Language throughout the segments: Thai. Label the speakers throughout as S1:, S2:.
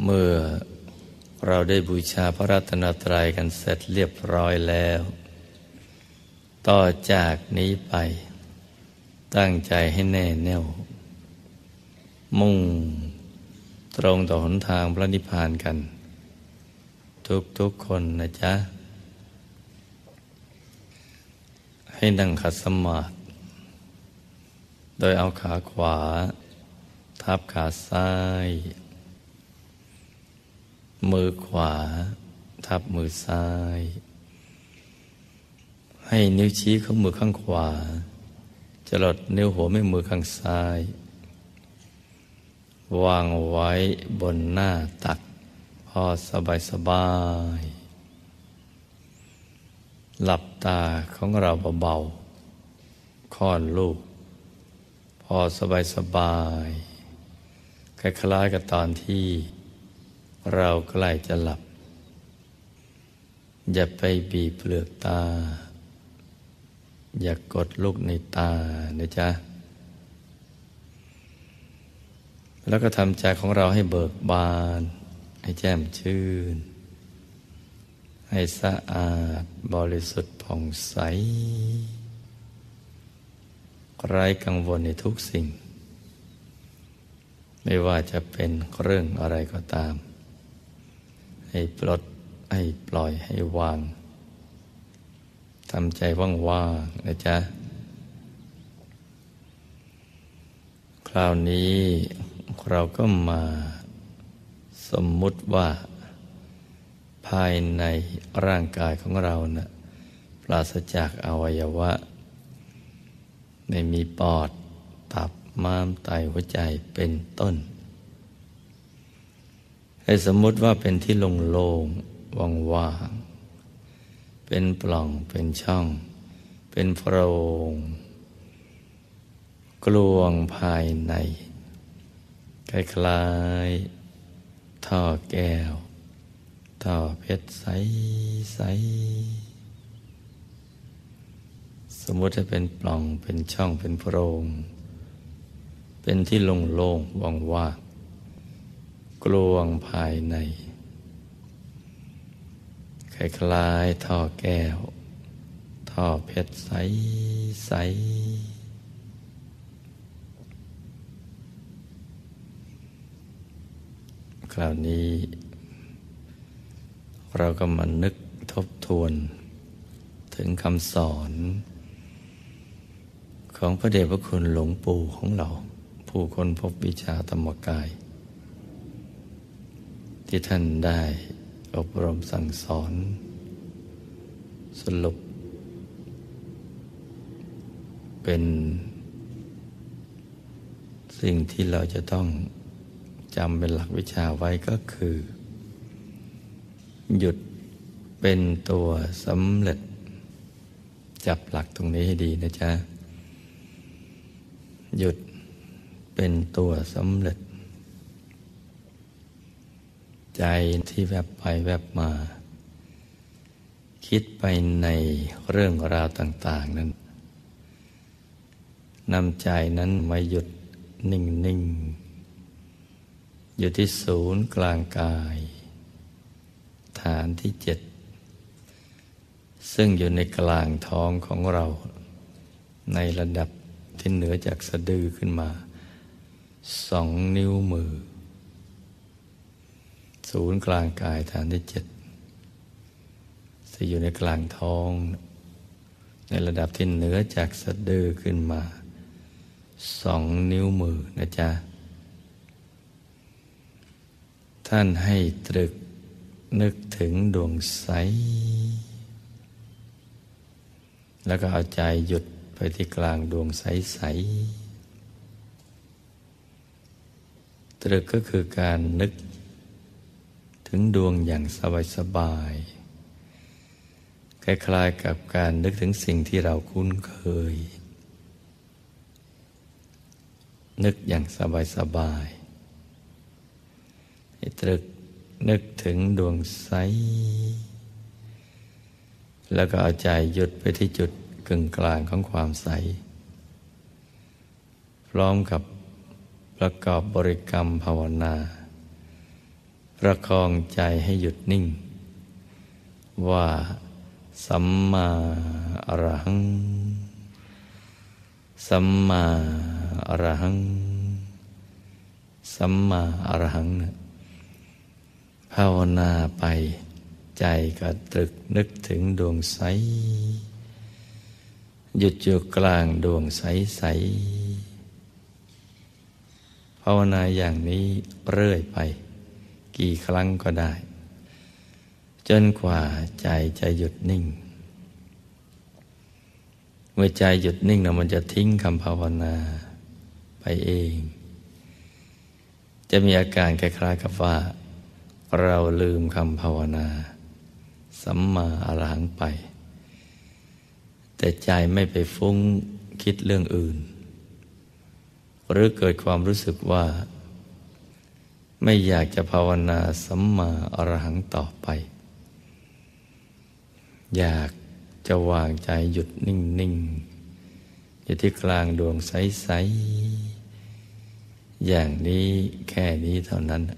S1: มื่อเราได้บูชาพระรัตนตรัยกันเสร็จเรียบร้อยแล้วต่อจากนี้ไปตั้งใจให้แน่แน่วมุ่งตรงต่อหนทางพระนิพพานกันทุกคนนะจ๊ะให้นั่งขัดสมาธิโดยเอาขาขวาทับขาซ้ายมือขวาทับมือซ้ายให้นิ้วชี้ของมือข้างขวาจรดนิ้วหัวแม่มือข้างซ้ายวางไว้บนหน้าตักพอสบายหลับตาของเราเบาๆค่อนลูกพอสบายคล้ายๆกับตอนที่เราใกล้จะหลับอย่าไปบีบเปลือกตาอย่ากดลูกในตานะจ๊ะแล้วก็ทำใจของเราให้เบิกบานให้แจ่มชื่นให้สะอาดบริสุทธิ์ผ่องใสไร้กังวลในทุกสิ่งไม่ว่าจะเป็นเรื่องอะไรก็ตามให้ปลดให้ปล่อยให้วางทำใจว่างๆนะจ๊ะคราวนี้เราก็มาสมมุติว่าภายในร่างกายของเรานะปราศจากอวัยวะไม่มีปอดตับม้ามไตหัวใจเป็นต้นให้สมมุติว่าเป็นที่โล่งๆว่างๆเป็นปล่องเป็นช่องเป็นโพรงกลวงภายในคล้ายๆท่อแก้วท่อเพชรใสๆสมมุติจะเป็นปล่องเป็นช่องเป็นโพรงเป็นที่โล่งๆว่างๆกลวงภายในคล้ายๆท่อแก้วท่อเพชรใสๆคราวนี้เราก็มานึกทบทวนถึงคำสอนของพระเดชพระคุณหลวงปู่ของเราผู้ค้นพบวิชาธรรมกายที่ท่านได้อบรมสั่งสอนสรุปเป็นสิ่งที่เราจะต้องจำเป็นหลักวิชาไว้ก็คือหยุดเป็นตัวสำเร็จจับหลักตรงนี้ให้ดีนะจ๊ะหยุดเป็นตัวสำเร็จใจที่แวบไปแวบมาคิดไปในเรื่องราวต่างๆนั้นนำใจนั้นมาหยุดนิ่งๆอยู่ที่ศูนย์กลางกายฐานที่7ซึ่งอยู่ในกลางท้องของเราในระดับที่เหนือจากสะดือขึ้นมา2 นิ้วมือศูนย์กลางกายฐานที่7ที่อยู่ในกลางท้องในระดับที่เหนือจากสะดือขึ้นมา2 นิ้วมือนะจ๊ะท่านให้ตรึกนึกถึงดวงใสแล้วก็เอาใจหยุดไปที่กลางดวงใสๆตรึกก็คือการนึกถึงดวงอย่างสบายๆคล้ายๆกับการนึกถึงสิ่งที่เราคุ้นเคยนึกอย่างสบายๆให้ตรึกนึกถึงดวงใสแล้วก็เอาใจหยุดไปที่จุดกึ่งกลางของความใสพร้อมกับประกอบบริกรรมภาวนาประคองใจให้หยุดนิ่งว่าสัมมาอรหังสัมมาอรหังสัมมาอรหังนะภาวนาไปใจก็ตรึกนึกถึงดวงใสหยุดอยู่กลางดวงใสๆภาวนาอย่างนี้เรื่อยไปกี่ครั้งก็ได้จนกว่าใจจะหยุดนิ่งเมื่อใจหยุดนิ่งมันจะทิ้งคำภาวนาไปเองจะมีอาการคล้ายๆกับว่าเราลืมคำภาวนาสัมมาอรหังไปแต่ใจไม่ไปฟุ้งคิดเรื่องอื่นหรือเกิดความรู้สึกว่าไม่อยากจะภาวนาสัมมาอรหังต่อไปอยากจะวางใจหยุดนิ่งๆอยู่ที่กลางดวงใสๆอย่างนี้แค่นี้เท่านั้น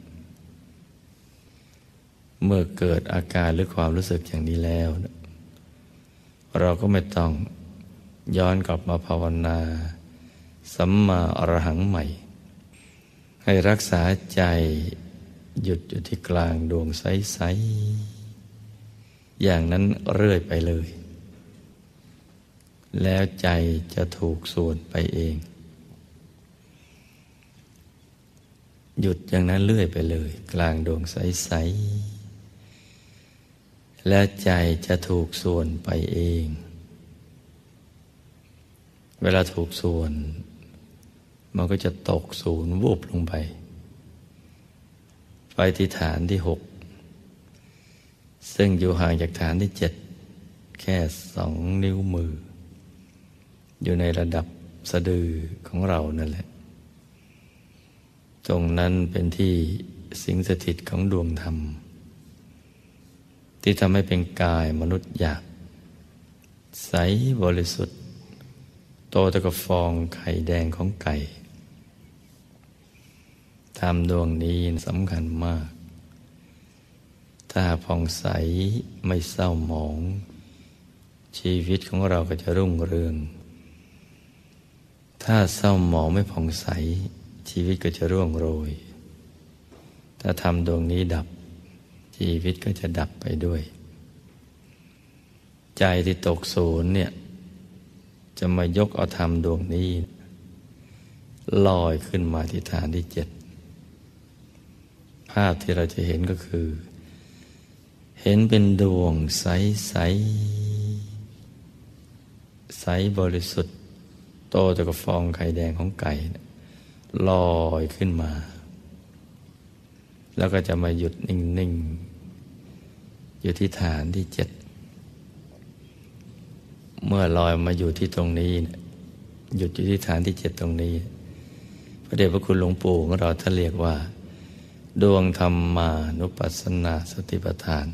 S1: เมื่อเกิดอาการหรือความรู้สึกอย่างนี้แล้วเราก็ไม่ต้องย้อนกลับมาภาวนาสัมมาอรหังใหม่ให้รักษาใจหยุดอยู่ที่กลางดวงใสๆอย่างนั้นเรื่อยไปเลยแล้วใจจะถูกส่วนไปเองหยุดอย่างนั้นเรื่อยไปเลยกลางดวงใสๆและใจจะถูกส่วนไปเองเวลาถูกส่วนมันก็จะตกศูนย์วูบลงไปที่ฐานที่6ซึ่งอยู่ห่างจากฐานที่7แค่2 นิ้วมืออยู่ในระดับสะดือของเรานั่นแหละตรงนั้นเป็นที่สิงสถิตของดวงธรรมที่ทำให้เป็นกายมนุษย์หยาบใสบริสุทธิ์โตเท่ากับฟองไข่แดงของไก่ธรรมดวงนี้สำคัญมากถ้าผ่องใสไม่เศร้าหมองชีวิตของเราก็จะรุ่งเรืองถ้าเศร้าหมองไม่ผ่องใสชีวิตก็จะร่วงโรยถ้าธรรมดวงนี้ดับชีวิตก็จะดับไปด้วยใจที่ตกศูนย์เนี่ยจะมายกเอาธรรมดวงนี้ลอยขึ้นมาที่ฐานที่7ภาพที่เราจะเห็นก็คือเห็นเป็นดวงใสใสใสบริสุทธิ์โตเท่ากับฟองไข่แดงของไก่ลอยขึ้นมาแล้วก็จะมาหยุดนิ่งๆอยู่ที่ฐานที่7เมื่อลอยมาอยู่ที่ตรงนี้หยุดอยู่ที่ฐานที่7ตรงนี้พระเดชพระคุณหลวงปู่ของเราท่านเรียกว่าดวงธรรมานุปัสสนาสติปัฏฐาน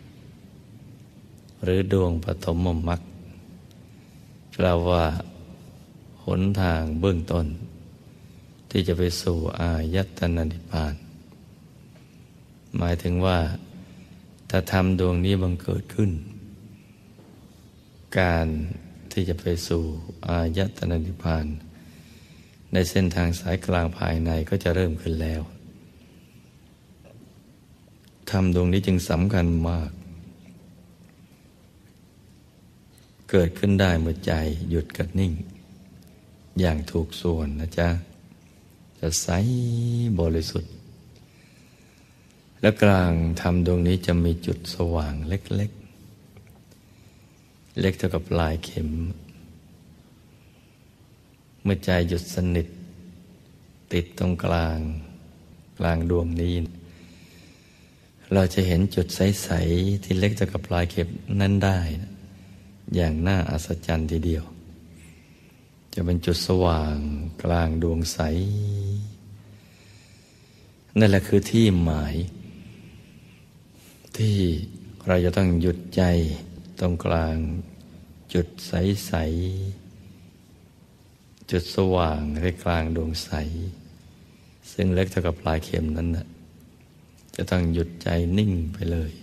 S1: หรือดวงปฐมมรรคแปลว่าหนทางเบื้องต้นที่จะไปสู่อายตนะนิพพานหมายถึงว่าถ้าธรรมดวงนี้บังเกิดขึ้นการที่จะไปสู่อายตนะนิพพานในเส้นทางสายกลางภายในก็จะเริ่มขึ้นแล้วธรรมดวงนี้จึงสำคัญมากเกิดขึ้นได้เมื่อใจหยุดกับนิ่งอย่างถูกส่วนนะจ๊ะจะใสบริสุทธิ์และกลางธรรมดวงนี้จะมีจุดสว่างเล็กๆเล็กเท่ากับปลายเข็มเมื่อใจหยุดสนิทติดตรงกลางดวงนี้เราจะเห็นจุดใสๆที่เล็กเท่ากับปลายเข็มนั้นได้อย่างน่าอัศจรรย์ทีเดียวจะเป็นจุดสว่างกลางดวงใสนั่นแหละคือที่หมายที่เราจะต้องหยุดใจตรงกลางจุดใสๆจุดสว่างในกลางดวงใสซึ่งเล็กเท่ากับปลายเข็มนั้นนะจะต้องหยุดใจนิ่งไปเลย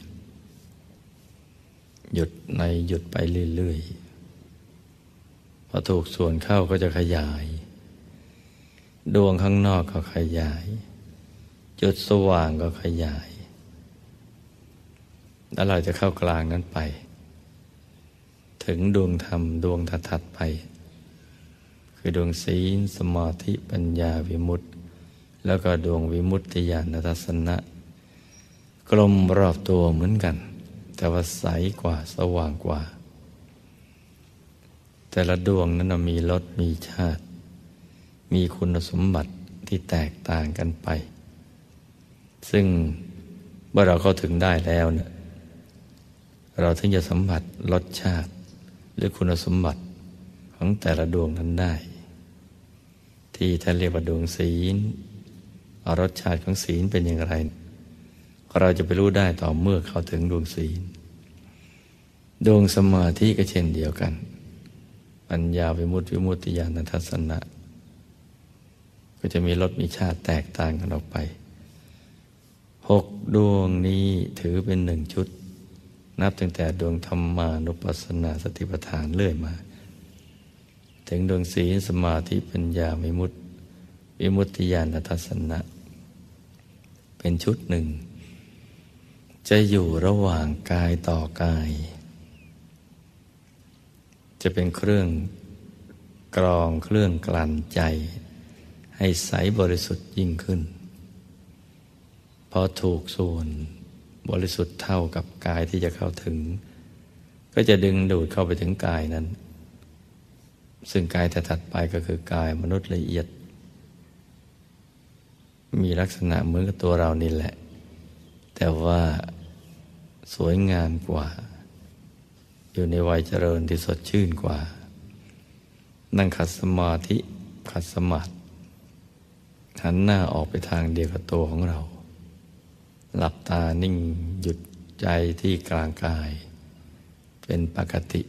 S1: หยุดหยุดไปเรื่อยๆพอถูกส่วนเข้าก็จะขยายดวงข้างนอกก็ขยายจุดสว่างก็ขยายแล้วเราจะเข้ากลางนั้นไปถึงดวงธรรมดวงถัดๆไปคือดวงศีลสมาธิปัญญาวิมุตติแล้วก็ดวงวิมุตติญาณทัศนะกลมรอบตัวเหมือนกันแต่ว่าใสกว่าสว่างกว่าแต่ละดวงนั้นมีรสมีชาติมีคุณสมบัติที่แตกต่างกันไปซึ่งเมื่อเราเข้าถึงได้แล้วเนี่ยเราถึงจะสัมผัสรสชาติหรือคุณสมบัติของแต่ละดวงนั้นได้ที่ท่านเรียกว่าดวงศีลรสชาติของศีลเป็นอย่างไรเราจะไปรู้ได้ต่อเมื่อเข้าถึงดวงศีลดวงสมาธิก็เช่นเดียวกันปัญญาวิมุตติวิมุตติญาณทัศนะก็จะมีรสมีชาติแตกต่างกันออกไป6 ดวงนี้ถือเป็น1 ชุดนับตั้งแต่ดวงธรรมานุปัสสนาสติปัฏฐานเรื่อยมาถึงดวงศีลสมาธิปัญญาวิมุตติญาณทัศนะเป็นชุดหนึ่งจะอยู่ระหว่างกายต่อกายจะเป็นเครื่องกรองเครื่องกลั่นใจให้ใสบริสุทธิ์ยิ่งขึ้นพอถูกส่วนบริสุทธิ์เท่ากับกายที่จะเข้าถึงก็จะดึงดูดเข้าไปถึงกายนั้นซึ่งกายถัดไปก็คือกายมนุษย์ละเอียดมีลักษณะเหมือนกับตัวเรานี่แหละแต่ว่าสวยงามกว่าอยู่ในวัยเจริญที่สดชื่นกว่านั่งขัดสมาธิขัดสมาธิหันหน้าออกไปทางเดียวกับตัวของเราหลับตานิ่งหยุดใจที่กลางกายเป็นปกติ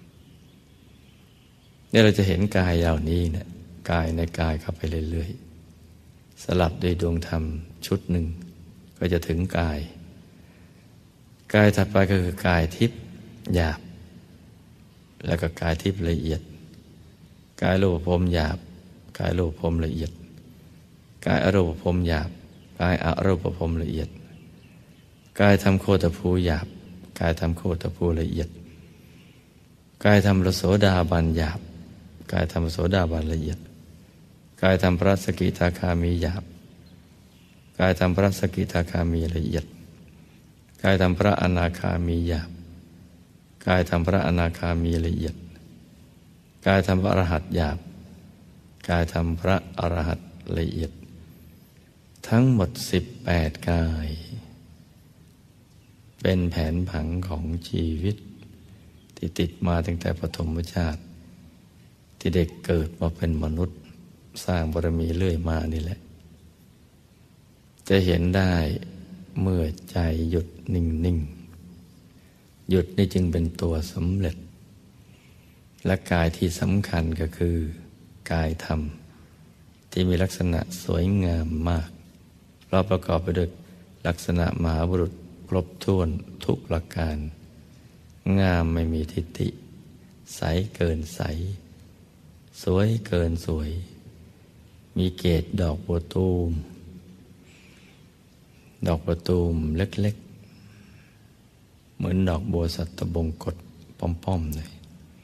S1: เนี่ยเราจะเห็นกายเหล่านี้เนี่ยกายในกายเข้าไปเรื่อยๆสลับด้วยดวงธรรมชุดหนึ่งก็จะถึงกายถัดไปก็คือกายทิพย์หยาบแล้วก็กายทิพย์ละเอียดกายรูปภพหยาบกายรูปภพละเอียดกายอรูปภพหยาบกายอรูปภพละเอียดกายธรรมโคตภูหยาบกายธรรมโคตภูละเอียดกายธรรมโสดาบันหยาบกายธรรมโสดาบันละเอียดกายธรรมพระสกิทาคามีหยาบกายธรรมพระสกิทาคามีละเอียดกายธรรมพระอนาคามีหยาบกายธรรมพระอนาคามีละเอียดกายธรรมพระอรหัตหยาบกายธรรมพระอรหัตละเอียดทั้งหมด18 กายเป็นแผนผังของชีวิตที่ติดมาตั้งแต่ปฐมชาติที่เด็กเกิดมาเป็นมนุษย์สร้างบารมีเรื่อยมานี่แหละจะเห็นได้เมื่อใจหยุดนิ่งๆหยุดนี่จึงเป็นตัวสำเร็จและกายที่สำคัญก็คือกายธรรมที่มีลักษณะสวยงามมากเพราะประกอบไปด้วยลักษณะมหาบุรุษครบถ้วนทุกประการงามไม่มีทิฏฐิใสเกินใสสวยเกินสวยมีเกศดอกบัวตูมเล็กๆเหมือนดอกบัวสัตบงกฎป้อมๆเลย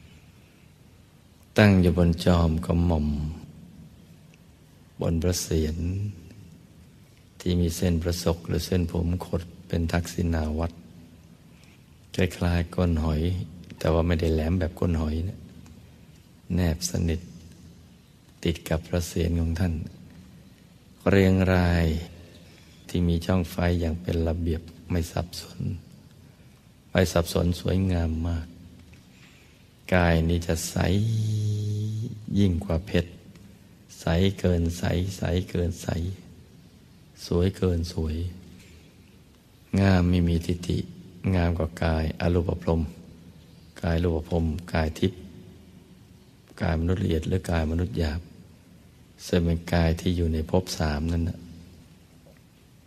S1: ตั้งอยู่บนจอมกระหม่อมบนพระเศียรที่มีเส้นประศกหรือเส้นผมขดเป็นทักษิณาวัตรคล้ายๆก้นหอยแต่ว่าไม่ได้แหลมแบบก้นหอยนะแนบสนิทติดกับพระเศียรของท่านเรียงรายที่มีช่องไฟอย่างเป็นระเบียบไม่สับสนสวยงามมากกายนี้จะใสยิ่งกว่าเพชรใสเกินใสใสเกินใสสวยเกินสวยงามไม่มีทิฏฐิงามกว่ากายอรูปพรหมกายรูปพรหมกายทิพย์กายมนุษย์ละเอียดหรือกายมนุษย์หยาบซึ่งเป็นกายที่อยู่ในภพ 3นั่นนะ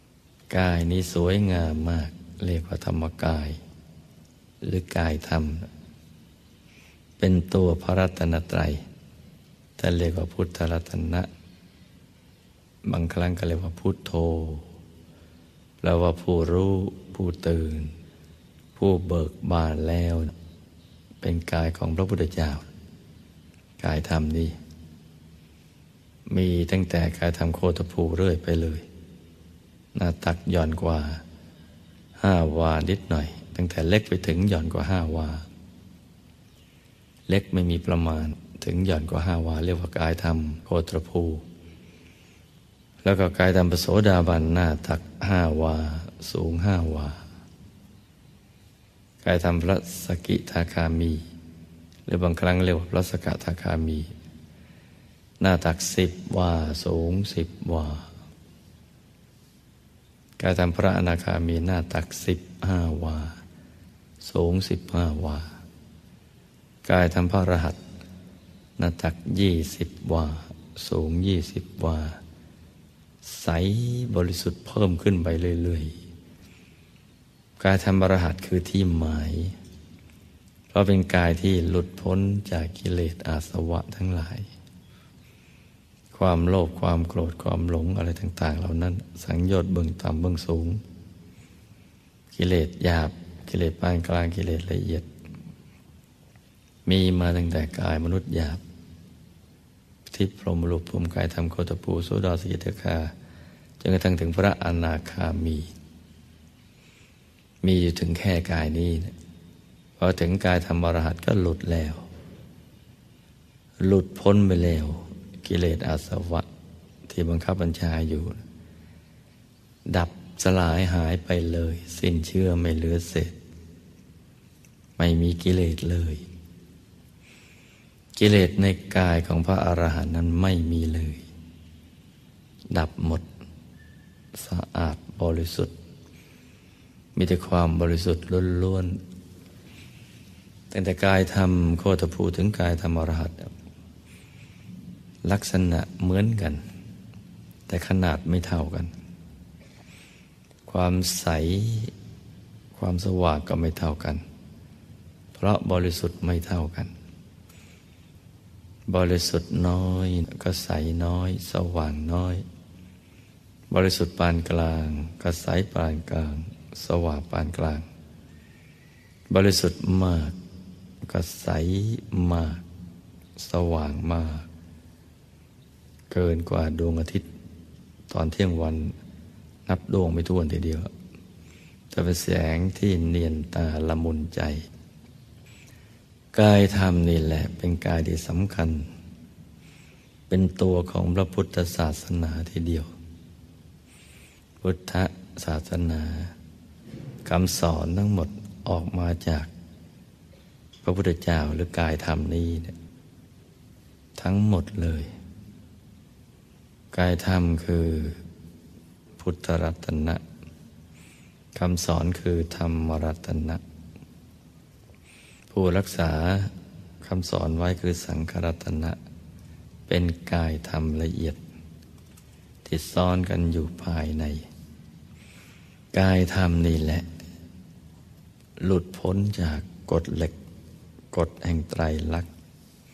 S1: กายนี้สวยงามมากเรียกว่าธรรมกายหรือกายธรรมเป็นตัวพระรัตนตรัยท่านเรียกว่าพุทธรัตนะบางครั้งก็เรียกว่าพุทโธแปลว่าผู้รู้ผู้ตื่นผู้เบิกบานแล้วเป็นกายของพระพุทธเจ้ากายธรรมนี้มีตั้งแต่กายธรรมโคตภูเรื่อยไปเลยหน้าตักหย่อนกว่า5 วานิดหน่อยตั้งแต่เล็กไปถึงหย่อนกว่า5 วาเล็กไม่มีประมาณถึงหย่อนกว่า5 วาเรียกว่ากายธรรมโคตภูแล้วก็กายธรรมปโสดาบันหน้าตัก5 วาสูง5 วากายธรรมพระสกิทาคามีหรือบางครั้งเรียกว่าพระสกทาคามีหน้าตัก10 วาสูง10 วากายธรรมพระอนาคามีหน้าตัก15 วาสูง15 วากายธรรมพระอรหันต์หน้าตัก20 วาสูง20 วาใสบริสุทธิ์เพิ่มขึ้นไปเรื่อยๆกายธรรมอรหันต์คือที่หมายเพราะเป็นกายที่หลุดพ้นจากกิเลสอาสวะทั้งหลายความโลภความโกรธความหลงอะไรต่างๆเหล่านั้นสังโยชน์เบื้องต่ำเบื้องสูงกิเลสหยาบกิเลสปานกลางกิเลสละเอียดมีมาตั้งแต่กายมนุษย์หยาบทิพย์พรหมรูปภูมิกายธรรมโคตภูโสดาสกิทาคาจนกระทั่งถึงพระอนาคามีอยู่ถึงแค่กายนี้นะพอถึงกายธรรมอรหันต์ก็หลุดแล้วหลุดพ้นไปแล้วกิเลสอาสวะที่บังคับบัญชาอยู่ดับสลายหายไปเลยสิ้นเชื่อไม่เหลือเศษไม่มีกิเลสเลยกิเลสในกายของพระอรหันต์นั้นไม่มีเลยดับหมดสะอาดบริสุทธิ์มีแต่ความบริสุทธิ์ล้วนๆตั้งแต่กายธรรมโคตภูถึงกายธรรมอรหันต์ลักษณะเหมือนกันแต่ขนาดไม่เท่ากันความใสความสว่างก็ไม่เท่ากันเพราะบริสุทธิ์ไม่เท่ากันบริสุทธิ์น้อยก็ใสน้อยสว่างน้อยบริสุทธิ์ปานกลางก็ใสปานกลางสว่างปานกลางบริสุทธิ์มากก็ใสมากสว่างมากเกินกว่าดวงอาทิตย์ตอนเที่ยงวันนับดวงไม่ถ้วนทีเดียวจะเป็นแสงที่เนียนตาละมุนใจกายธรรมนี่แหละเป็นกายที่สำคัญเป็นตัวของพระพุทธศาสนาทีเดียวพุทธศาสนาคำสอนทั้งหมดออกมาจากพระพุทธเจ้าหรือกายธรรมนี้ทั้งหมดเลยกายธรรมคือพุทธรัตนะคำสอนคือธรรมรัตนะผู้รักษาคำสอนไว้คือสังฆรัตนะเป็นกายธรรมละเอียดที่ซ่อนกันอยู่ภายในกายธรรมนี่แหละหลุดพ้นจากกฎเหล็กกฎแห่งไตรลักษณ์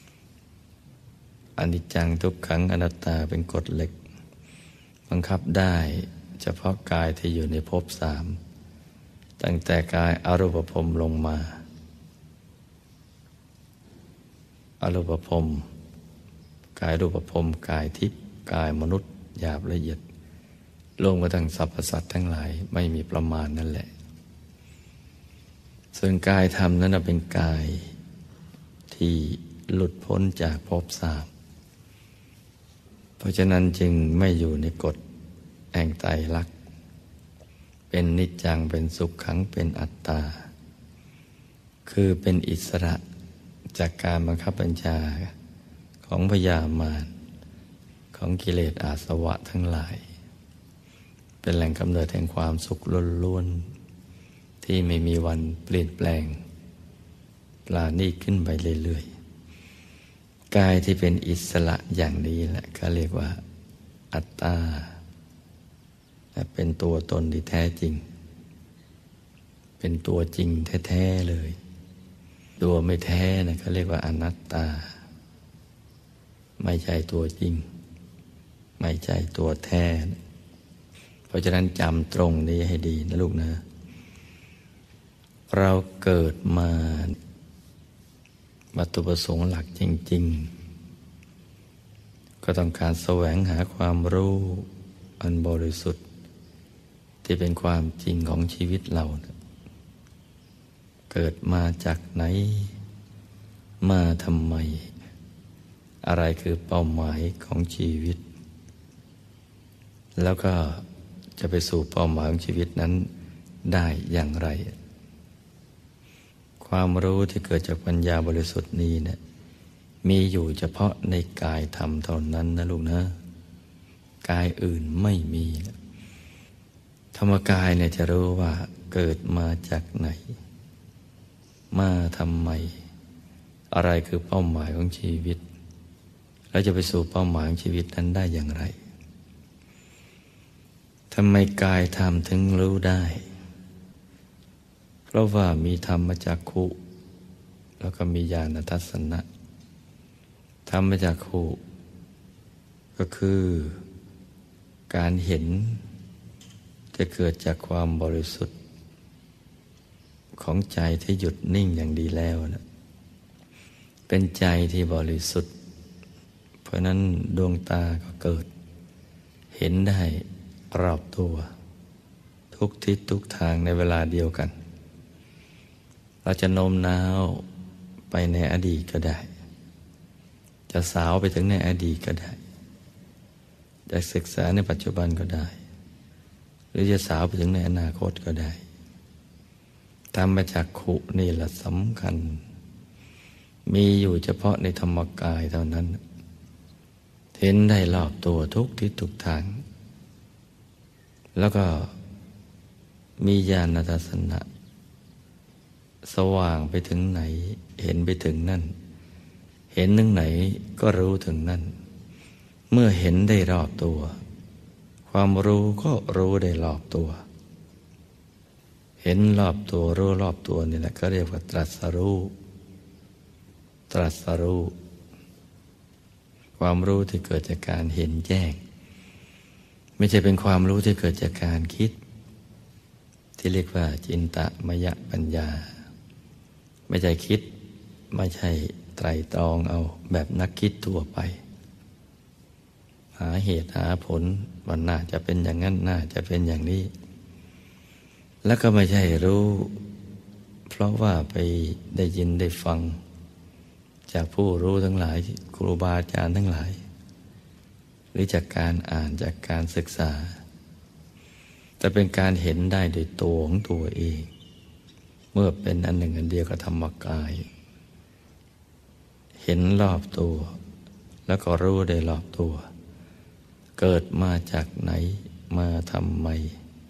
S1: อนิจจังทุกขังอนัตตาเป็นกฎเหล็กบังคับได้เฉพาะกายที่อยู่ในภพ3ตั้งแต่กายอรูปภพลงมาอรูปภพกายรูปภพกายทิพย์กายมนุษย์หยาบละเอียดรวมกระทั่งสรรพสัตว์ทั้งหลายไม่มีประมาณนั่นแหละส่วนกายธรรมนั้นเป็นกายที่หลุดพ้นจากภพ3เพราะฉะนั้นจึงไม่อยู่ในกฎแห่งไตรลักษณ์เป็นนิจจังเป็นสุขขังเป็นอัตตาคือเป็นอิสระจากการบังคับบัญชาของพยามารของกิเลสอาสวะทั้งหลายเป็นแหล่งกำเนิดแห่งความสุขล้วนๆที่ไม่มีวันเปลี่ยนแปลงปราณีตขึ้นไปเรื่อยๆกายที่เป็นอิสระอย่างนี้แหละก็เรียกว่าอัตตาเป็นตัวตนที่แท้จริงเป็นตัวจริงแท้ๆเลยตัวไม่แท้นะเขาเรียกว่าอนัตตาไม่ใช่ตัวจริงไม่ใช่ตัวแท้นะเพราะฉะนั้นจำตรงนี้ให้ดีนะลูกนะเราเกิดมาวัตถุประสงค์หลักจริงๆก็ต้องการแสวงหาความรู้อันบริสุทธิ์ที่เป็นความจริงของชีวิตเราเกิดมาจากไหนมาทำไมอะไรคือเป้าหมายของชีวิตแล้วก็จะไปสู่เป้าหมายของชีวิตนั้นได้อย่างไรความรู้ที่เกิดจากปัญญาบริสุทธิ์นี้เนี่ยมีอยู่เฉพาะในกายธรรมเท่านั้นนะลูกนะกายอื่นไม่มีธรรมกายเนี่ยจะรู้ว่าเกิดมาจากไหนมาทำไมอะไรคือเป้าหมายของชีวิตแล้วจะไปสู่เป้าหมายของชีวิตนั้นได้อย่างไรทำไมกายธรรมถึงรู้ได้เพราะว่ามีธรรมจักขุแล้วก็มีญาณทัสสนะธรรมจักขุก็คือการเห็นจะเกิดจากความบริสุทธิ์ของใจที่หยุดนิ่งอย่างดีแล้วนะเป็นใจที่บริสุทธิ์เพราะนั้นดวงตาก็เกิดเห็นได้รอบตัวทุกทิศทุกทางในเวลาเดียวกันเราจะโน้มน้าวไปในอดีตก็ได้จะสาวไปถึงในอดีตก็ได้จะศึกษาในปัจจุบันก็ได้หรือจะสาวไปถึงในอนาคตก็ได้ธรรมจักขุนี่แหละสำคัญมีอยู่เฉพาะในธรรมกายเท่านั้นเห็นได้รอบตัวทุกทิศทุกทางแล้วก็มีญาณทัสสนะสว่างไปถึงไหนเห็นไปถึงนั่นเห็นถึงไหนก็รู้ถึงนั่นเมื่อเห็นได้รอบตัวความรู้ก็รู้ได้รอบตัวเห็นรอบตัวรู้รอบตัวนี่แหละก็เรียกว่าตรัสรู้ตรัสรู้ความรู้ที่เกิดจากการเห็นแจ้งไม่ใช่เป็นความรู้ที่เกิดจากการคิดที่เรียกว่าจินตมยปัญญาไม่ใช่คิดไม่ใช่ไตร่ตรองเอาแบบนักคิดทั่วไปหาเหตุหาผลว่าน่าจะเป็นอย่างนั้นน่าจะเป็นอย่างนี้แล้วก็ไม่ใช่รู้เพราะว่าไปได้ยินได้ฟังจากผู้รู้ทั้งหลายครูบาอาจารย์ทั้งหลายหรือจากการอ่านจากการศึกษาแต่เป็นการเห็นได้โดยตัวของตัวเองเมื่อเป็นอันหนึ่งอันเดียวกับธรรมกายเห็นรอบตัวแล้วก็รู้ได้รอบตัวเกิดมาจากไหนมาทำไม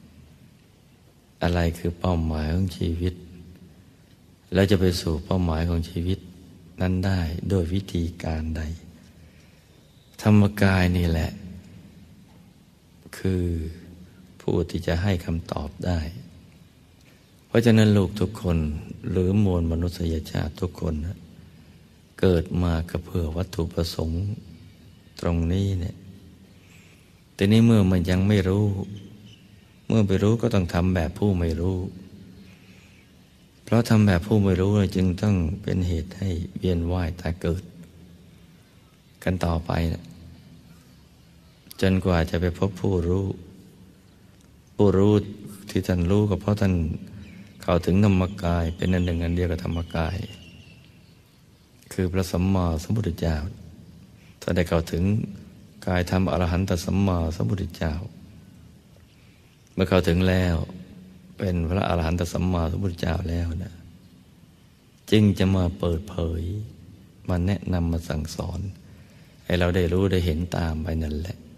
S1: อะไรคือเป้าหมายของชีวิตแล้วจะไปสู่เป้าหมายของชีวิตนั้นได้โดยวิธีการใดธรรมกายนี่แหละคือผู้ที่จะให้คำตอบได้เพราะฉะนั้นลูกทุกคนหรือมวลมนุษยชาติทุกคนเกิดมาก็เพื่อวัตถุประสงค์ตรงนี้เนี่ยแต่นี้เมื่อมันยังไม่รู้เมื่อไปรู้ก็ต้องทำแบบผู้ไม่รู้เพราะทำแบบผู้ไม่รู้จึงต้องเป็นเหตุให้เวียนว่ายตายเกิดกันต่อไปนะจนกว่าจะไปพบผู้รู้ผู้รู้ที่ท่านรู้ก็เพราะท่านเข้าถึงธรรมกายเป็นอันหนึ่งอันเดียวกับธรรมกายคือพระสัมมาสัมพุทธเจ้าถ้าได้เข้าถึงกายธรรมอรหันตสัมมาสัมพุทธเจ้าเมื่อเข้าถึงแล้วเป็นพระอรหันตสัมมาสัมพุทธเจ้าแล้วนะจึงจะมาเปิดเผยมาแนะนำมาสั่งสอนให้เราได้รู้ได้เห็นตามไปนั่นแหละ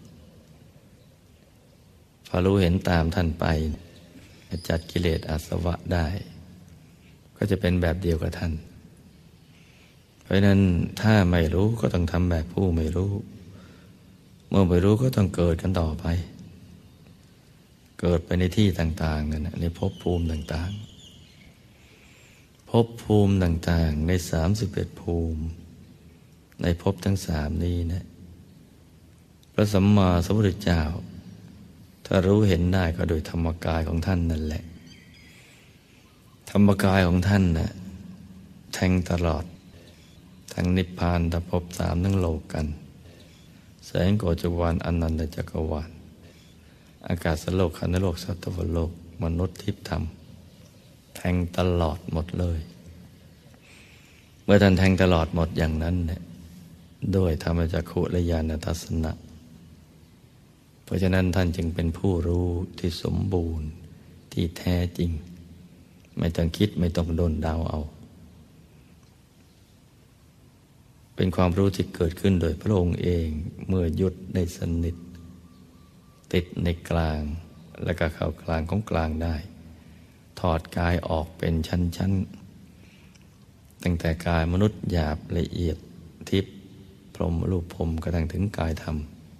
S1: พอรู้เห็นตามท่านไปจัดกิเลสอาสวะได้ก็จะเป็นแบบเดียวกับท่านเพราะนั้นถ้าไม่รู้ก็ต้องทำแบบผู้ไม่รู้เมื่อไม่รู้ก็ต้องเกิดกันต่อไปเกิดไปในที่ต่างๆนั่นในภพภูมิต่างๆภพภูมิต่างๆใน31ภูมิในภพทั้ง3นี้นะพระสัมมาสัมพุทธเจ้าถ้ารู้เห็นได้ก็โดยธรรมกายของท่านนั่นแหละธรรมกายของท่านน่ะแทงตลอดทั้งนิพพานทั้งภพ3ทั้งโลกันแสงโกฏจักรวาลอนันตจักรวาลอากาศโลกขันธโลกสัตวโลกมนุษย์ทิพย์ธรรมแทงตลอดหมดเลยเมื่อท่านแทงตลอดหมดอย่างนั้นเนี่ยด้วยธรรมจักขุและญาณทัสสนะเพราะฉะนั้นท่านจึงเป็นผู้รู้ที่สมบูรณ์ที่แท้จริงไม่ต้องคิดไม่ต้องโดนเดาเอาเป็นความรู้ที่เกิดขึ้นโดยพระองค์เองเมื่อหยุดได้สนิทติดในกลางและก็เข้ากลางของกลางได้ถอดกายออกเป็นชั้นๆตั้งแต่กายมนุษย์หยาบละเอียดทิพย์พรหมรูปพรหมกระทั่งถึงกายธรรม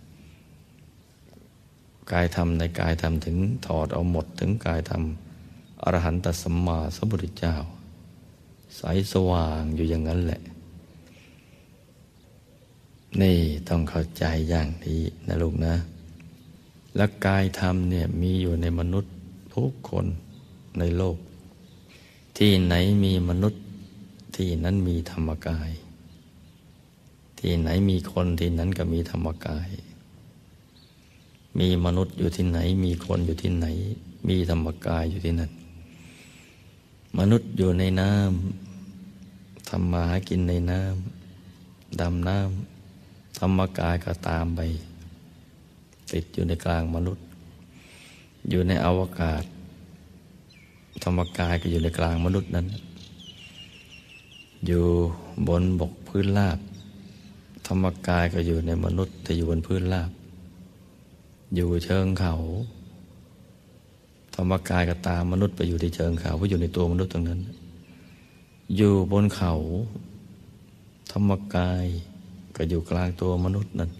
S1: กายธรรมในกายธรรมถึงถอดเอาหมดถึงกายธรรมอรหันตสัมมาสัมพุทธเจ้าใสสว่างอยู่อย่างนั้นแหละนี่ต้องเข้าใจอย่างนี้นะลูกนะและกายธรรมเนี่ยมีอยู่ในมนุษย์ทุกคนในโลกที่ไหนมีมนุษย์ที่นั้นมีธรรมกายที่ไหนมีคนที่นั้นก็มีธรรมกายมีมนุษย์อยู่ที่ไหนมีคนอยู่ที่ไหนมีธรรมกายอยู่ที่นั่นมนุษย์อยู่ในน้ำทำมาหากินในน้ำดำน้ำธรรมกายก็ตามไปติดอยู่ในกลางมนุษย์อยู่ในอวกาศธรรมกายก็อยู่ในกลางมนุษย์นั้นอยู่บนบกพื้นราบธรรมกายก็อยู่ในมนุษย์แต่อยู่บนพื้นราบอยู่เชิงเขาธรรมกายก็ตามมนุษย์ไปอยู่ที่เชิงเขาเพราะอยู่ในตัวมนุษย์ตรงนั้นอยู่บนเขาธรรมกายก็อยู่กลางตัวมนุษย์นั้น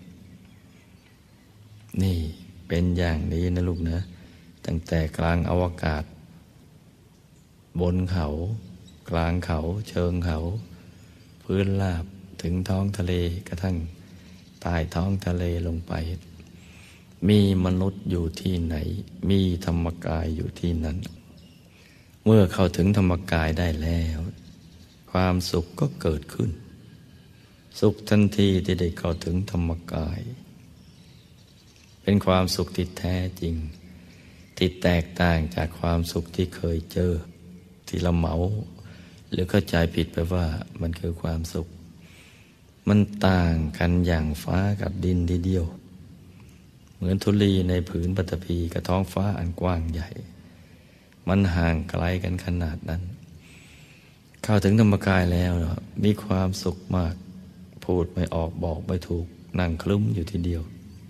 S1: นี่เป็นอย่างนี้นะลูกนะตั้งแต่กลางอวกาศบนเขากลางเขาเชิงเขาพื้นราบถึงท้องทะเลกระทั่งใต้ท้องทะเลลงไปมีมนุษย์อยู่ที่ไหนมีธรรมกายอยู่ที่นั้นเมื่อเข้าถึงธรรมกายได้แล้วความสุขก็เกิดขึ้นสุขทันทีที่ได้เข้าถึงธรรมกายเป็นความสุขที่แท้จริงที่แตกต่างจากความสุขที่เคยเจอที่เราเหมาหรือเข้าใจผิดไปว่ามันคือความสุขมันต่างกันอย่างฟ้ากับดินทีเดียวเหมือนธุลีในผืนปฐพีกับท้องฟ้าอันกว้างใหญ่มันห่างไกลกันขนาดนั้นเข้าถึงธรรมกายแล้วมีความสุขมากพูดไม่ออกบอกไม่ถูกนั่งคลุ้มอยู่ทีเดียว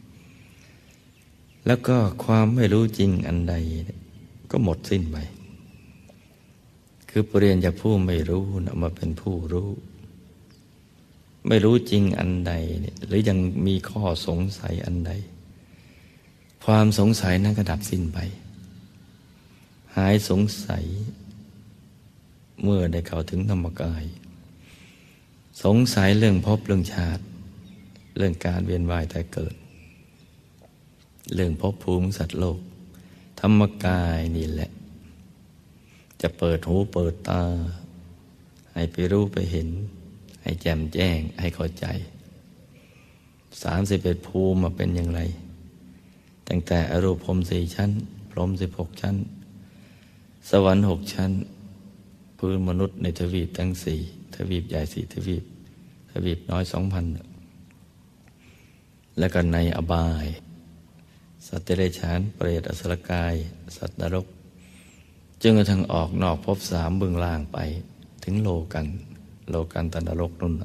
S1: แล้วก็ความไม่รู้จริงอันใดก็หมดสิ้นไปคือเปลี่ยนจากผู้ไม่รู้มาเป็นผู้รู้ไม่รู้จริงอันใดหรือยังมีข้อสงสัยอันใดความสงสัยนั้นก็ดับสิ้นไปหายสงสัยเมื่อได้เข้าถึงธรรมกายสงสัยเรื่องภพเรื่องชาติเรื่องการเวียนว่ายตายเกิดเรื่องภพภูมิสัตว์โลกธรรมกายนี่แหละจะเปิดหูเปิดตาให้ไปรู้ไปเห็นให้แจ่มแจ้งให้เข้าใจ31ภูมิมาเป็นอย่างไรตั้งแต่อรูปพรหม4ชั้นพรหม16ชั้นสวรรค์6ชั้นพื้นมนุษย์ในทวีปทั้ง4ทวีปใหญ่4ทวีปน้อย 2,000 แล้วก็ในอบายสัตว์เดรัจฉานเปรตอสุรกายสัตว์นรกจนกระทั่งออกนอกภพ3เบื้องล่างไปถึงโลกันตนรกนู่น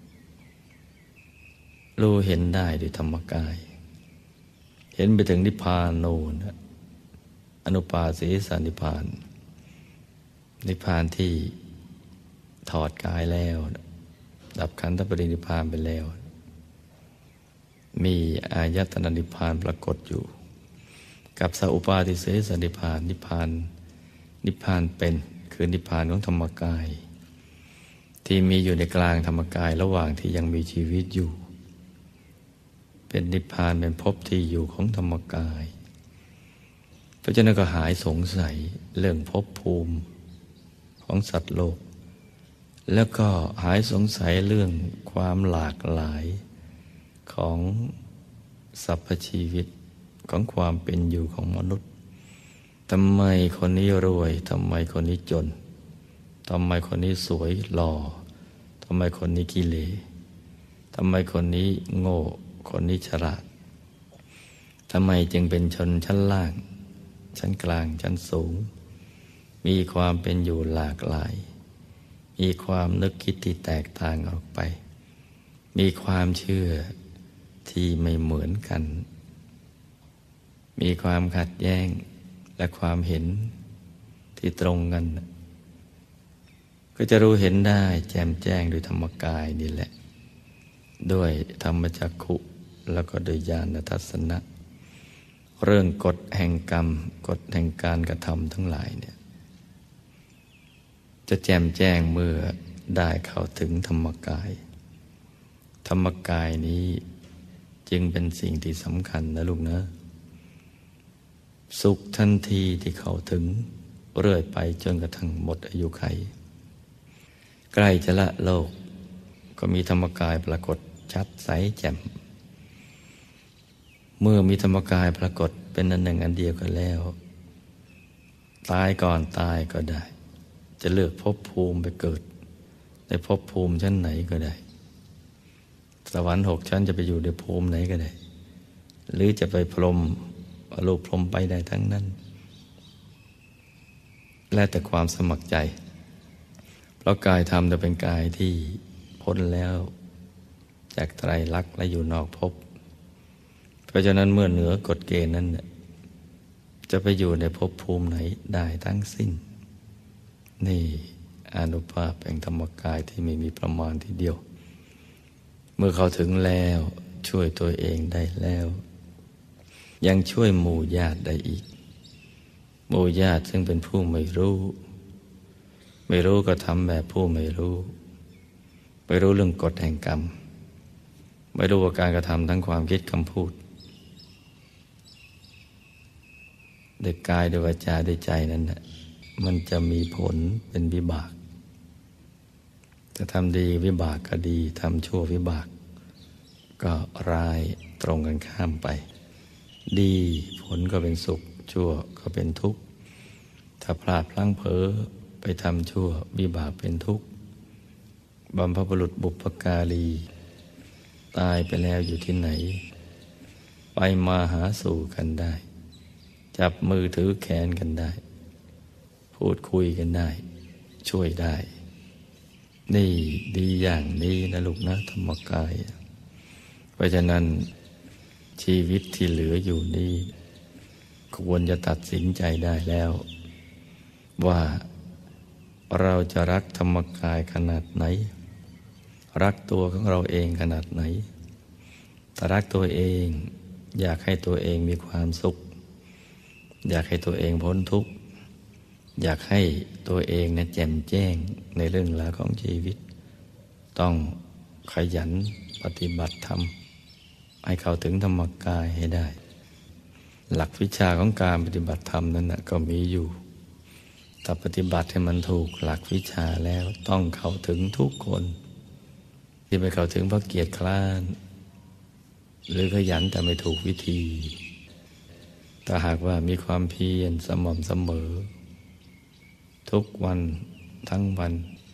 S1: รู้เห็นได้ด้วยธรรมกายเห็นไปถึงนิพพานโน่นอนุปาสีสนิพพานนิพพานที่ถอดกายแล้วดับขันธปรินิพพานไปแล้วมีอายตนะนิพพานปรากฏอยู่กับสัพปาทิเสสนิพพานนิพพานเป็นคือนิพพานของธรรมกายที่มีอยู่ในกลางธรรมกายระหว่างที่ยังมีชีวิตอยู่เป็นนิพพานเป็นภพที่อยู่ของธรรมกายเพราะฉะนั้นก็หายสงสัยเรื่องภพภูมิของสัตว์โลกแล้วก็หายสงสัยเรื่องความหลากหลายของสรรพชีวิตของความเป็นอยู่ของมนุษย์ทำไมคนนี้รวยทำไมคนนี้จนทำไมคนนี้สวยหล่อทำไมคนนี้กิเลสทำไมคนนี้โง่คนนี้ฉลาดทำไมจึงเป็นชนชั้นล่างชั้นกลางชั้นสูงมีความเป็นอยู่หลากหลายมีความนึกคิดที่แตกต่างออกไปมีความเชื่อที่ไม่เหมือนกันมีความขัดแย้งและความเห็นที่ตรงกันก็จะรู้เห็นได้แจ่มแจ้งโดยธรรมกายนี่แหละด้วยธรรมจักขุแล้วก็โดยญาณทัศนะเรื่องกฎแห่งกรรมกฎแห่งการกระทำทั้งหลายเนี่ยจะแจ่มแจ้งเมื่อได้เข้าถึงธรรมกายธรรมกายนี้จึงเป็นสิ่งที่สำคัญนะลูกนะสุขทันทีที่เข้าถึงเรื่อยไปจนกระทั่งหมดอายุขัยใกล้จะละโลกก็มีธรรมกายปรากฏชัดใสแจ่มเมื่อมีธรรมกายปรากฏเป็นอันหนึ่งอันเดียวกันแล้วตายก่อนตายก็ได้จะเลือกภพภูมิไปเกิดในภพภูมิชั้นไหนก็ได้สวรรค์6 ชั้นจะไปอยู่ในภูมิไหนก็ได้หรือจะไปพรหมรูปพรหมไปได้ทั้งนั้นแล้วแต่ความสมัครใจเพราะกายธรรมจะเป็นกายที่พ้นแล้วจากไตรลักษณ์และอยู่นอกภพเพราะฉะนั้นเมื่อเหนือกฎเกณฑ์นั้นจะไปอยู่ในภพภูมิไหนได้ทั้งสิ้นนี่อานุภาพแห่งธรรมกายที่ไม่มีประมาณทีเดียวเมื่อเขาถึงแล้วช่วยตัวเองได้แล้วยังช่วยหมู่ญาติได้อีกหมู่ญาติซึ่งเป็นผู้ไม่รู้ก็ทำแบบผู้ไม่รู้เรื่องกฎแห่งกรรมไม่รู้ว่าการกระทำทั้งความคิดคำพูดด้วยกายด้วยวาจาด้วยใจนั้นนะมันจะมีผลเป็นวิบากจะทำดีวิบากก็ดีทำชั่ววิบากก็ร้ายตรงกันข้ามไปดีผลก็เป็นสุขชั่วก็เป็นทุกข์ถ้าพลาดพลั้งเผลอไปทำชั่ววิบากเป็นทุกข์บรรพบุรุษบุพการีตายไปแล้วอยู่ที่ไหนไปมาหาสู่กันได้จับมือถือแขนกันได้พูดคุยกันได้ช่วยได้นี่ดีอย่างนี้นะลูกนะธรรมกายเพราะฉะนั้นชีวิตที่เหลืออยู่นี้ควรจะตัดสินใจได้แล้วว่าเราจะรักธรรมกายขนาดไหนรักตัวของเราเองขนาดไหนถ้ารักตัวเองอยากให้ตัวเองมีความสุขอยากให้ตัวเองพ้นทุกข์อยากให้ตัวเองแจ่มแจ้งในเรื่องราวของชีวิตต้องขยันปฏิบัติธรรมให้เข้าถึงธรรมกายให้ได้หลักวิชาของการปฏิบัติธรรมนั้นก็มีอยู่ถ้าปฏิบัติให้มันถูกหลักวิชาแล้วต้องเข้าถึงทุกคนที่ไม่เข้าถึงเพราะเกียจคร้านหรือขยันแต่ไม่ถูกวิธีแต่หากว่ามีความเพียรสม่ำเสมอทุกวันทั้งวัน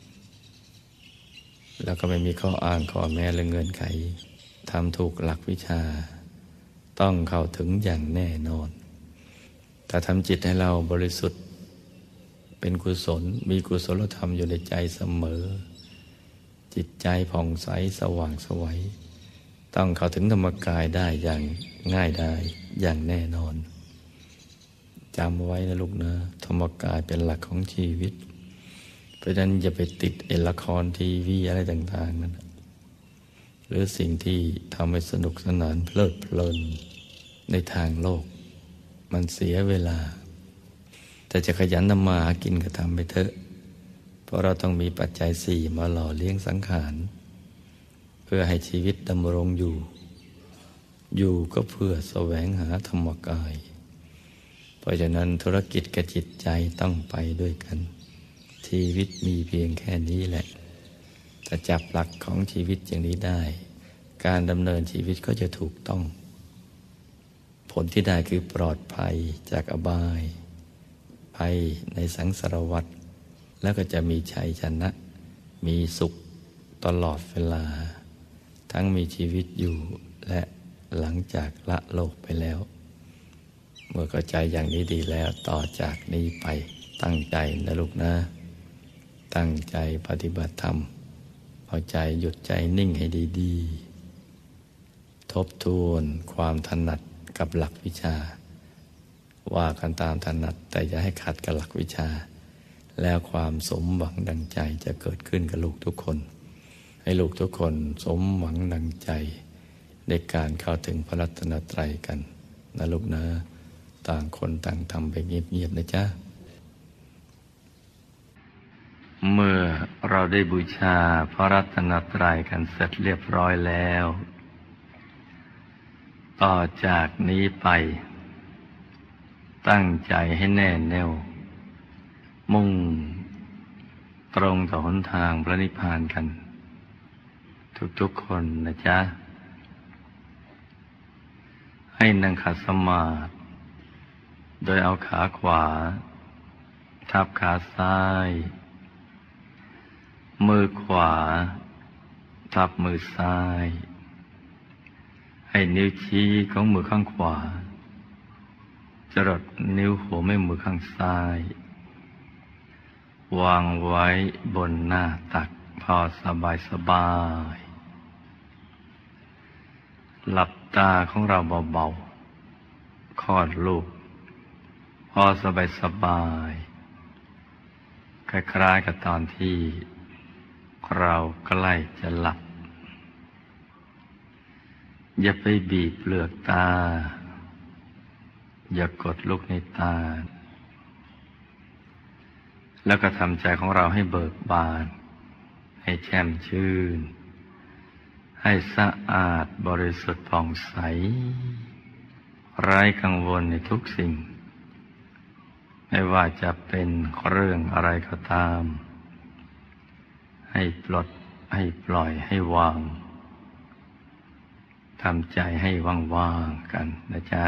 S1: แล้วก็ไม่มีข้ออ้างข้อแม้หรือเงื่อนไขทำถูกหลักวิชาต้องเข้าถึงอย่างแน่นอนถ้าทำจิตให้เราบริสุทธิ์เป็นกุศลมีกุศลธรรมอยู่ในใจเสมอจิตใจผ่องใสสว่างไสวต้องเข้าถึงธรรมกายได้อย่างง่ายได้อย่างแน่นอนจำไว้นะลูกนะธรรมกายเป็นหลักของชีวิตเพราะฉะนั้นอย่าไปติดละครทีวีอะไรต่างๆนั้นหรือสิ่งที่ทำให้สนุกสนานเพลิดเพลินในทางโลกมันเสียเวลาแต่จะขยันทำมาหากินก็ทำไปเถอะเพราะเราต้องมีปัจจัยสี่มาหล่อเลี้ยงสังขารเพื่อให้ชีวิตดำรงอยู่ก็เพื่อแสวงหาธรรมกายเพราะฉะนั้นธุรกิจกับจิตใจต้องไปด้วยกันชีวิตมีเพียงแค่นี้แหละถ้าจับหลักของชีวิตอย่างนี้ได้การดำเนินชีวิตก็จะถูกต้องผลที่ได้คือปลอดภัยจากอบายภัยในสังสารวัฏแล้วก็จะมีชัยชนะมีสุขตลอดเวลาทั้งมีชีวิตอยู่และหลังจากละโลกไปแล้วเมื่อเข้าใจอย่างนี้ดีแล้วต่อจากนี้ไปตั้งใจนะลูกนะตั้งใจปฏิบัติธรรมเอาใจหยุดใจนิ่งให้ดีๆทบทวนความถนัดกับหลักวิชาว่ากันตามถนัดแต่อย่าให้ขัดกับหลักวิชาแล้วความสมหวังดังใจจะเกิดขึ้นกับลูกทุกคนให้ลูกทุกคนสมหวังดังใจในการเข้าถึงพระรัตนตรัยกันนะลูกนะต่างคนต่างทำไปเงียบๆนะจ๊ะเมื่อเราได้บูชาพระรัตนตรัยกันเสร็จเรียบร้อยแล้วต่อจากนี้ไปตั้งใจให้แน่แน่วมุ่งตรงต่อหนทางพระนิพพานกันทุกๆคนนะจ๊ะให้นั่งขัดสมาธิโดยเอาขาขวาทับขาซ้ายมือขวาทับมือซ้ายให้นิ้วชี้ของมือข้างขวาจรดนิ้วหัวแม่มือข้างซ้ายวางไว้บนหน้าตักพอสบายหลับตาของเราเบาๆคลอดลูกพอสบายคล้ายๆกับตอนที่เราใกล้จะหลับอย่าไปบีบเปลือกตาอย่ากดลูกในตาแล้วก็ทำใจของเราให้เบิกบานให้แช่มชื่นให้สะอาดบริสุทธิ์ผ่องใสไร้กังวลในทุกสิ่งไม่ว่าจะเป็นเรื่องอะไรก็ตามให้ปลดให้ปล่อยให้วางทำใจให้ว่างๆกันนะจ๊ะ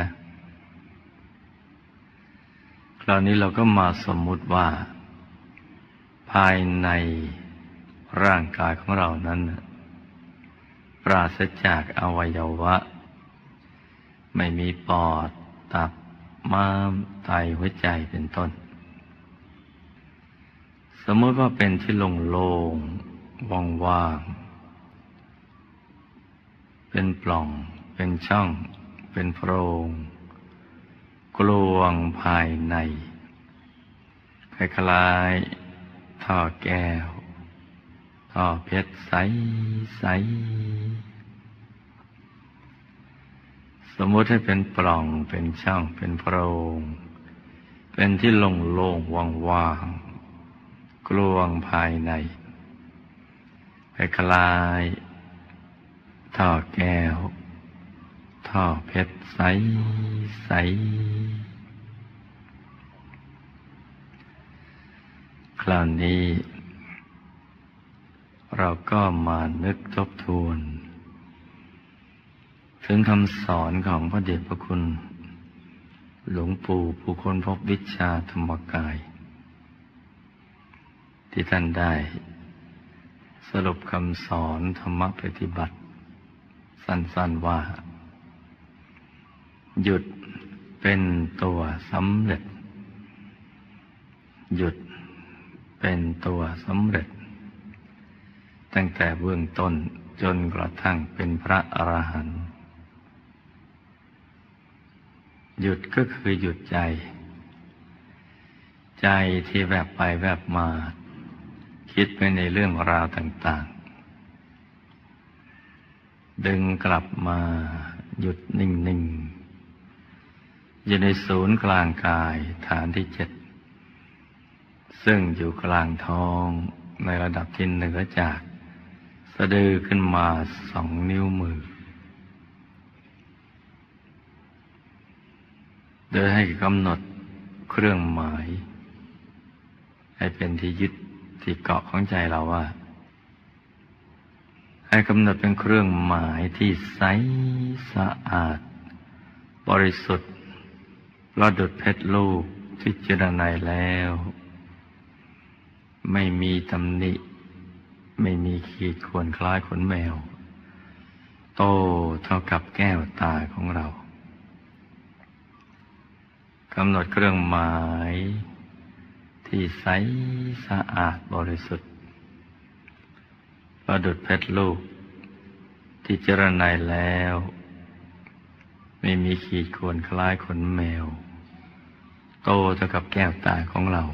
S1: คราวนี้เราก็มาสมมุติว่าภายในร่างกายของเรานั้นปราศจากอวัยวะไม่มีปอดตับม้ามไตหัวใจเป็นต้นสมมติว่าเป็นที่โล่งๆว่างๆเป็นปล่องเป็นช่องเป็นโพรงกลวงภายในคล้ายๆท่อแก้วท่อเพชรใสๆสมมติให้เป็นปล่องเป็นช่องเป็นโพรงเป็นที่โล่งๆว่างๆกลวงภายในคล้ายๆท่อแก้วท่อเพชรใสๆคราวนี้เราก็มานึกทบทวนถึงคำสอนของพระเดชพระคุณหลวงปู่ผู้ค้นพบวิชาธรรมกายที่ท่านได้สรุปคำสอนธรรมปฏิบัติสั้นๆว่าหยุดเป็นตัวสำเร็จหยุดเป็นตัวสำเร็จตั้งแต่เบื้องต้นจนกระทั่งเป็นพระอรหันต์หยุดก็คือหยุดใจที่แวบไปแวบมาคิดไปในเรื่องราวต่างๆดึงกลับมาหยุดนิ่งๆอยู่ในศูนย์กลางกายฐานที่7ซึ่งอยู่กลางท้องในระดับที่เหนือจากสะดือขึ้นมา2 นิ้วมือโดยให้กำหนดเครื่องหมายให้เป็นที่ยึดที่เกาะของใจเราว่าให้กำหนดเป็นเครื่องหมายที่ใสสะอาดบริสุทธิ์ประดุจเพชรลูกที่เจรไนแล้วไม่มีตำหนิไม่มีขีดข่วนคล้ายขนแมวโตเท่ากับแก้วตาของเรากำหนดเครื่องหมายที่ใสสะอาดบริสุทธิ์ประดุจเพชรลูกที่เจรไนแล้วไม่มีขีดข่วนคล้ายขนแมวโตเท่ากับแก้วตาของเรา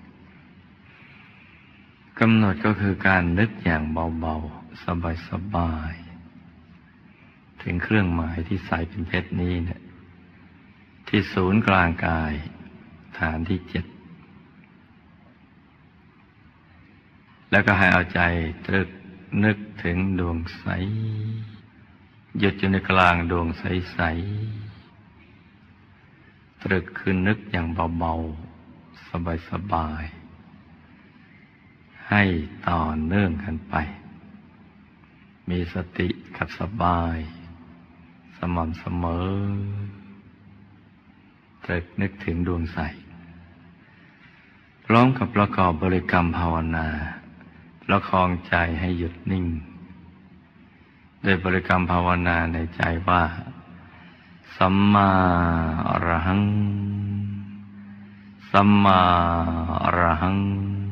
S1: กำหนดก็คือการนึกอย่างเบาๆสบายๆถึงเครื่องหมายที่ใสเป็นเพชรนี้เนี่ยที่ศูนย์กลางกายฐานที่7แล้วก็ให้เอาใจตรึกนึกถึงดวงใสหยุดอยู่ในกลางดวงใสๆตรึกคือนึกอย่างเบาๆสบายๆให้ต่อเนื่องกันไปมีสติกับสบายสม่ำเสมอตรึกนึกถึงดวงใสพร้อมกับประกอบบริกรรมภาวนาประคองใจให้หยุดนิ่งโดยบริกรรมภาวนาในใจว่าสัมมาอรหังสัมมาอรหัง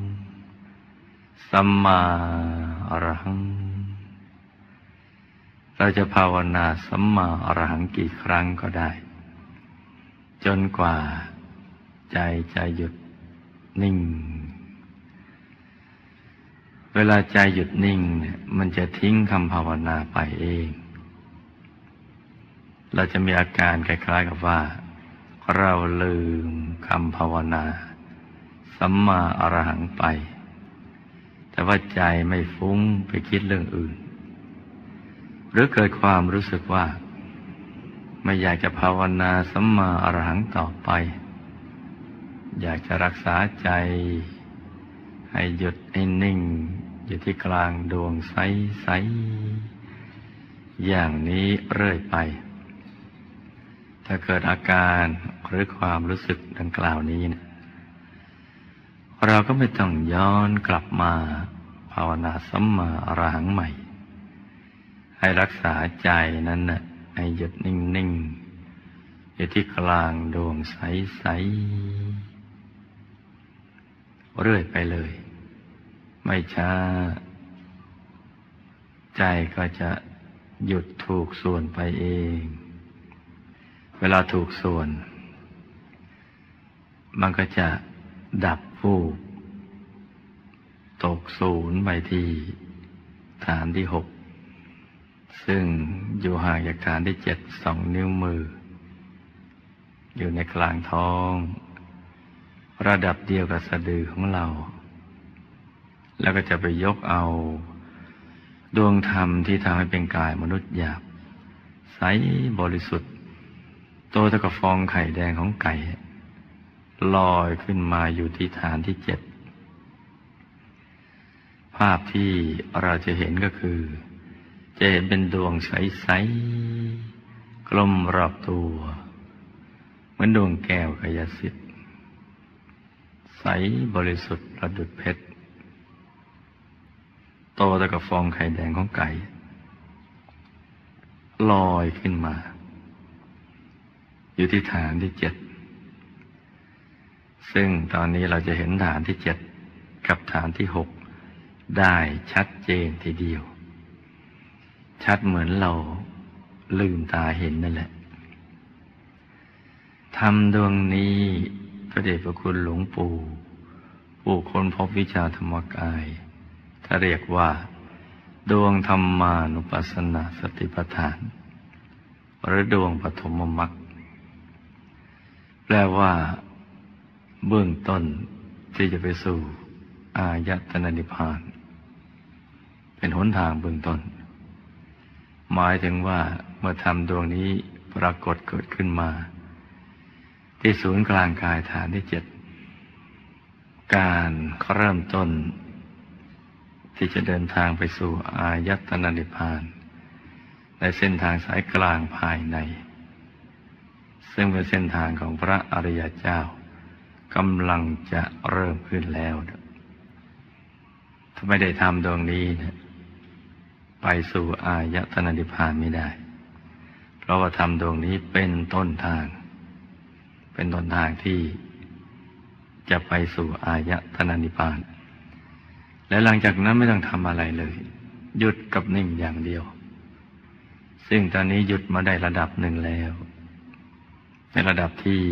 S1: สัมมาอรหังเราจะภาวนาสัมมาอรหังกี่ครั้งก็ได้จนกว่าใจจะหยุดนิ่งเวลาใจหยุดนิ่งเนี่ยมันจะทิ้งคำภาวนาไปเองเราจะมีอาการคล้ายๆกับว่าเราลืมคำภาวนาสัมมาอรหังไปแต่ว่าใจไม่ฟุ้งไปคิดเรื่องอื่นหรือเกิดความรู้สึกว่าไม่อยากจะภาวนาสัมมาอรหังต่อไปอยากจะรักษาใจให้หยุดให้นิ่งอยู่ที่กลางดวงใสๆอย่างนี้เรื่อยไปถ้าเกิดอาการหรือความรู้สึกดังกล่าวนี้นะเราก็ไม่ต้องย้อนกลับมาภาวนาสัมมาอรหังใหม่ให้รักษาใจนั้นน่ะให้หยุดนิ่งๆอยู่ที่กลางดวงใสๆเรื่อยไปเลยไม่ช้าใจก็จะหยุดถูกส่วนไปเองเวลาถูกส่วนมันก็จะดับวูบตกศูนย์ไปที่ฐานที่6ซึ่งอยู่ห่างจากฐานที่7 2 นิ้วมืออยู่ในกลางท้องระดับเดียวกับสะดือของเราแล้วก็จะไปยกเอาดวงธรรมที่ทำให้เป็นกายมนุษย์หยาบใสบริสุทธิ์โตเท่ากับฟองไข่แดงของไก่ลอยขึ้นมาอยู่ที่ฐานที่7ภาพที่เราจะเห็นก็คือจะเห็นเป็นดวงใสๆกลมรอบตัวเหมือนดวงแก้วกายสิทธิ์ใสบริสุทธิ์ประดุจเพชรโตเท่ากับฟองไข่แดงของไก่ลอยขึ้นมาอยู่ที่ฐานที่7ซึ่งตอนนี้เราจะเห็นฐานที่7กับฐานที่6ได้ชัดเจนทีเดียวชัดเหมือนเราลืมตาเห็นนั่นแหละธรรมดวงนี้พระเดชพระคุณหลวงปู่ผู้ค้นพบวิชาธรรมกายถ้าเรียกว่าดวงธรรมานุปัสสนาสติปัฏฐานหรือดวงปฐมมรรคลว่าเบื้องต้นที่จะไปสู่อายตนะนิพพานเป็นหนทางเบื้องต้นหมายถึงว่าเมื่อธรรมดวงนี้ปรากฏเกิดขึ้นมาที่ศูนย์กลางกายฐานที่7การเริ่มต้นที่จะเดินทางไปสู่อายตนะนิพพานในเส้นทางสายกลางภายในซึ่งเป็นเส้นทางของพระอริยเจ้ากำลังจะเริ่มขึ้นแล้วถ้าไม่ได้ทำดวงนี้นะไปสู่อายตนะนิพพานไม่ได้เพราะว่าทำดวงนี้เป็นต้นทางที่จะไปสู่อายตนะนิพพานและหลังจากนั้นไม่ต้องทำอะไรเลยหยุดกับนิ่งอย่างเดียวซึ่งตอนนี้หยุดมาได้ระดับหนึ่งแล้วในระดับที่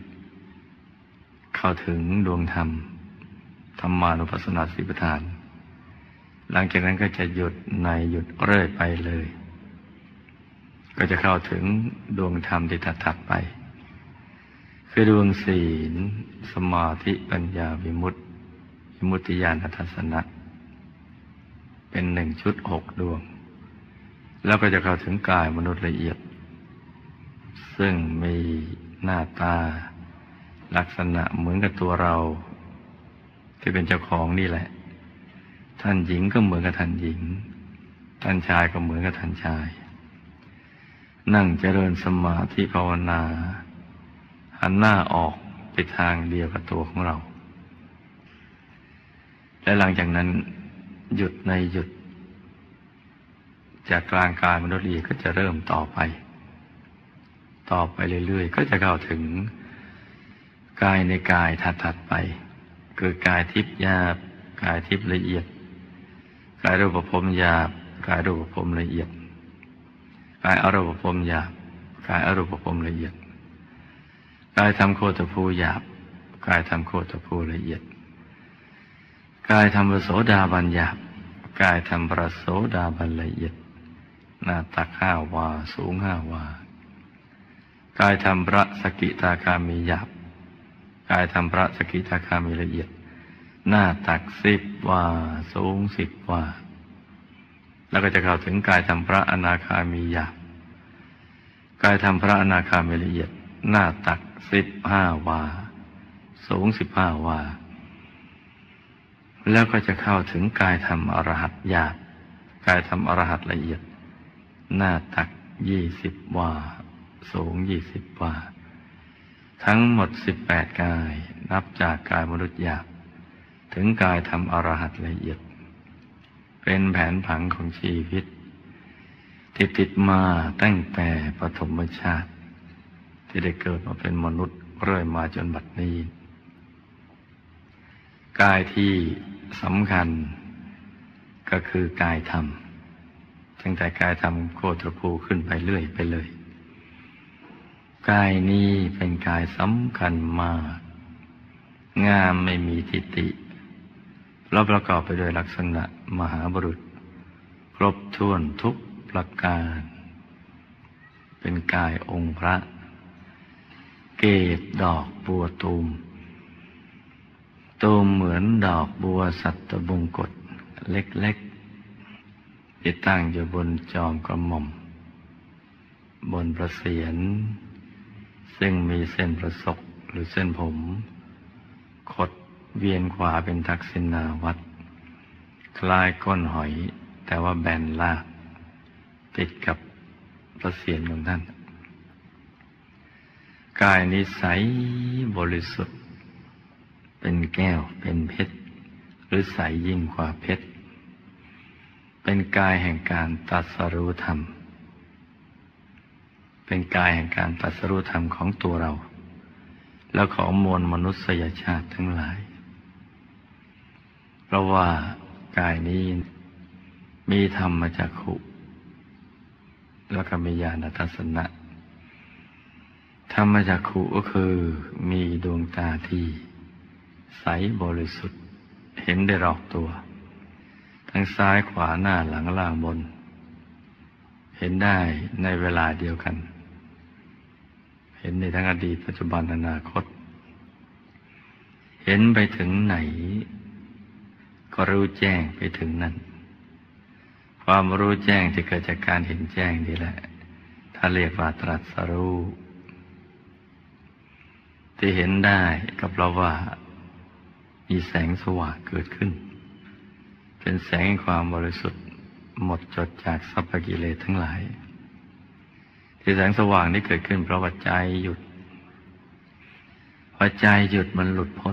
S1: เข้าถึงดวงธรรมธรรมานุปัสสนาสติปัฏฐานหลังจากนั้นก็จะหยุดหยุดเรื่อยไปเลยก็จะเข้าถึงดวงธรรมที่ถัดไปคือดวงศีลสมาธิปัญญาวิมุตติญาณทัศนะเป็น1 ชุด 6 ดวงแล้วก็จะเข้าถึงกายมนุษย์ละเอียดซึ่งมีหน้าตาลักษณะเหมือนกับตัวเราที่เป็นเจ้าของนี่แหละท่านหญิงก็เหมือนกับท่านหญิงท่านชายก็เหมือนกับท่านชายนั่งเจริญสมาธิภาวนาหันหน้าออกไปทางเดียวกับตัวของเราและหลังจากนั้นหยุดจากกลางกายมนุษย์ละเอียดก็จะเริ่มต่อไปเรื่อยๆก็จะเข้าถึงกายในกายถัดไปคือกายทิพย์หยาบกายทิพย์ละเอียดกายรูปภพหยาบกายรูปภพละเอียดกายอรูปภพหยาบกายอรูปภพละเอียดกายธรรมโคตภูหยาบกายธรรมโคตภูละเอียดกายธรรมโสดาบันหยาบกายธรรมปรโสดาบันละเอียดหน้าตัก5 วาสูง5 วากายธรรมพระสกิทาคามีหยาบกายธรรมพระสกิทาคามีละเอียดหน้าตัก10 วาสูง10 วาแล้วก็จะเข้าถึงกายธรรมพระอนาคามีหยาบกายธรรมพระอนาคามีละเอียดหน้าตัก15 วาสูง15 วาแล้วก็จะเข้าถึงกายธรรมอรหัตหยาบกายธรรมอรหัตละเอียดหน้าตัก20 วาสูง20 วาทั้งหมด18 กายนับจากกายมนุษย์หยาบถึงกายธรรมอรหัตละเอียดเป็นแผนผังของชีวิตที่ติดมาตั้งแต่ปฐมชาติที่ได้เกิดมาเป็นมนุษย์เรื่อยมาจนบัดนี้กายที่สำคัญก็คือกายธรรมตั้งแต่กายธรรมโคตรภูขึ้นไปเรื่อยไปเลยกายนี้เป็นกายสำคัญมากงามไม่มีทิฏฐิและประกอบไปด้วยลักษณะมหาบุรุษครบถ้วนทุกประการเป็นกายองค์พระเกศดอกบัวตูมเหมือนดอกบัวสัตบงกฎเล็กๆที่ตั้งอยู่บนจอมกระหม่อมบนประเสียรซึ่งมีเส้นประศกหรือเส้นผมขดเวียนขวาเป็นทักษิณาวัตรคล้ายก้นหอยแต่ว่าแบนลากติดกับประเสียรของท่านกายนิสัยบริสุทธิ์เป็นแก้วเป็นเพชรหรือใสยิ่งกว่าเพชรเป็นกายแห่งการตรัสรู้ธรรมเป็นกายแห่งการตรัสรู้ธรรมของตัวเราและของมวลมนุษยชาติทั้งหลายเพราะว่ากายนี้มีธรรมจักขุแล้วก็มีญาณทัศนะธรรมจักขุก็คือมีดวงตาที่ใสบริสุทธิ์เห็นได้รอบตัวทั้งซ้ายขวาหน้าหลังล่างบนเห็นได้ในเวลาเดียวกันเห็นในทั้งอดีตปัจจุบันอนาคตเห็นไปถึงไหนก็รู้แจ้งไปถึงนั้นความรู้แจ้งที่เกิดจากการเห็นแจ้งนี่แหละถ้าเรียกว่าตรัสรู้ที่เห็นได้ก็เพราะว่ามีแสงสว่างเกิดขึ้นเป็นแสงแห่งความบริสุทธิ์หมดจดจากสัพพกิเลสทั้งหลายที่แสงสว่างนี้เกิดขึ้นเพราะว่าใจหยุดพอใจหยุดมันหลุดพ้น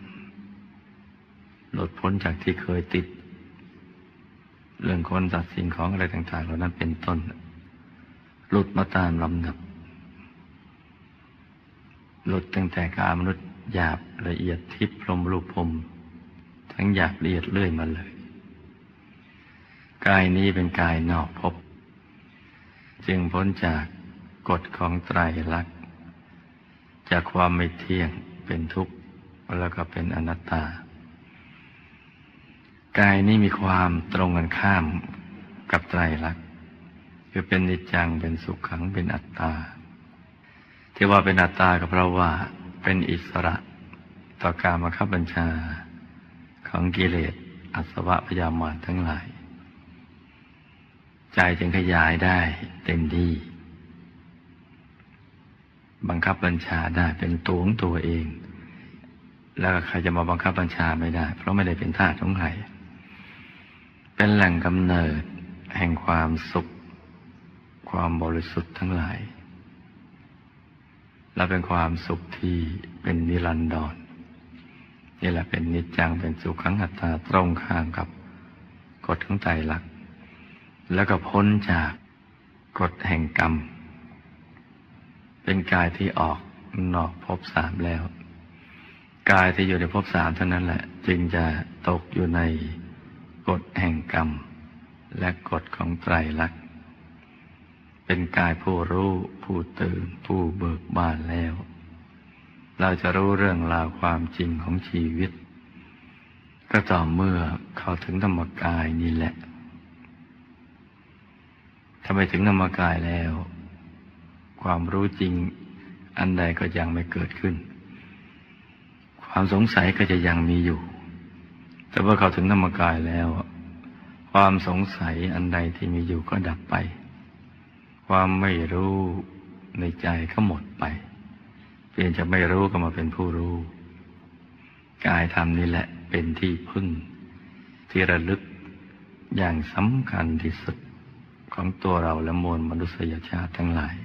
S1: จากที่เคยติดเรื่องคนสัตว์สิ่งของอะไรต่างๆเหล่านั้นเป็นต้นหลุดมาตามลำดับหลุดตั้งแต่กามนุษย์หยาบละเอียดทิพย์พรหมรูปพรหมทั้งหยาบละเอียดเรื่อยมาเลยกายนี้เป็นกายนอกภพจึงพ้นจากกฎของไตรลักษณ์จากความไม่เที่ยงเป็นทุกข์แล้วก็เป็นอนัตตากายนี้มีความตรงกันข้ามกับไตรลักษณ์คือเป็นนิจจังเป็นสุขขังเป็นอัตตาที่ว่าเป็นอัตตาก็เพราะว่าเป็นอิสระต่อการบังคับบัญชาของกิเลสอาสวะพยามารทั้งหลายใจจึงขยายได้เต็มที่บังคับบัญชาได้เป็นตัวของตัวเองแล้วใครจะมาบังคับบัญชาไม่ได้เพราะไม่ได้เป็นทาสของใครเป็นแหล่งกำเนิดแห่งความสุขความบริสุทธิ์ทั้งหลายและเป็นความสุขที่เป็นนิรันดรนี่แหละเป็นนิจจังเป็นสุขขังอัตตาตรงข้ามกับกฎของไตรลักษณ์แล้วก็พ้นจากกฎแห่งกรรมเป็นกายที่ออกนอกภพสามแล้วกายที่อยู่ในภพสามเท่านั้นแหละจึงจะตกอยู่ในกฎแห่งกรรมและกฎของไตรลักษณ์เป็นกายผู้รู้ผู้ตื่นผู้เบิกบานแล้วเราจะรู้เรื่องราวความจริงของชีวิตก็ต่อเมื่อเข้าถึงธรรมกายนี่แหละถ้าไปถึงธรรมกายแล้วความรู้จริงอันใดก็ยังไม่เกิดขึ้นความสงสัยก็จะยังมีอยู่แต่ว่าเข้าถึงธรรมกายแล้วความสงสัยอันใดที่มีอยู่ก็ดับไปความไม่รู้ในใจก็หมดไปเปลี่ยนจากไม่รู้ก็มาเป็นผู้รู้กายธรรมนี่แหละเป็นที่พึ่งที่ระลึกอย่างสำคัญที่สุดของตัวเราและมวลมนุษยชาติทั้งหลาย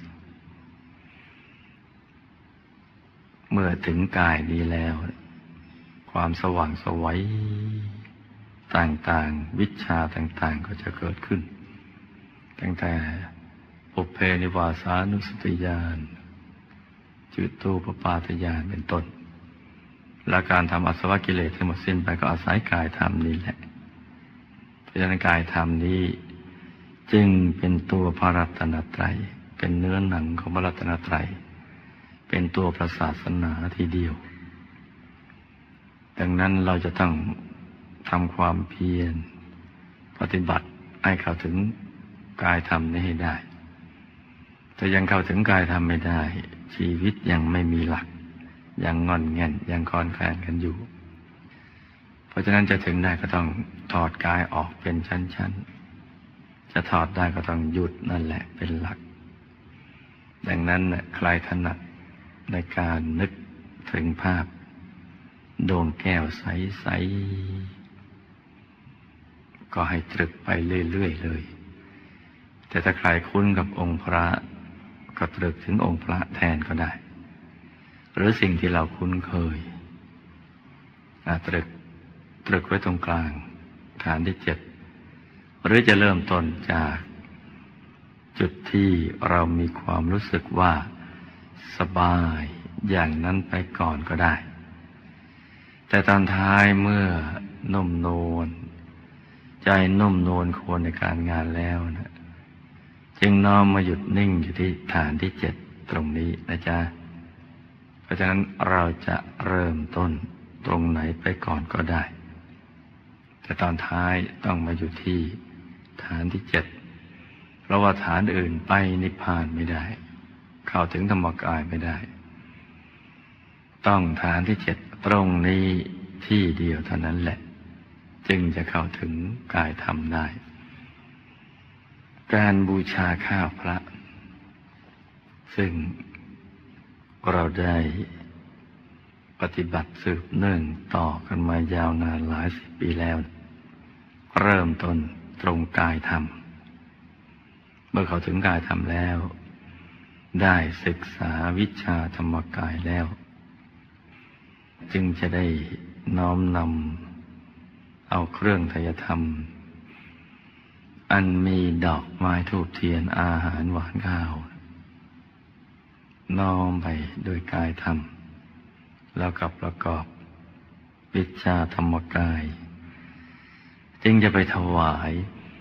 S1: เมื่อถึงกายนี้แล้วความสว่างไสวต่างๆวิชาต่างๆก็จะเกิดขึ้นตั้งแต่ปุพเพนิวาสานุสติญาณจุตูปปาทญาณเป็นต้นและการทำอาสวะกิเลสให้หมดสิ้นไปก็อาศัยกายธรรมนี้แหละเพราะฉะนั้นกายธรรมนี้จึงเป็นตัวพระรัตนตรัยเป็นเนื้อหนังของพระรัตนตรัยเป็นตัวพระศาสนาทีเดียวดังนั้นเราจะต้องทำความเพียรปฏิบัติให้เข้าถึงกายธรรมนี้ให้ได้แต่ยังเข้าถึงกายธรรมไม่ได้ชีวิตยังไม่มีหลักยังงอนแง่นยังคลอนแคลนกันอยู่เพราะฉะนั้นจะถึงได้ก็ต้องถอดกายออกเป็นชั้นๆจะถอดได้ก็ต้องหยุดนั่นแหละเป็นหลักดังนั้นใครถนัดในการนึกถึงภาพดวงแก้วใสๆก็ให้ตรึกไปเรื่อยๆเลยแต่ถ้าใครคุ้นกับองค์พระก็ตรึกถึงองค์พระแทนก็ได้หรือสิ่งที่เราคุ้นเคยตรึกไว้ตรงกลางฐานที่7หรือจะเริ่มต้นจากจุดที่เรามีความรู้สึกว่าสบายอย่างนั้นไปก่อนก็ได้แต่ตอนท้ายเมื่อนุ่มนวลใจนุ่มนวลควรในการงานแล้วนะจึงน้อมมาหยุดนิ่งอยู่ที่ฐานที่7ตรงนี้นะจ๊ะเพราะฉะนั้นเราจะเริ่มต้นตรงไหนไปก่อนก็ได้แต่ตอนท้ายต้องมาอยู่ที่ฐานที่7เพราะว่าฐานอื่นไปนิพพานไม่ได้เข้าถึงธรรมกายไม่ได้ต้องฐานที่7ตรงนี้ที่เดียวเท่านั้นแหละจึงจะเข้าถึงกายธรรมได้การบูชาข้าวพระซึ่งเราได้ปฏิบัติสืบเนื่องต่อกันมายาวนานหลายสิบปีแล้วเริ่มต้นตรงกายธรรมเมื่อเขาถึงกายธรรมแล้วได้ศึกษาวิชาธรรมกายแล้วจึงจะได้น้อมนำเอาเครื่องไตรธรรมอันมีดอกไม้ธูปเทียนอาหารหวานข้าวน้อมไปโดยกายธรรมแล้วกับประกอบวิชาธรรมกายจึงจะไปถวาย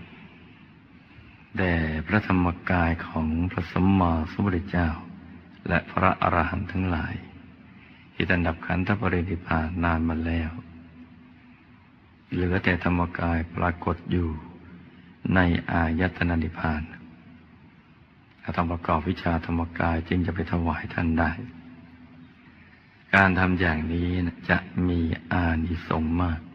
S1: แด่พระธรรมกายของพระสัมมาสัมพุทธเจ้าและพระอรหันต์ทั้งหลายที่ท่านดับขันธปรินิพพานนานมาแล้วเหลือแต่ธรรมกายปรากฏอยู่ในอายตนะนิพพานถ้าต้องประกอบวิชาธรรมกายจึงจะไปถวายท่านได้การทำอย่างนี้จะมีอานิสงส์มาก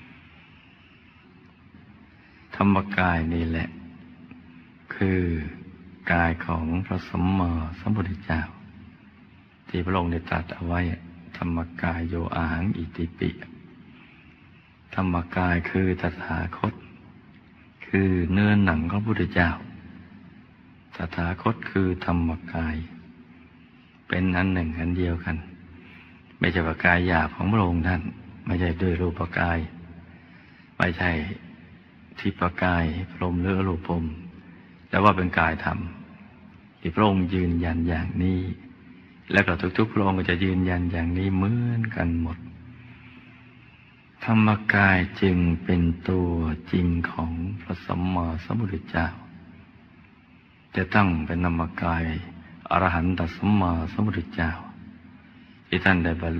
S1: ธรรมกายนี่แหละคือกายของพระสัมมาสัมพุทธเจ้าที่พระองค์ได้ตรัสเอาไว้ธรรมกายโยอาหังอิติปิธรรมกายคือตถาคตคือเนื้อหนังของพระพุทธเจ้าตถาคตคือธรรมกายเป็นอันหนึ่งอันเดียวกันไม่ใช่ว่ากายหยาบของพระองค์ท่านไม่ใช่ด้วยรูปกายไม่ใช่ทิพกายพรหมหรืออรูปพรหมแต่ว่าเป็นกายธรรมที่พระองค์ยืนยันอย่างนี้และก็ทุกๆพระองค์ก็จะยืนยันอย่างนี้เหมือนกันหมดธรรมกายจึงเป็นตัวจริงของพระสัมมาสัมพุทธเจ้าจะต้องเป็นธรรมกายอรหันตสัมมาสัมพุทธเจ้าที่ท่านได้บรร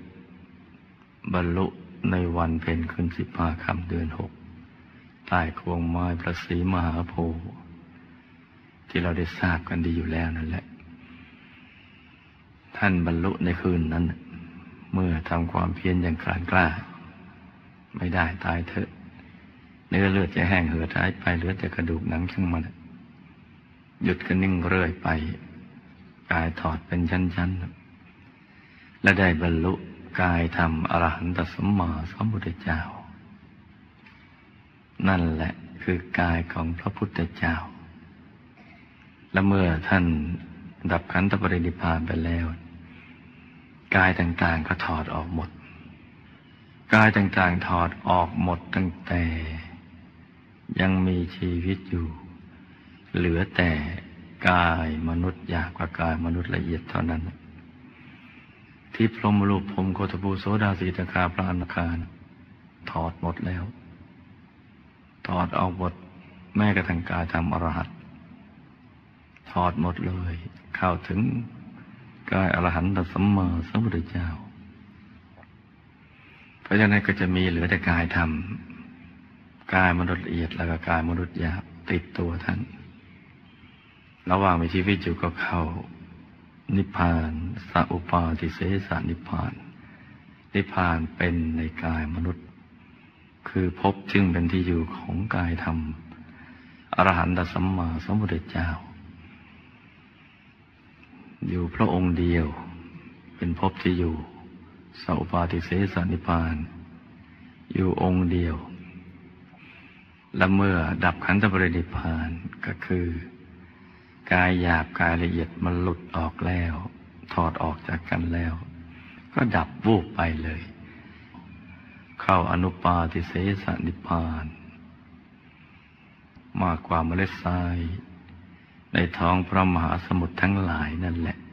S1: ลุในวันเพ็ญขึ้น15 ค่ำเดือน 6ใต้โคนไม้พระศรีมหาโพธิ์ที่เราได้ทราบกันดีอยู่แล้วนั่นแหละท่านบรรลุในคืนนั้นเมื่อทำความเพียรอย่างกล้ากล้าไม่ได้ตายเถอะเนื้อเลือดจะแห้งเหือดหายไปเหลือแต่กระดูกหนังช่างมันหยุดก็นิ่งเรื่อยไปกายถอดเป็นชั้นๆและได้บรรลุกายธรรมอรหันตสัมมาสัมพุทธเจ้านั่นแหละคือกายของพระพุทธเจ้าและเมื่อท่านดับขันธปรินิพพานไปแล้วกายต่างๆก็ถอดออกหมดกายต่างๆถอดออกหมดตั้งแต่ยังมีชีวิตอยู่เหลือแต่กายมนุษย์หยาบกับกายมนุษย์ละเอียดเท่านั้นที่พรหมรูปพรหมโคตภูโสดาสีตคาพระอนาคาถอดหมดแล้วถอดออกหมดแม้กระทั่งกายธรรมอรหันต์ถอดหมดเลยเข้าถึงกายอรหันตสัมมาสัมพุทธเจ้าเพราะฉะนั้นก็จะมีเหลือแต่กายธรรมกายมนุษย์ละเอียดแล้วก็กายมนุษย์หยาบติดตัวท่านระหว่างมีชีวิตอยู่ก็เข้านิพพานสัพปาทิเสสนิพพานนิพพานเป็นในกายมนุษย์คือภพจึงเป็นที่อยู่ของกายธรรมอรหันตสัมมาสัมพุทธเจ้าอยู่พระองค์เดียวเป็นภพที่อยู่สัพปาทิเสสนิพพานอยู่องค์เดียวและเมื่อดับขันธปรินิพพานก็คือกายหยาบกายละเอียดมันหลุดออกแล้วถอดออกจากกันแล้วก็ดับวูบไปเลยเข้าอนุปาทิเสสนิพพานมากกว่าเมล็ดทรายในท้องพระมหาสมุทรทั้งหลายนั่นแหละ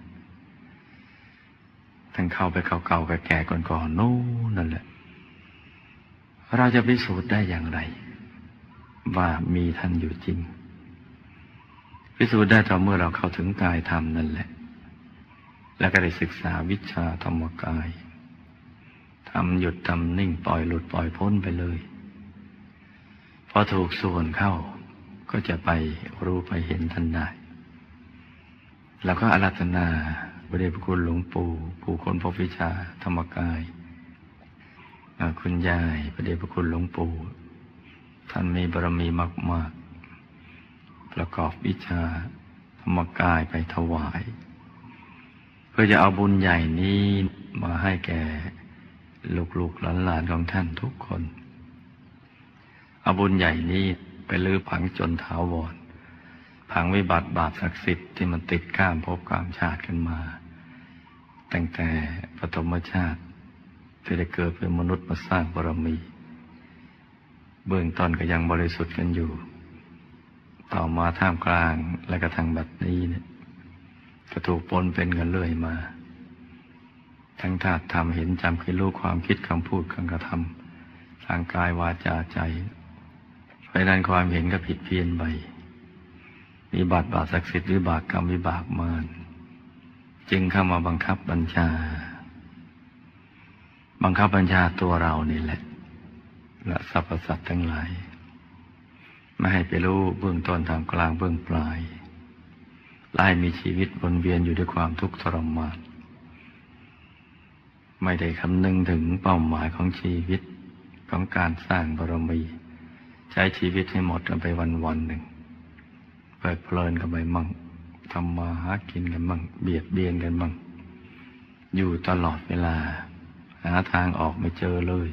S1: ทั้งเข้าไปเก่าๆแก่ๆก่อนๆโน่นนั่นแหละเราจะพิสูจน์ได้อย่างไรว่ามีท่านอยู่จริงพิสูจน์ได้ต่อเมื่อเราเข้าถึงกายธรรมนั่นแหละแล้วก็ได้ศึกษาวิชาธรรมกายทำหยุดทำนิ่งปล่อยหลุดปล่อยพ้นไปเลยพอถูกส่วนเข้าก็จะไปรู้ไปเห็นท่านได้เราก็อาราธนาพระเดชพระคุณหลวงปู่ผู้ค้นพบวิชาธรรมกายคุณยายพระเดชพระคุณหลวงปู่ท่านมีบารมีมากๆประกอบวิชาธรรมกายไปถวายเพื่อจะเอาบุญใหญ่นี้มาให้แก่ลูกๆหลานๆของท่านทุกคนเอาบุญใหญ่นี้ไปลื้อผังจนถาวรผังวิบัติบาปศักดิ์สิทธิ์ที่มันติดข้ามภพข้ามชาติกันมาตั้งแต่ปฐมชาติที่ได้เกิดเป็นมนุษย์มาสร้างบารมีเบื้องต้นก็ยังบริสุทธิ์กันอยู่ต่อมาท่ามกลางและกระทั่งบัดนี้เนี่ยก็ถูกปนเป็นกันเรื่อยมาทั้งธาตุธรรมเห็นจำคือรู้ความคิดคำพูดการกระทำทางกายวาจาใจเพราะนั้นความเห็นก็ผิดเพี้ยนไปวิบัติบาปศักดิ์สิทธิ์วิบากกรรมวิบากมารจึงเข้ามาบังคับบัญชาตัวเรานี่แหละและสรรพสัตว์ทั้งหลายไม่ให้ไปรู้เบื้องต้นท่ามกลางเบื้องปลายไล่มีชีวิตวนเวียนอยู่ด้วยความทุกข์ทรมานไม่ได้คำนึงถึงเป้าหมายของชีวิตของการสร้างบารมีใช้ชีวิตให้หมดกันไปวันๆหนึ่งเพลิดเพลินกันไปมั่งทำมาหากินกันมั่งเบียดเบียนกันมั่งอยู่ตลอดเวลาหาทางออกไม่เจอเลย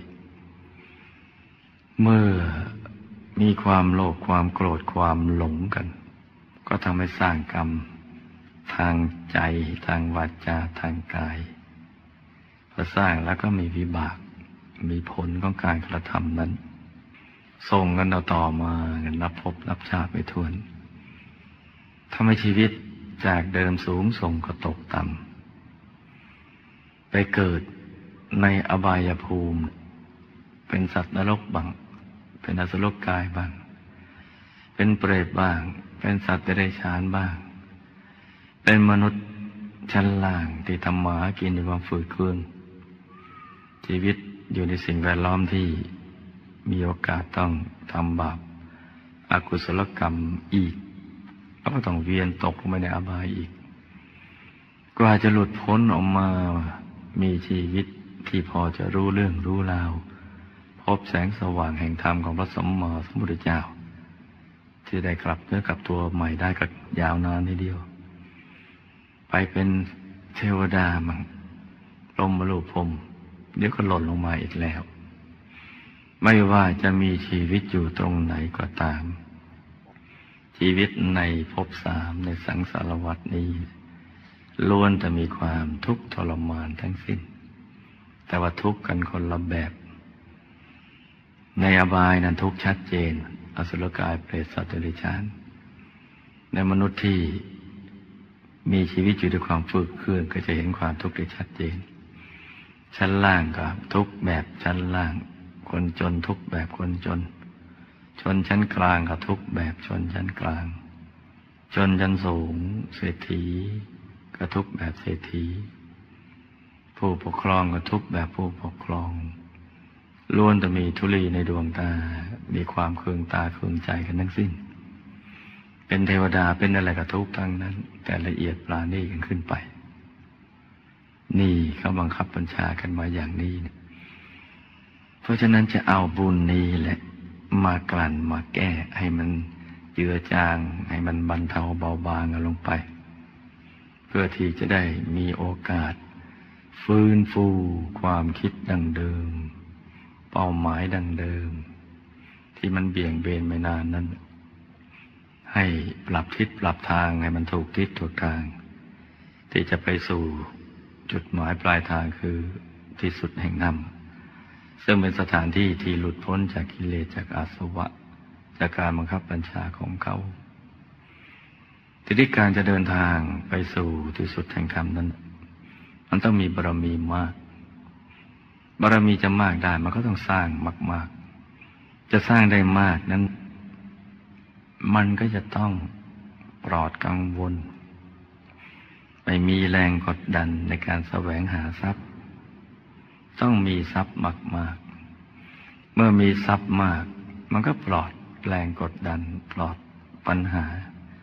S1: เมื่อมีความโลภความโกรธความหลงกันก็ทำให้สร้างกรรมทางใจทางวาจาทางกายพอสร้างแล้วก็มีวิบากมีผลของการกระทำนั้นส่งกันต่อมากันนับภพนับชาติไปทวนทำให้ชีวิตจากเดิมสูงส่งก็ตกต่ำไปเกิดในอบายภูมิเป็นสัตว์นรกบ้างเป็นอสุรกายบ้างเป็นเปรตบ้างเป็นสัตว์เดรัจฉานบ้างเป็นมนุษย์ชั้นล่างที่ทำมาหากินด้วยความฝืดเคืองชีวิตอยู่ในสิ่งแวดล้อมที่มีโอกาสต้องทำบาปอกุศลกรรมอีกแล้วก็ต้องเวียนตกลงไปในอบายอีกกว่าจะหลุดพ้นออกมามีชีวิตที่พอจะรู้เรื่องรู้ราวพบแสงสว่างแห่งธรรมของพระสัมมาสัมพุทธเจ้าที่ได้กลับเนื้อกลับตัวใหม่ได้ก็ยาวนานทีเดียวไปเป็นเทวดามั่งพรหมรูปพรหมเดี๋ยวก็หล่นลงมาอีกแล้วไม่ว่าจะมีชีวิตอยู่ตรงไหนก็ตามชีวิตในภพสามในสังสารวัฏนี้ล้วนจะมีความทุกข์ทรมานทั้งสิ้นแต่ว่าทุกข์กันคนละแบบในอบายนั้นทุกข์ชัดเจนอสุรกายเปรตสัตว์เดรัจฉานในมนุษย์ที่มีชีวิตอยู่ด้วยความฝึกเคลื่อนก็จะเห็นความทุกข์ได้ชัดเจนชั้นล่างก็ทุกข์แบบชั้นล่างคนจนทุกข์แบบคนจนชนชั้นกลางก็ทุกข์แบบชนชั้นกลางชนชั้นสูงเศรษฐีก็ทุกข์แบบเศรษฐีผู้ปกครองก็ทุกข์แบบผู้ปกครองล้วนจะมีธุลีในดวงตามีความเคืองตาเคืองใจกันทั้งสิ้นเป็นเทวดาเป็นอะไรก็ทุกข์ทั้งนั้นแต่ละเอียดปราณีกันขึ้นไปนี่เขาบังคับบัญชากันมาอย่างนี้เพราะฉะนั้นจะเอาบุญนี้แหละมากลั่นมาแก้ให้มันเจือจางให้มันบรรเทาเบาบางลงไปเพื่อที่จะได้มีโอกาสฟื้นฟูความคิดดังเดิมเป้าหมายดังเดิมที่มันเบี่ยงเบนไม่นานนั้นให้ปรับทิศปรับทางให้มันถูกทิศถูกทางที่จะไปสู่จุดหมายปลายทางคือที่สุดแห่งธรรมซึ่งเป็นสถานที่ที่หลุดพ้นจากกิเลสจากอาสวะจากการบังคับบัญชาของเขาทีนี้การจะเดินทางไปสู่ที่สุดแห่งธรรมนั้นมันต้องมีบารมีมากบารมีจะมากได้มันก็ต้องสร้างมากๆจะสร้างได้มากนั้นมันก็จะต้องปลอดกังวลไม่มีแรงกดดันในการแสวงหาทรัพย์ต้องมีทรัพย์มากๆเมื่อมีทรัพย์มากมันก็ปลอดแรงกดดันปลอดปัญหา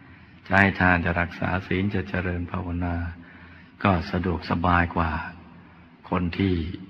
S1: จะให้ทานจะรักษาศีลจะเจริญภาวนาก็สะดวกสบายกว่าคนที่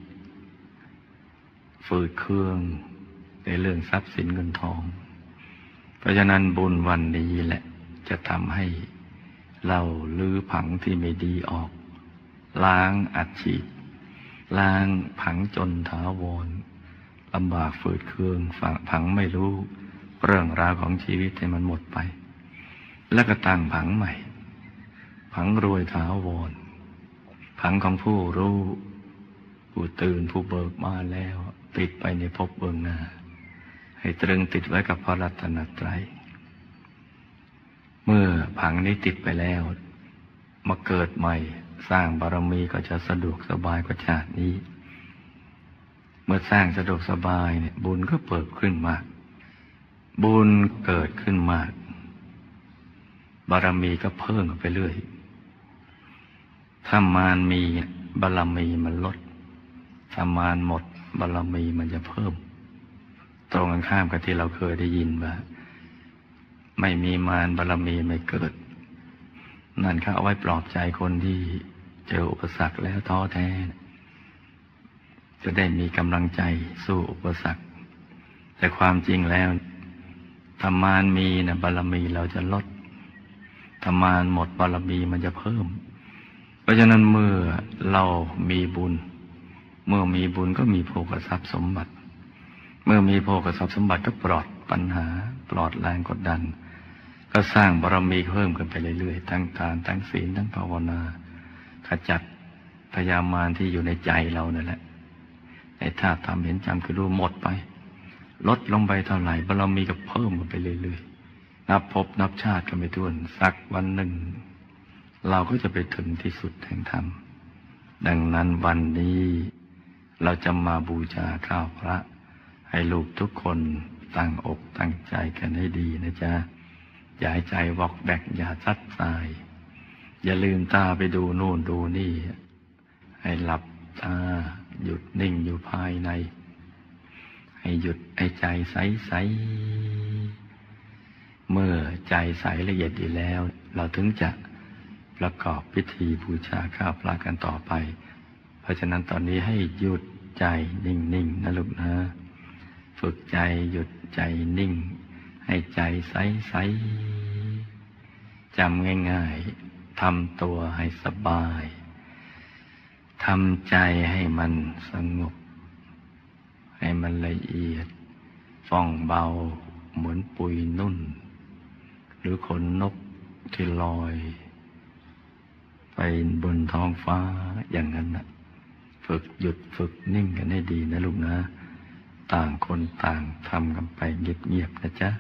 S1: ฝืดเคืองในเรื่องทรัพย์สินเงินทองเพราะฉะนั้นบุญวันนี้แหละจะทำให้เราลื้อผังที่ไม่ดีออกล้างอัดฉีดล้างผังจนถาวรลำบากฝืดเคืองผังไม่รู้เรื่องราวของชีวิตให้มันหมดไปแล้วก็ตั้งผังใหม่ผังรวยถาวรผังของผู้รู้ผู้ตื่นผู้เบิกบานแล้วติดไปในภพเบื้องหน้าให้ตรึงติดไว้กับพระรัตนตรัยเมื่อผังนี้ติดไปแล้วมาเกิดใหม่สร้างบารมีก็จะสะดวกสบายกว่าชาตินี้เมื่อสร้างสะดวกสบายเนี่ยบุญก็เปิดขึ้นมากบุญเกิดขึ้นมากบารมีก็เพิ่มไปเรื่อยถ้ามารมีบารมีมันลดถ้ามารหมดบารมีมันจะเพิ่มตรงกันข้ามกับที่เราเคยได้ยินว่าไม่มีมารบารมีไม่เกิดนั่นเขาเอาไว้ปลอบใจคนที่เจออุปสรรคแล้วท้อแท้จะได้มีกำลังใจสู้อุปสรรคแต่ความจริงแล้วถ้ามารมีนะบารมีเราจะลดถ้ามารหมดบารมีมันจะเพิ่มเพราะฉะนั้นเมื่อเรามีบุญเมื่อมีบุญก็มีโภคทรัพย์สมบัติเมื่อมีโภคทรัพย์สมบัติก็ปลอดปัญหาปลอดแรงกดดันก็สร้างบารมีเพิ่มขึ้นไปเรื่อยๆทั้งทานทั้งศีลทั้งภาวนาขจัดพยามารที่อยู่ในใจเรานั่นแหละในธาตุธรรมเห็นจำคือรู้หมดไปลดลงไปเท่าไหร่บารมีก็เพิ่มขึ้นไปเรื่อยๆนับภพนับชาติก็ไม่ถ้วนสักวันหนึ่งเราก็จะไปถึงที่สุดแห่งธรรมดังนั้นวันนี้เราจะมาบูชาข้าวพระให้ลูกทุกคนตั้งอกตั้งใจกันให้ดีนะจ๊ะอย่าให้ใจวอกแบกอย่าซัดสายอย่าลืมตาไปดูโน่นดูนี่ให้หลับตาหยุดนิ่งอยู่ภายในให้หยุดให้ใจใสๆเมื่อใจใสละเอียดดีแล้วเราถึงจะประกอบพิธีบูชาข้าวพระกันต่อไปเพราะฉะนั้นตอนนี้ให้หยุดใจนิ่งๆนะลูกนะฝึกใจหยุดใจนิ่งให้ใจใสๆจำง่ายๆทำตัวให้สบายทำใจให้มันสงบให้มันละเอียดฟ่องเบาเหมือนปุยนุ่นหรือขนนกที่ลอยไปบนท้องฟ้าอย่างนั้นนะฝึกหยุดฝึกนิ่งกันให้ดีนะลูกนะต่างคนต่างทำกันไปเงียบๆนะจ๊ะ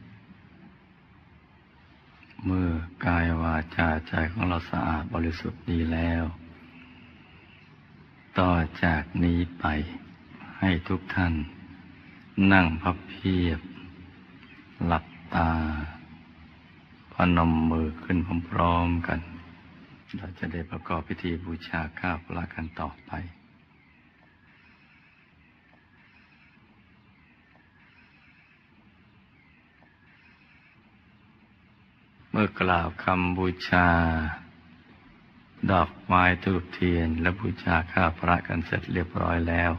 S1: เมื่อกายวาจาใจของเราสะอาดบริสุทธิ์ดีแล้วต่อจากนี้ไปให้ทุกท่านนั่งพับเพียบหลับตาพนมมือขึ้นพร้อมๆกันเราจะได้ประกอบพิธีบูชาข้าวพระกันต่อไปเมื่อกล่าวคำบูชาดอกไม้ธูปเทียนและบูชาข้าวพระกันเสร็จเรียบร้อยแล้ว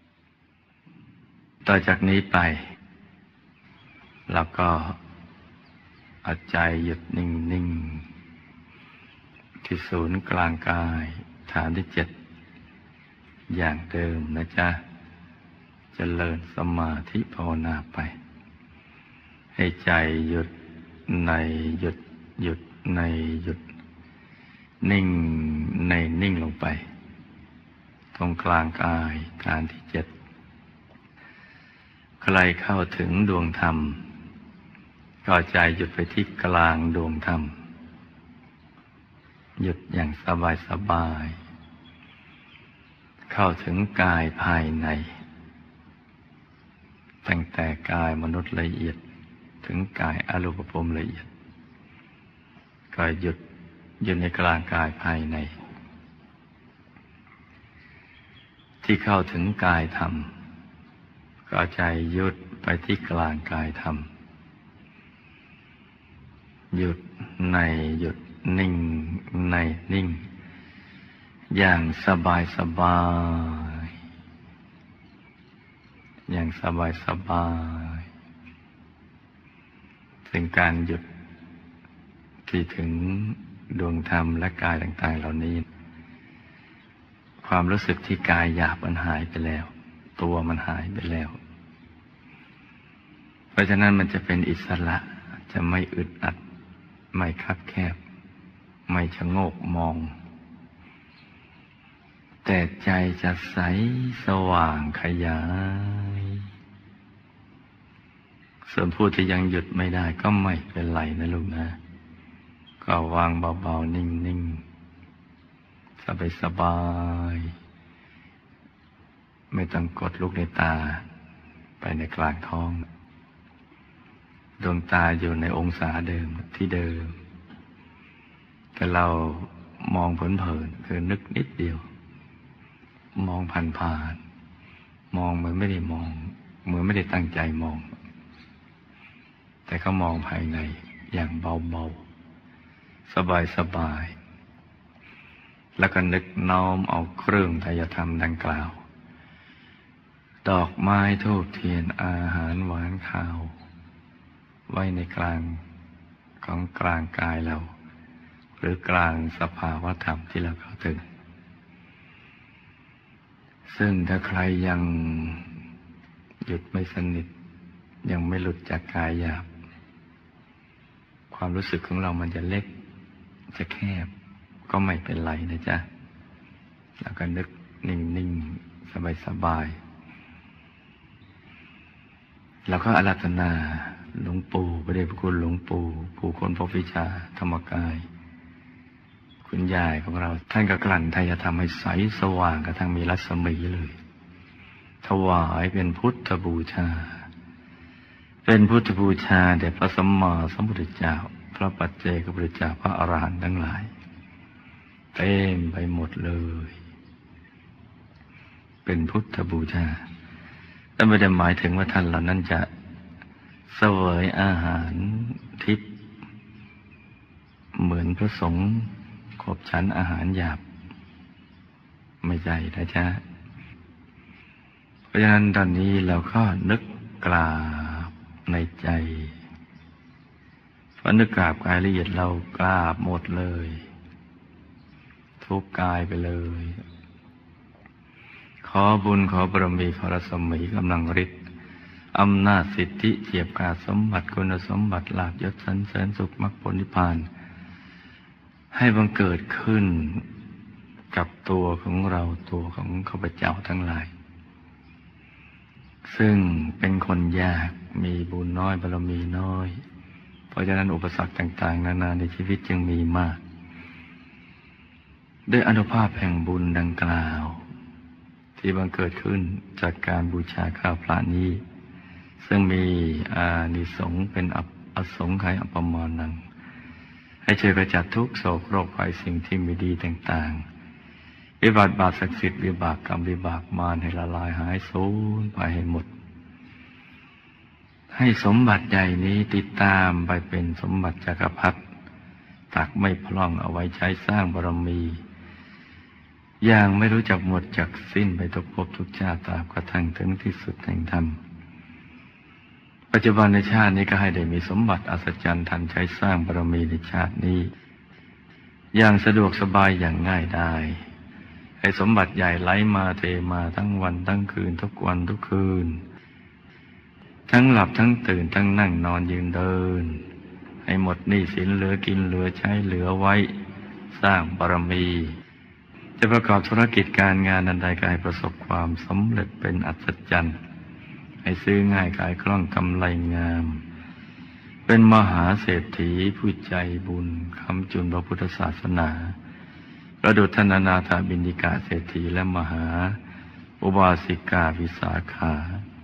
S1: ต่อจากนี้ไปเราก็เอาใจหยุดนิ่งๆที่ศูนย์กลางกายฐานที่7อย่างเดิมนะจ๊ะเจริญสมาธิภาวนาไปให้ใจหยุดในหยุดในหยุดนิ่งในนิ่งลงไปตรงกลางกายฐานที่7ใครเข้าถึงดวงธรรมก็ใจหยุดไปที่กลางดวงธรรมหยุดอย่างสบายเข้าถึงกายภายในตั้งแต่กายมนุษย์ละเอียดถึงกายอรูปภพละเอียดก็หยุดอยู่ในกลางกายภายในที่เข้าถึงกายธรรมก็ใจหยุดไปที่กลางกายธรรมหยุดในหยุดนิ่งในนิ่งอย่างสบายสบายอย่างสบายสบายซึ่งการหยุดที่ถึงดวงธรรมและกายต่างๆเหล่านี้ความรู้สึกที่กายหยาบมันหายไปแล้วตัวมันหายไปแล้วเพราะฉะนั้นมันจะเป็นอิสระจะไม่อึดอัดไม่คับแคบไม่ชะโงกมองแต่ใจจะใสสว่างขยายส่วนผู้ที่ยังหยุดไม่ได้ก็ไม่เป็นไรนะลูกนะก็วางเบาๆนิ่งๆสบายๆไม่ต้องกดลูกในตาไปในกลางท้องดวงตาอยู่ในองศาเดิมที่เดิมแต่เรามองเผินๆคือนึกนิดเดียวมองผ่านๆมองเหมือนไม่ได้มองเหมือนไม่ได้ตั้งใจมองแต่เขามองภายในอย่างเบาๆสบายๆแล้วก็นึกน้อมเอาเครื่องไตรธรรมดังกล่าวดอกไม้ธูปเทียนอาหารหวานข้าวไว้ในกลางของกลางกายเราหรือกลางสภาวะธรรมที่เราเข้าถึงซึ่งถ้าใครยังหยุดไม่สนิทยังไม่หลุดจากกายหยาบความรู้สึกของเรามันจะเล็กจะแคบก็ไม่เป็นไรนะจ๊ะแล้วก็นึกนิ่งๆสบายๆแล้วก็อาราธนาหลวงปู่พระเดชพระคุณหลวงปู่ผู้ค้นพบวิชาธรรมกายคุณยายของเราท่านก็กลั่นไตรธรรมให้ใสสว่างกระทั่งมีรัศมีเลยถวายเป็นพุทธบูชาเป็นพุทธบูชาแด่พระสัมมาสัมพุทธเจ้าพระปัจเจกพุทธเจ้าพระอรหันต์ทั้งหลายเต็มไปหมดเลยเป็นพุทธบูชาแต่ไม่ได้หมายถึงว่าท่านเหล่านั้นจะเสวยอาหารทิพย์เหมือนพระสงฆ์ขบฉันอาหารหยาบไม่ใช่นะจ๊ะเพราะฉะนั้นตอนนี้เราก็นึกกราบในใจพอนึกกราบกายละเอียดเรากราบหมดเลยทุกกายไปเลยขอบุญขอบารมีขอรัศมีกำลังฤทธิ์อำนาจสิทธิเทียบกาสมบัติคุณสมบัติลาภยศสรรเสริญสุขมรรคผลนิพพานให้บังเกิดขึ้นกับตัวของเราตัวของข้าพเจ้าทั้งหลายซึ่งเป็นคนยากมีบุญน้อยบารมีน้อยเพราะฉะนั้นอุปสรรคต่างๆนานาในชีวิตจึงมีมากด้วยอานุภาพแห่งบุญดังกล่าวที่บังเกิดขึ้นจากการบูชาข้าวพระนี้ซึ่งมีอานิสงส์เป็นอสงไขยอัปมาณังให้ช่วยกระจัดทุกโศกโรคภัยสิ่งที่ไม่ดีต่างๆวิบัติบาปศักดิ์สิทธิ์วิบากกรรมวิบากมารให้ละลายหายสูญไปให้หมดให้สมบัติใหญ่นี้ติดตามไปเป็นสมบัติจักรพรรดิตักไม่พร่องเอาไว้ใช้สร้างบารมีอย่างไม่รู้จักหมดจักสิ้นไปทุกภพทุกชาติตราบกระทั่งถึงที่สุดแห่งธรรมปัจจุบันในชาตินี้ก็ให้ได้มีสมบัติอัศจรรย์ทันใช้สร้างบารมีในชาตินี้อย่างสะดวกสบายอย่างง่ายได้ให้สมบัติใหญ่ไหลมาเทมาทั้งวันทั้งคืนทุกวันทุกคืนทั้งหลับทั้งตื่นทั้งนั่งนอนยืนเดินให้หมดหนี้สินเหลือกินเหลือใช้เหลือไว้สร้างบารมีจะประกอบธุรกิจการงานอันใดก็ให้ประสบความสำเร็จเป็นอัศจรรย์ให้ซื้อง่ายขายคล่องกำไรงามเป็นมหาเศรษฐีผู้ใจบุญค้ำจุนพระพุทธศาสนาประดุจท่านอนาถบิณฑิกาเศรษฐีและมหาอุบาสิกาวิสาขา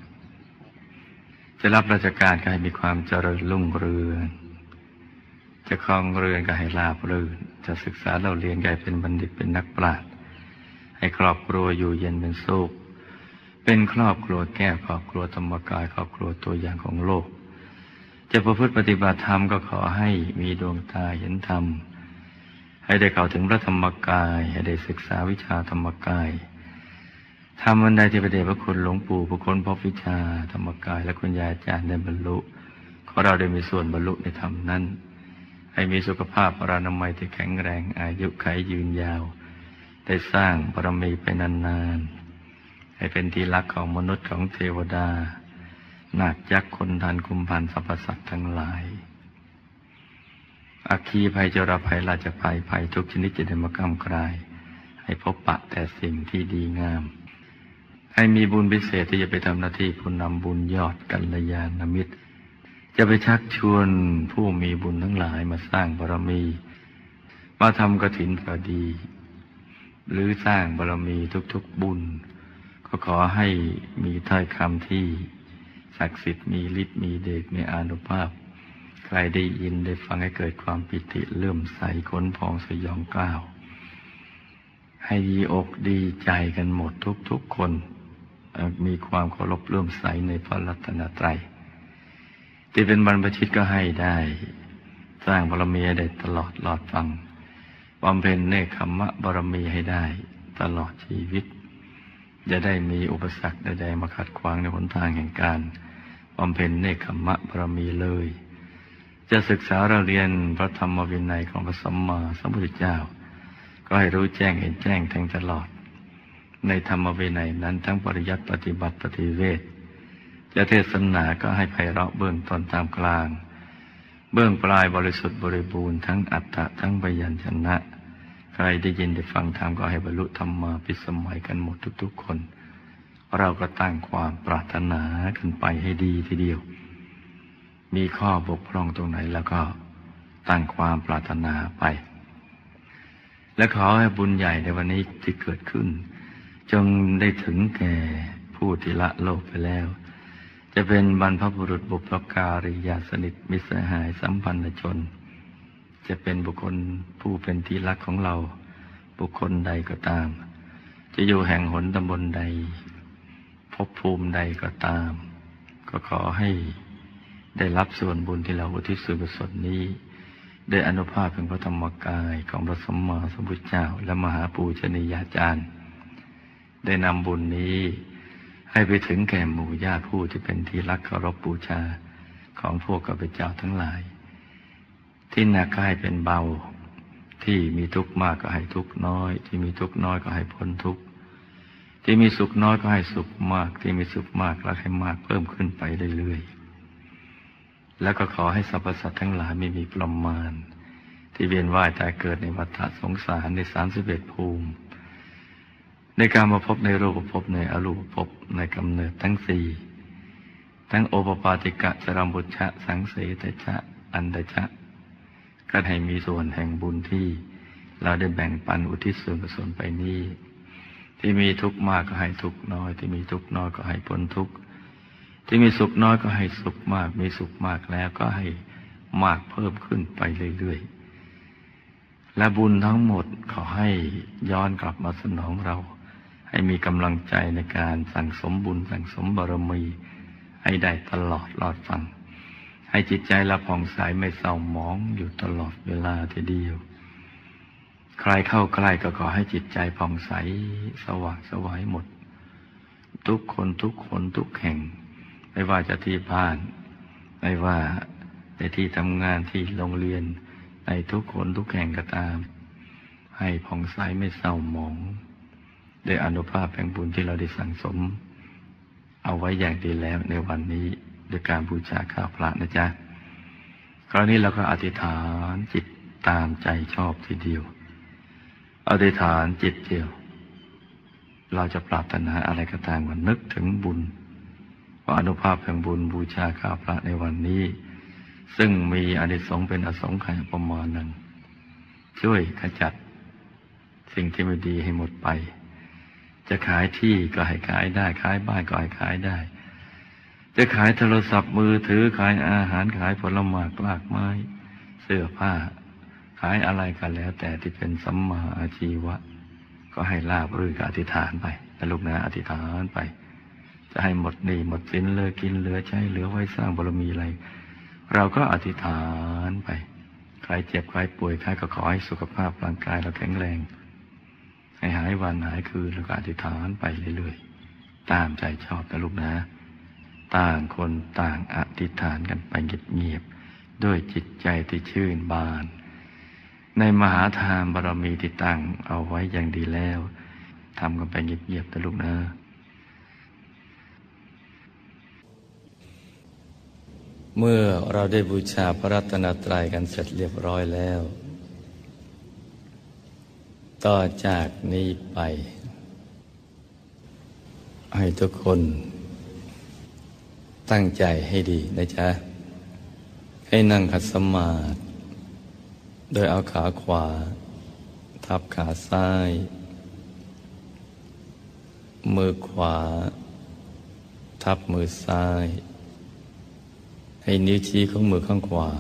S1: จะรับราชการก็ให้มีความเจริญรุ่งเรืองจะครองเรือนก็ให้ราบรื่นจะศึกษาเล่าเรียนก็ให้เป็นบัณฑิตเป็นนักปราชญ์ให้ครอบครัวอยู่เย็นเป็นสุขเป็นครอบครัวแก้วครอบครัวธรรมกายครอบครัวตัวอย่างของโลกจะประพฤติปฏิบัติธรรมก็ขอให้มีดวงตาเห็นธรรมให้ได้เข้าถึงพระธรรมกายให้ได้ศึกษาวิชาธรรมกายธรรมอันใดที่พระเดชพระคุณหลวงปู่ผู้ค้นพบวิชาธรรมกายและคุณยายอาจารย์ได้บรรลุขอเราได้มีส่วนบรรลุในธรรมนั้นให้มีสุขภาพพลานามัยที่แข็งแรงอายุขัยยืนยาวได้สร้างบารมีไปนานๆให้เป็นที่รักของมนุษย์ของเทวดานาคยักษ์คนทันคุมพันสรรพสัตว์ทั้งหลายอัคคีภัยจราภัยราชภัยทุกชนิดจะได้มากำกลายให้พบปะแต่สิ่งที่ดีงามให้มีบุญพิเศษที่จะไปทำหน้าที่ผู้นำบุญยอดกัลยาณมิตรจะไปชักชวนผู้มีบุญทั้งหลายมาสร้างบารมีมาทำกฐินก็ดีหรือสร้างบารมีทุกๆบุญก็ขอให้มีถ้อยคำที่ศักดิ์สิทธิ์มีฤทธิ์มีเดชมีอานุภาพใครได้ยินได้ฟังให้เกิดความปิติเลื่อมใสขนพองสยองกล้าวให้ดีอกดีใจกันหมดทุกๆคนมีความเคารพเลื่อมใสในพระรัตนตรัยที่เป็นบรรพชิตก็ให้ได้สร้างบารมีให้ได้ตลอดฟังบำเพ็ญเนกขัมมะบารมีให้ได้ตลอดชีวิตจะได้มีอุปสรรคใดๆมาขัดขวางในหนทางแห่งการบำเพ็ญเนกขัมมะบารมีเลยจะศึกษาเราเรียนพระธรรมวินัยของพระสัมมาสัมพุทธเจ้าก็ให้รู้แจ้งเห็นแจ้งแทงตลอดในธรรมวินัยนั้นทั้งปริยัติปฏิบัติปฏิเวทจะเทศนาก็ให้ไพเราะเบื้องต้นตามกลางเบื้องปลายบริสุทธิ์บริบูรณ์ทั้งอัตถะทั้งพยัญชนะใครได้ยินได้ฟังธรรมก็ให้บรรลุธรรมาภิสมัยกันหมดทุกๆคนเราก็ตั้งความปรารถนากันไปให้ดีทีเดียวมีข้อบกพร่องตรงไหนแล้วก็ตั้งความปรารถนาไปและขอให้บุญใหญ่ในวันนี้ที่เกิดขึ้นจงได้ถึงแก่ผู้ที่ละโลกไปแล้วจะเป็นบรรพบุรุษบุพการีญาติสนิทมิตรสหายสัมพันธชนจะเป็นบุคคลผู้เป็นที่รักของเราบุคคลใดก็ตามจะอยู่แห่งหนตำบลใดภพภูมิใดก็ตามก็ขอให้ได้รับส่วนบุญที่เราอุทิศส่วนกุศลนี้ได้อนุภาพแห่งพระธรรมกายของพระสัมมาสัมพุทธเจ้าและมหาปูชนียาจารย์ได้นำบุญนี้ให้ไปถึงแก่หมู่ญาติผู้ที่เป็นที่รักเคารพบูชาของพวกข้าพเจ้าทั้งหลายที่หนักก็ให้เป็นเบาที่มีทุกข์มากก็ให้ทุกข์น้อยที่มีทุกข์น้อยก็ให้พ้นทุกข์ที่มีสุขน้อยก็ให้สุขมากที่มีสุขมากแล้วให้มากเพิ่มขึ้นไปเรื่อยๆแล้วก็ขอให้สรรพสัตว์ทั้งหลายไม่มีประมาณที่เวียนว่ายตายเกิดในวัฏสงสารใน31ภูมิในการมาพบในรูปภพในอรูปภพในกำเนิดทั้งสี่ทั้งโอปปาติกะสรัมบุชะสังเสตชะอันดชะก็ให้มีส่วนแห่งบุญที่เราได้แบ่งปันอุทิศส่วนกุศลไปนี้ที่มีทุกข์มากก็ให้ทุกข์น้อยที่มีทุกข์น้อยก็ให้พ้นทุกข์ที่มีสุขน้อยก็ให้สุขมากมีสุขมากแล้วก็ให้มากเพิ่มขึ้นไปเรื่อยๆและบุญทั้งหมดขอให้ย้อนกลับมาสนองเราให้มีกำลังใจในการสั่งสมบุญสั่งสมบารมีให้ได้ตลอดรอดฟังให้จิตใจเราผ่องใสไม่เศร้าหมองอยู่ตลอดเวลาทีเดียวใครเข้าใกล้ก็ขอให้จิตใจผ่องใสสว่างไสวหมดทุกคนทุกแห่งไม่ว่าจะที่บ้านไม่ว่าในที่ทำงานที่โรงเรียนในทุกคนทุกแห่งก็ตามให้ผ่องใสไม่เศร้าหมองด้วยอานุภาพแห่งบุญที่เราได้สั่งสมเอาไว้อย่างดีแล้วในวันนี้ด้วยการบูชาข้าวพระนะจ๊ะคราวนี้เราก็อธิษฐานจิตตามใจชอบทีเดียวอธิษฐานจิตเดียวเราจะปรารถนาอะไรก็ตามวันนึกถึงบุญว่าอานุภาพแห่งบุญบูชาข้าวพระในวันนี้ซึ่งมีอานิสงส์เป็นอสงไขยประมาณหนึ่งช่วยขจัดสิ่งที่ไม่ดีให้หมดไปจะขายที่ก็ให้ขายได้ขายบ้านก็ให้ขายได้จะขายโทรศัพท์มือถือขายอาหารขายผลไม้รากไม้เสื้อผ้าขายอะไรก็แล้วแต่ที่เป็นสัมมาอาชีวะก็ให้ราบรื่นกับอธิษฐานไปนะลูกนะอธิษฐานไปจะให้หมดหนี้หมดสินเหลือกินเหลือใช้เหลือไว้สร้างบารมีอะไรเราก็อธิษฐานไปใครเจ็บใครป่วยใครก็ขอให้สุขภาพร่างกายเราแข็งแรงให้หายวันหายคืนแล้วก็อธิษฐานไปเรื่อยๆตามใจชอบนะลูกนะต่างคนต่างอธิษฐานกันไปเงียบๆด้วยจิตใจที่ชื่นบานในมหาทานบารมีที่ตั้งเอาไว้อย่างดีแล้วทำกันไปเงียบๆนะลูกนะเมื่อเราได้บูชาพระรัตนตรัยกันเสร็จเรียบร้อยแล้วต่อจากนี้ไปให้ทุกคนตั้งใจให้ดีนะจ๊ะให้นั่งขัดสมาธิโดยเอาขาขวาทับขาซ้ายมือขวาทับมือซ้ายให้นิ้วชี้ของมือข้างขวา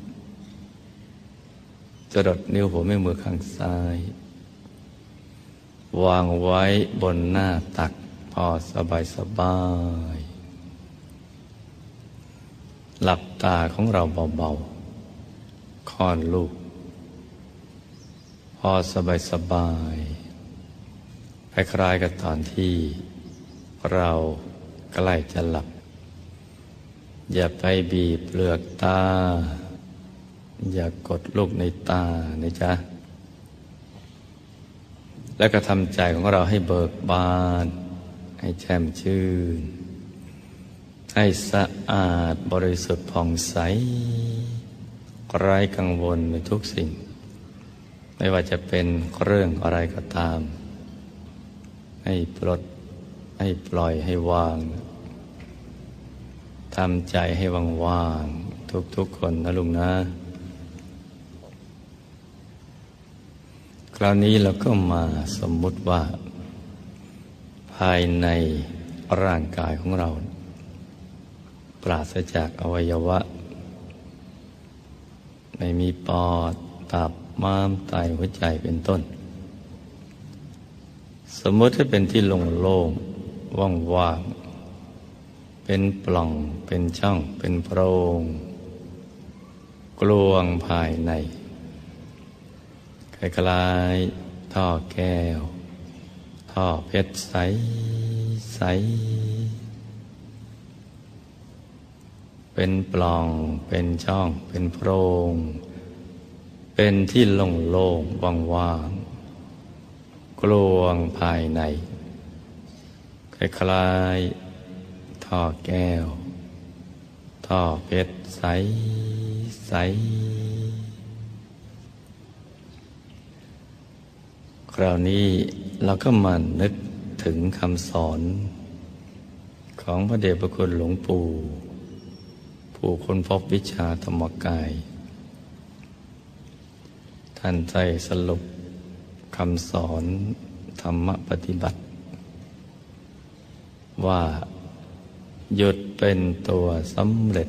S1: จรดนิ้วหัวแม่มือข้างซ้ายวางไว้บนหน้าตักพอสบายหลับตาของเราเบาๆค่อนลูกพอสบายคล้ายๆกับตอนที่เราใกล้จะหลับอย่าไปบีบเปลือกตาอย่ากดลูกในตานะจ๊ะแล้วก็ทำใจของเราให้เบิกบานให้แช่มชื่นให้สะอาดบริสุทธิ์ผ่องใสไร้กังวลในทุกสิ่งไม่ว่าจะเป็นเรื่องอะไรก็ตามให้ปลดให้ปล่อยให้วางทำใจให้ว่างๆทุกคนนะลุงนะคราวนี้เราก็มาสมมุติว่าภายในร่างกายของเราปราศจากอวัยวะไม่มีปอดตับม้ามไตหัวใจเป็นต้นสมมติให้เป็นที่โล่งๆว่างๆเป็นปล่องเป็นช่องเป็นโพรงกลวงภายในคล้ายๆท่อแก้วท่อเพชรใสเป็นปล่องเป็นช่องเป็นโพรงเป็นที่โล่งๆว่างๆกลวงภายในคล้ายๆท่อแก้วท่อเพชรใสคราวนี้เราก็มานึกถึงคำสอนของพระเดชพระคุณหลวงปู่ผู้ค้นพบวิชาธรรมกายท่านใจสรุปคำสอนธรรมปฏิบัติว่าหยุดเป็นตัวสำเร็จ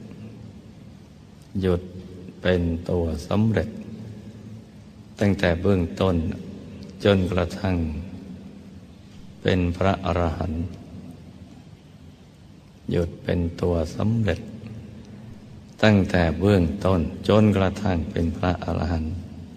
S1: หยุดเป็นตัวสำเร็จตั้งแต่เบื้องต้นจนกระทั่งเป็นพระอรหันต์หยุดเป็นตัวสำเร็จตั้งแต่เบื้องต้นจนกระทั่งเป็นพระอรหันต์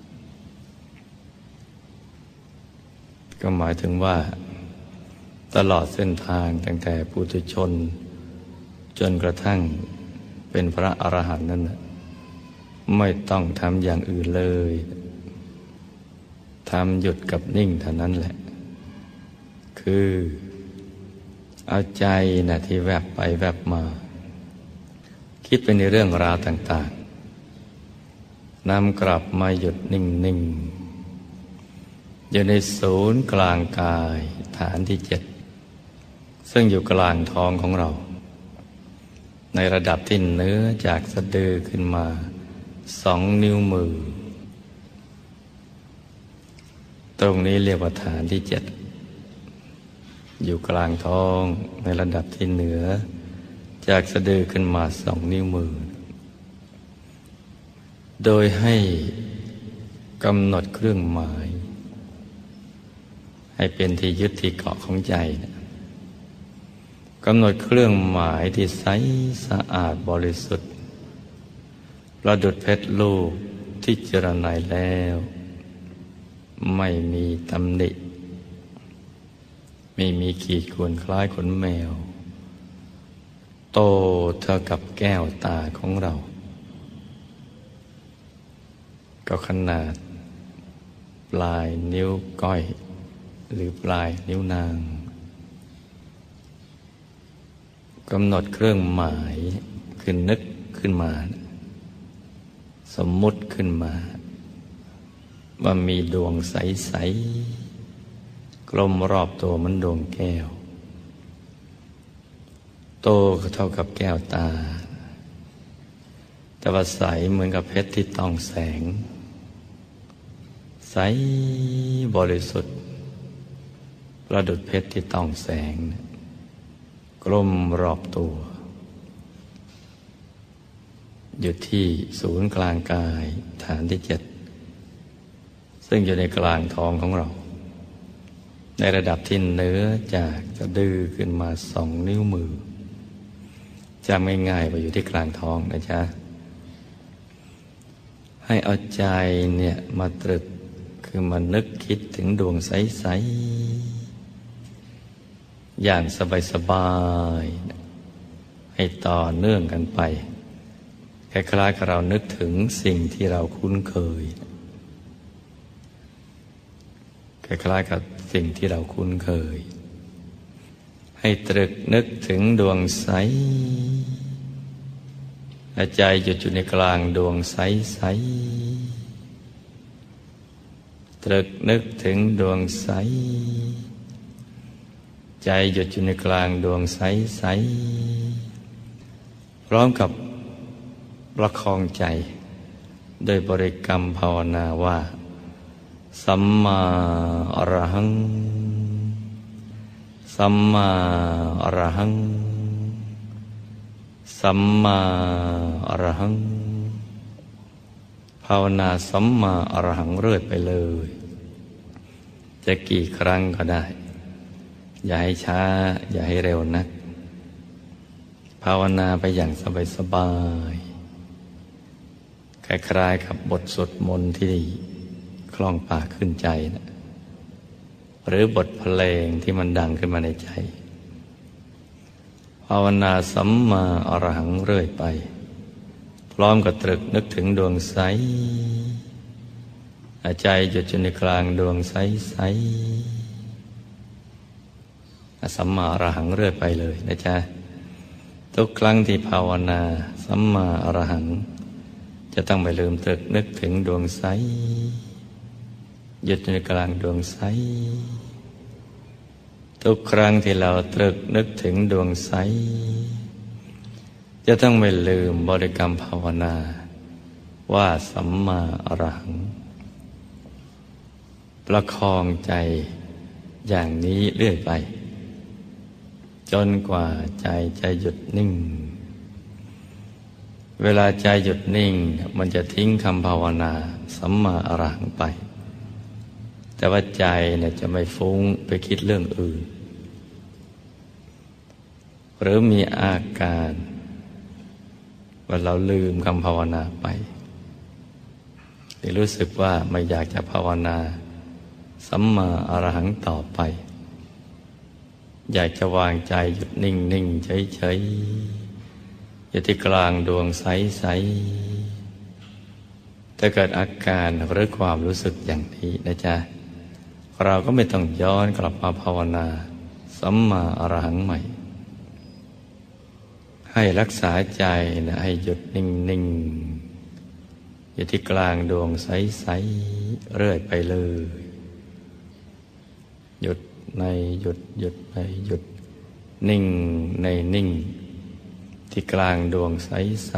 S1: ก็หมายถึงว่าตลอดเส้นทางตั้งแต่ปุถุชนจนกระทั่งเป็นพระอรหันต์นั้นไม่ต้องทำอย่างอื่นเลยทำหยุดกับนิ่งเท่านั้นแหละคือเอาใจที่แวบไปแวบมาคิดไปในเรื่องราวต่างๆนำกลับมาหยุดนิ่งๆอยู่ในศูนย์กลางกายฐานที่7ซึ่งอยู่กลางท้องของเราในระดับที่เหนือจากสะดือขึ้นมา2 นิ้วมือตรงนี้เรียกว่าฐานที่7อยู่กลางท้องในระดับที่เหนือจากสะดือขึ้นมา2 นิ้วมือโดยให้กำหนดเครื่องหมายให้เป็นที่ยึดที่เกาะของใจกำหนดเครื่องหมายที่ใสสะอาดบริสุทธิ์ประดุจเพชรลูกที่เจรไนแล้วไม่มีตำหนิไม่มีขีดข่วนคล้ายขนแมวโตเท่ากับแก้วตาของเราก็ขนาดปลายนิ้วก้อยหรือปลายนิ้วนางกำหนดเครื่องหมายคือนึกขึ้นมาสมมุติขึ้นมาว่ามีดวงใสๆกลมรอบตัวเหมือนดวงแก้วโตเท่ากับแก้วตาแต่ว่าใสเหมือนกับเพชรที่ต้องแสงใสบริสุทธิ์ประดุจเพชรที่ต้องแสงกลมรอบตัวอยู่ที่ศูนย์กลางกายฐานที่7ซึ่งอยู่ในกลางท้องของเราในระดับที่เหนือจากสะดือขึ้นมา2 นิ้วมือจำง่ายๆว่าอยู่ที่กลางท้องนะจ๊ะให้เอาใจเนี่ยมาตรึกคือมานึกคิดถึงดวงใสๆอย่างสบายๆให้ต่อเนื่องกันไปคล้ายๆกับเรานึกถึงสิ่งที่เราคุ้นเคยคล้ายๆกับสิ่งที่เราคุ้นเคยให้ตรึกนึกถึงดวงใสใจหยุดอยู่ในกลางดวงใสๆตรึกนึกถึงดวงใสใจหยุดอยู่ในกลางดวงใสๆพร้อมกับประคองใจโดยบริกรรมภาวนาว่าสัมมาอรหังสัมมาอรหังสัมมาอรหังภาวนาสัมมาอรหังเรื่อยไปเลยจะกี่ครั้งก็ได้อย่าให้ช้าอย่าให้เร็วนักภาวนาไปอย่างสบายๆคล้ายๆกับบทสวดมนต์ที่คล่องปากขึ้นใจนะหรือบทเพลงที่มันดังขึ้นมาในใจภาวนาสัมมาอรหังเรื่อยไปพร้อมกับตรึกนึกถึงดวงใสใจหยุดอยู่ในกลางดวงใสสัมมาอรหังเรื่อยไปเลยนะจ๊ะทุกครั้งที่ภาวนาสัมมาอรหังจะต้องไม่ลืมตรึกนึกถึงดวงใสหยุดอยู่ในกลางดวงใสทุกครั้งที่เราตรึกนึกถึงดวงใสจะต้องไม่ลืมบริกรรมภาวนาว่าสัมมาอรหังประคองใจอย่างนี้เรื่อยไปจนกว่าใจจะหยุดนิ่งเวลาใจหยุดนิ่งมันจะทิ้งคำภาวนาสัมมาอรหังไปแต่ว่าใจเนี่ยจะไม่ฟุ้งไปคิดเรื่องอื่นหรือมีอาการว่าเราลืมคำภาวนาไปหรือรู้สึกว่าไม่อยากจะภาวนาสัมมาอรหังต่อไปอยากจะวางใจหยุดนิ่งๆเฉยๆอยู่ที่กลางดวงใสๆถ้าเกิดอาการหรือความรู้สึกอย่างนี้นะจ๊ะเราก็ไม่ต้องย้อนกลับมาภาวนาสัมมาอรหังใหม่ให้รักษาใจนะให้หยุดนิ่งๆอยู่ที่กลางดวงใสๆเรื่อยไปเลยหยุดในหยุดในหยุดนิ่งในนิ่งที่กลางดวงใส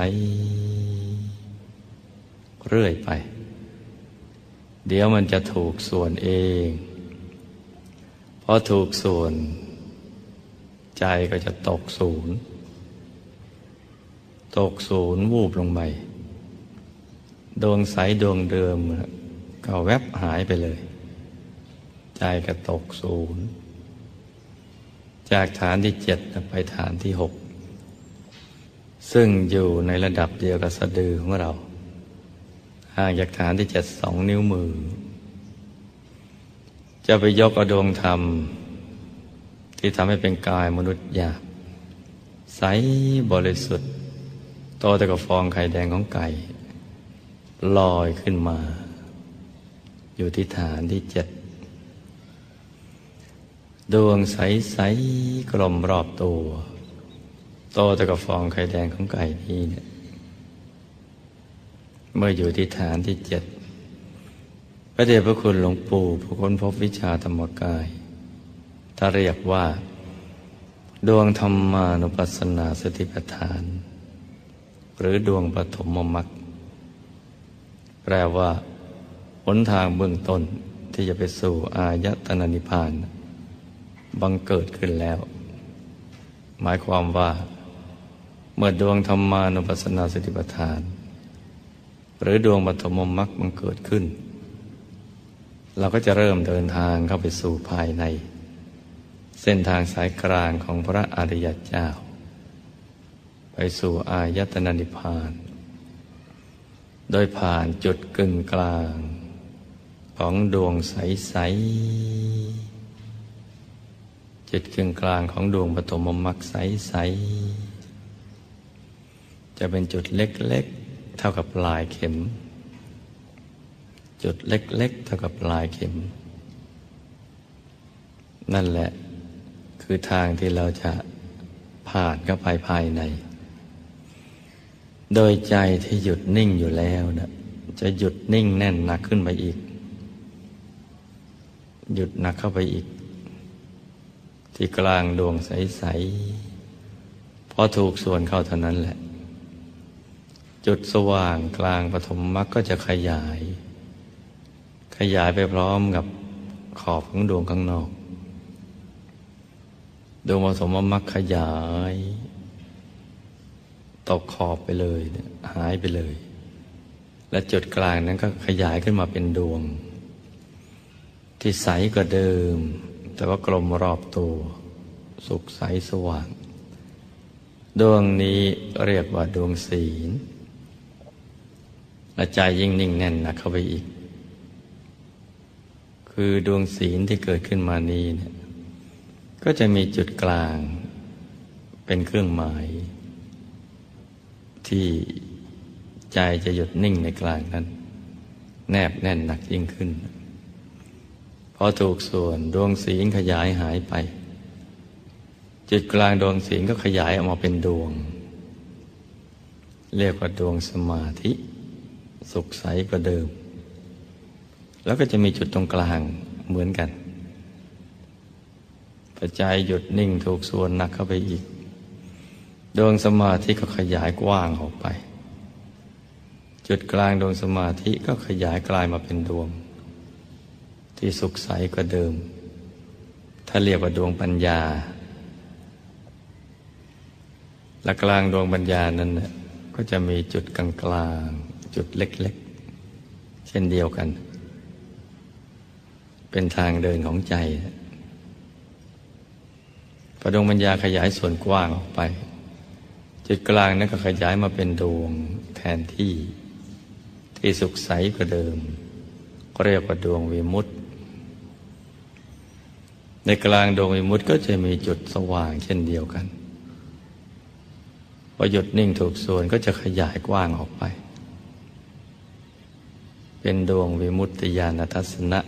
S1: ๆเรื่อยไปเดี๋ยวมันจะถูกส่วนเองพอถูกส่วนใจก็จะตกศูนย์วูบลงไปดวงใสดวงเดิมก็แวบหายไปเลยใจก็ตกศูนย์จากฐานที่7ไปฐานที่6ซึ่งอยู่ในระดับเดียวกับสะดือของเราห่างจากฐานที่7 2 นิ้วมือจะไปยกเอาดวงธรรมที่ทำให้เป็นกายมนุษย์หยาบใสบริสุทธิ์โตแต่กับฟองไข่แดงของไก่ลอยขึ้นมาอยู่ที่ฐานที่7ดวงใสๆกลมรอบตัวโตแต่กับฟองไข่แดงของไก่นี้เนี่ยเมื่ออยู่ที่ฐานที่7พระเดชพระคุณหลวงปู่ผู้ค้นพบวิชาธรรมกายถ้าเรียกว่าดวงธรรมานุปัสสนาสติปัฏฐานหรือดวงปฐมมรรคแปลว่าหนทางเบื้องต้นที่จะไปสู่อายตนะนิพพานบังเกิดขึ้นแล้วหมายความว่าเมื่อดวงธรรมานุปัสสนาสติปัฏฐานหรือดวงปฐมมรรคบังเกิดขึ้นเราก็จะเริ่มเดินทางเข้าไปสู่ภายในเส้นทางสายกลางของพระอริยเจ้าไปสู่อายตนะนิพพานโดยผ่านจุดกึ่งกลางของดวงใสๆจุดกึ่งกลางของดวงปฐมมรรคใสๆจะเป็นจุดเล็กๆเท่ากับปลายเข็มจุดเล็กๆเท่ากับปลายเข็มนั่นแหละคือทางที่เราจะผ่านเข้าไปภายในโดยใจที่หยุดนิ่งอยู่แล้วนะจะหยุดนิ่งแน่นหนักขึ้นไปอีกหยุดหนักเข้าไปอีกที่กลางดวงใสๆพอถูกส่วนเข้าเท่านั้นแหละจุดสว่างกลางปฐมมรรคก็จะขยายไปพร้อมกับขอบของดวงข้างนอกดวงปฐมมรรคขยายตกขอบไปเลยหายไปเลยและจุดกลางนั้นก็ขยายขึ้นมาเป็นดวงที่ใสกว่าเดิมแต่ว่ากลมรอบตัวสุขใสสว่างดวงนี้เรียกว่าดวงศีลและใจยิ่งนิ่งแน่นหนักเข้าไปอีกคือดวงศีลที่เกิดขึ้นมานี้เนี่ยก็จะมีจุดกลางเป็นเครื่องหมายที่ใจจะหยุดนิ่งในกลางนั้นแนบแน่นหนักยิ่งขึ้นพอถูกส่วนดวงศีลขยายหายไปจุดกลางดวงศีลก็ขยายออกมาเป็นดวงเรียกว่าดวงสมาธิสุขใสกว่าเดิมแล้วก็จะมีจุดตรงกลางเหมือนกันพอใจหยุดนิ่งถูกส่วนหนักเข้าไปอีกดวงสมาธิก็ขยายกว้างออกไปจุดกลางดวงสมาธิก็ขยายกลายมาเป็นดวงที่สุขใสกว่าเดิมถ้าเรียกว่าดวงปัญญาและกลางดวงปัญญานั้นก็จะมีจุดกลางๆจุดเล็กๆเช่นเดียวกันเป็นทางเดินของใจพอดวงปัญญาขยายส่วนกว้างออกไปจุดกลางนั้นก็ขยายมาเป็นดวงแทนที่สุขใสกว่าเดิมก็เรียกว่าดวงวิมุตติในกลางดวงวิมุตติก็จะมีจุดสว่างเช่นเดียวกันพอหยุดนิ่งถูกส่วนก็จะขยายกว้างออกไปเป็นดวงวิมุตติญาณทัศนะ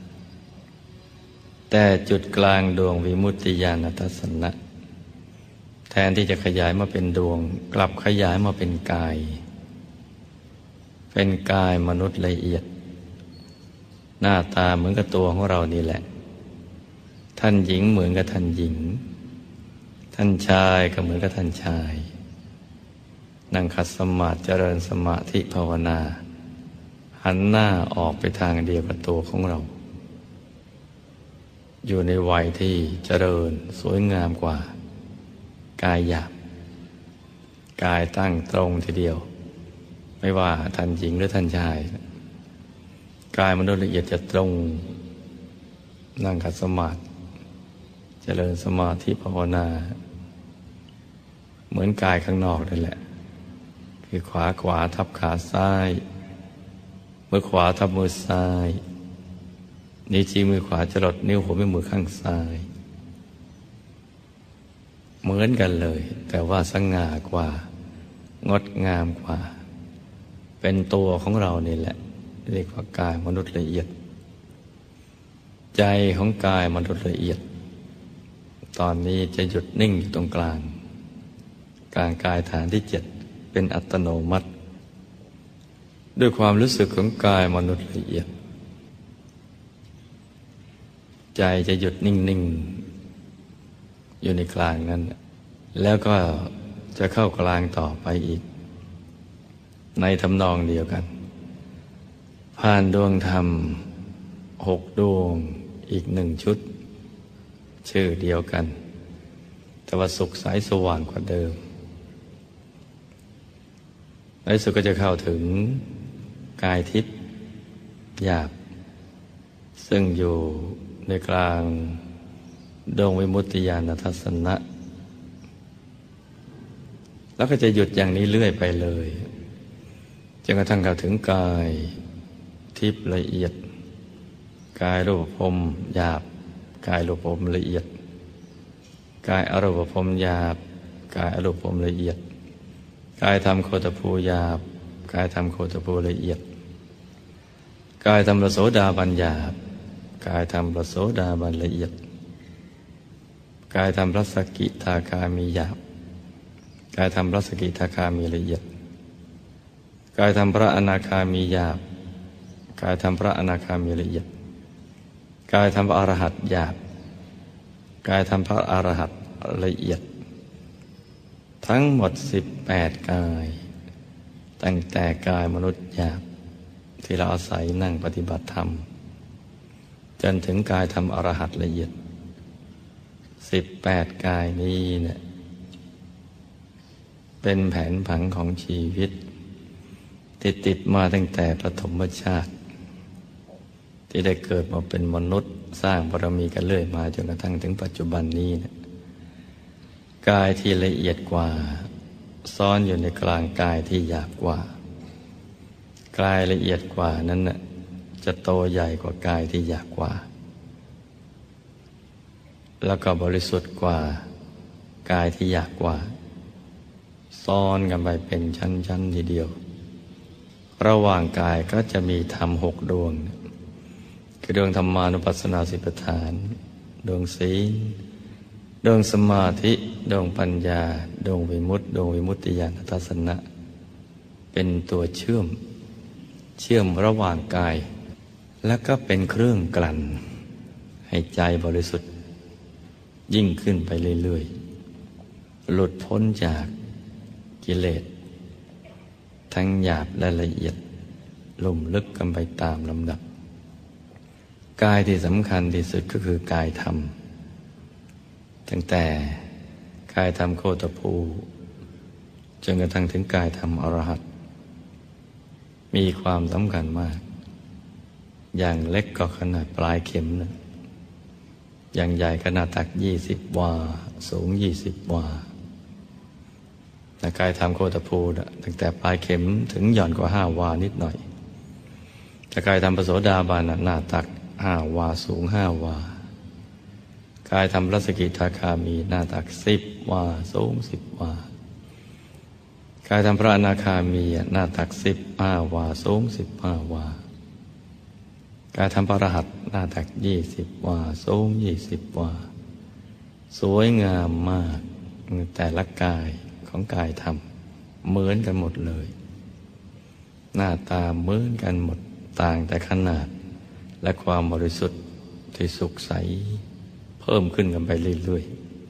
S1: แต่จุดกลางดวงวิมุตติญาณทัศนะแทนที่จะขยายมาเป็นดวงกลับขยายมาเป็นกายมนุษย์ละเอียดหน้าตาเหมือนกับตัวของเรานี่แหละท่านหญิงเหมือนกับท่านหญิงท่านชายก็เหมือนกับท่านชายนั่งขัดสมาธิเจริญสมาธิภาวนาหันหน้าออกไปทางเดียวกับตัวของเราอยู่ในวัยที่เจริญสวยงามกว่ากายหยาบกายตั้งตรงทีเดียวไม่ว่าท่านหญิงหรือท่านชายกายมนุษย์ละเอียดจะตรงนั่งขัดสมาธิเจริญสมาธิภาวนาเหมือนกายข้างนอกนั่นแหละคือขวาทับขาซ้ายมือขวาทับมือซ้ายนิ้วชี้มือขวาจรดนิ้วหัวแม่มือข้างซ้ายเหมือนกันเลยแต่ว่าสง่ากว่างดงามกว่าเป็นตัวของเรานี่แหละเรียกว่ากายมนุษย์ละเอียดใจของกายมนุษย์ละเอียดตอนนี้จะหยุดนิ่งอยู่ตรงกลางกายฐานที่7เป็นอัตโนมัติด้วยความรู้สึกของกายมนุษย์ละเอียดใจจะหยุดนิ่งๆอยู่ในกลางนั้นแล้วก็จะเข้ากลางต่อไปอีกในทำนองเดียวกันผ่านดวงธรรม6 ดวงอีก1 ชุดชื่อเดียวกันแต่ว่าสุขใสสว่างกว่าเดิมในสุดก็จะเข้าถึงกายทิพย์หยาบซึ่งอยู่ในกลางดวงวิมุตติญาณทัศนะแล้วก็จะหยุดอย่างนี้เรื่อยไปเลยจนกระทั่งเข้าถึงกายทิพย์ละเอียดกายรูปภพหยาบกายรูปภพละเอียดกายอรูปภพหยาบกายอรูปภพละเอียดกายธรรมโคตภูหยาบกายธรรมโคตภูละเอียดกายธรรมพระโสดาบันหยาบกายธรรมพระโสดาบันละเอียดกายธรรมพระสกิทาคามีหยาบกายธรรมพระสกิทาคามีละเอียดกายธรรมพระอนาคามีหยาบกายธรรมพระอนาคามีละเอียดกายธรรมพระอรหัตหยาบกายธรรมพระอรหัตละเอียดทั้งหมด18 กายตั้งแต่กายมนุษย์หยาบที่เราอาศัยนั่งปฏิบัติธรรมจนถึงกายธรรมอรหัตละเอียด18 กายนี้เนี่ยเป็นแผนผังของชีวิตติดมาตั้งแต่ปฐมชาติที่ได้เกิดมาเป็นมนุษย์สร้างบารมีกันเรื่อยมาจนกระทั่งถึงปัจจุบันนี้เนี่ยกายที่ละเอียดกว่าซ่อนอยู่ในกลางกายที่หยาบกว่ากายละเอียดกว่านั้นน่ะจะโตใหญ่กว่ากายที่หยาบกว่าแล้วก็บริสุทธิ์กว่ากายที่หยาบกว่าซ่อนกันไปเป็นชั้นๆทีเดียวระหว่างกายก็จะมีธรรม6 ดวงคือดวงธรรมานุปัสสนาสิปฐานดวงศีลดวงสมาธิดวงปัญญาดวงวิมุตติดวงวิมุตติญาณทัศนะเป็นตัวเชื่อมระหว่างกายและก็เป็นเครื่องกลั่นให้ใจบริสุทธิ์ยิ่งขึ้นไปเรื่อยๆหลุดพ้นจากกิเลสทั้งหยาบและละเอียดลุ่มลึกกันไปตามลำดับกายที่สำคัญที่สุดก็คือกายธรรมตั้งแต่กายธรรมโคตภูจนกระทั่งถึงกายธรรมอรหัตมีความสำคัญมากอย่างเล็กก็ขนาดปลายเข็มนะอย่างใหญ่ขนาดตัก20 วาสูง20 วาแต่กายธรรมโคตภูตั้งแต่ปลายเข็มถึงหย่อนกว่า5 วานิดหน่อยแต่กายธรรมพระโสดาบันหน้าตัก5 วาสูง5 วากายธรรมพระสกิทาคามีหน้าตัก10 วาสูง10 วากายธรรมพระอนาคามีหน้าตัก15 วาสูง15 วากายธรรมพระอรหัตหน้าตัก20 วาสูง20 วาสวยงามมากแต่ละกายของกายธรรมเหมือนกันหมดเลยหน้าตาเหมือนกันหมดต่างแต่ขนาดและความบริสุทธิ์ที่สุขใสเพิ่มขึ้นกันไปเรื่อย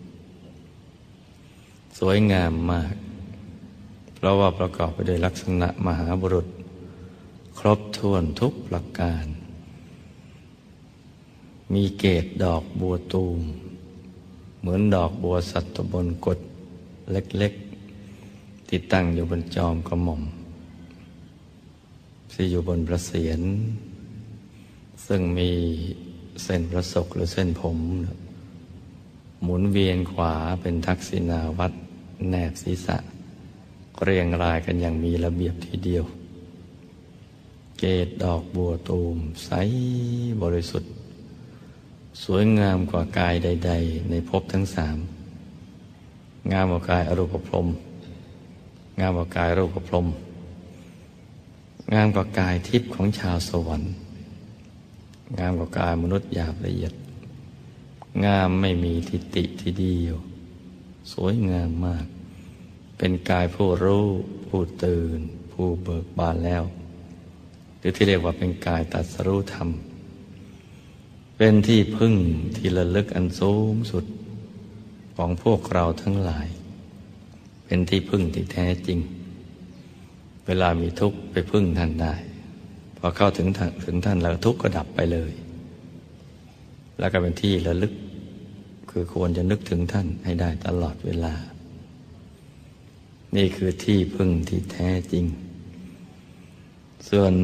S1: ๆสวยงามมากเพราะว่าประกอบไปด้วยลักษณะมหาบุรุษครบถ้วนทุกประการมีเกศดอกบัวตูมเหมือนดอกบัวสัตบนกฎเล็กๆที่ตั้งอยู่บนจอมกระหม่อมที่อยู่บนพระเศียรซึ่งมีเส้นประศกหรือเส้นผมหมุนเวียนขวาเป็นทักษิณาวัตรแนบศีรษะเรียงรายกันอย่างมีระเบียบทีเดียวเเกศดอกบัวตูมใสบริสุทธิ์สวยงามกว่ากายใดๆในภพทั้งสามงามกว่ากายอรูปพรหมงามกว่ากายรูปพรหมงามกว่ากายทิพย์ของชาวสวรรค์งามกว่ากายมนุษย์หยาบละเอียดงามไม่มีทิฏฐิทีเดียวสวยงามมากเป็นกายผู้รู้ผู้ตื่นผู้เบิกบานแล้วหรือที่เรียกว่าเป็นกายตรัสรู้ธรรมเป็นที่พึ่งที่ระลึกอันสูงสุดของพวกเราทั้งหลายเป็นที่พึ่งที่แท้จริงเวลามีทุกข์ไปพึ่งท่านได้พอเข้าถึงท่านแล้วทุกข์ก็ดับไปเลยแล้วก็เป็นที่ระลึกคือควรจะนึกถึงท่านให้ได้ตลอดเวลานี่คือที่พึ่งที่แท้จริงส่วน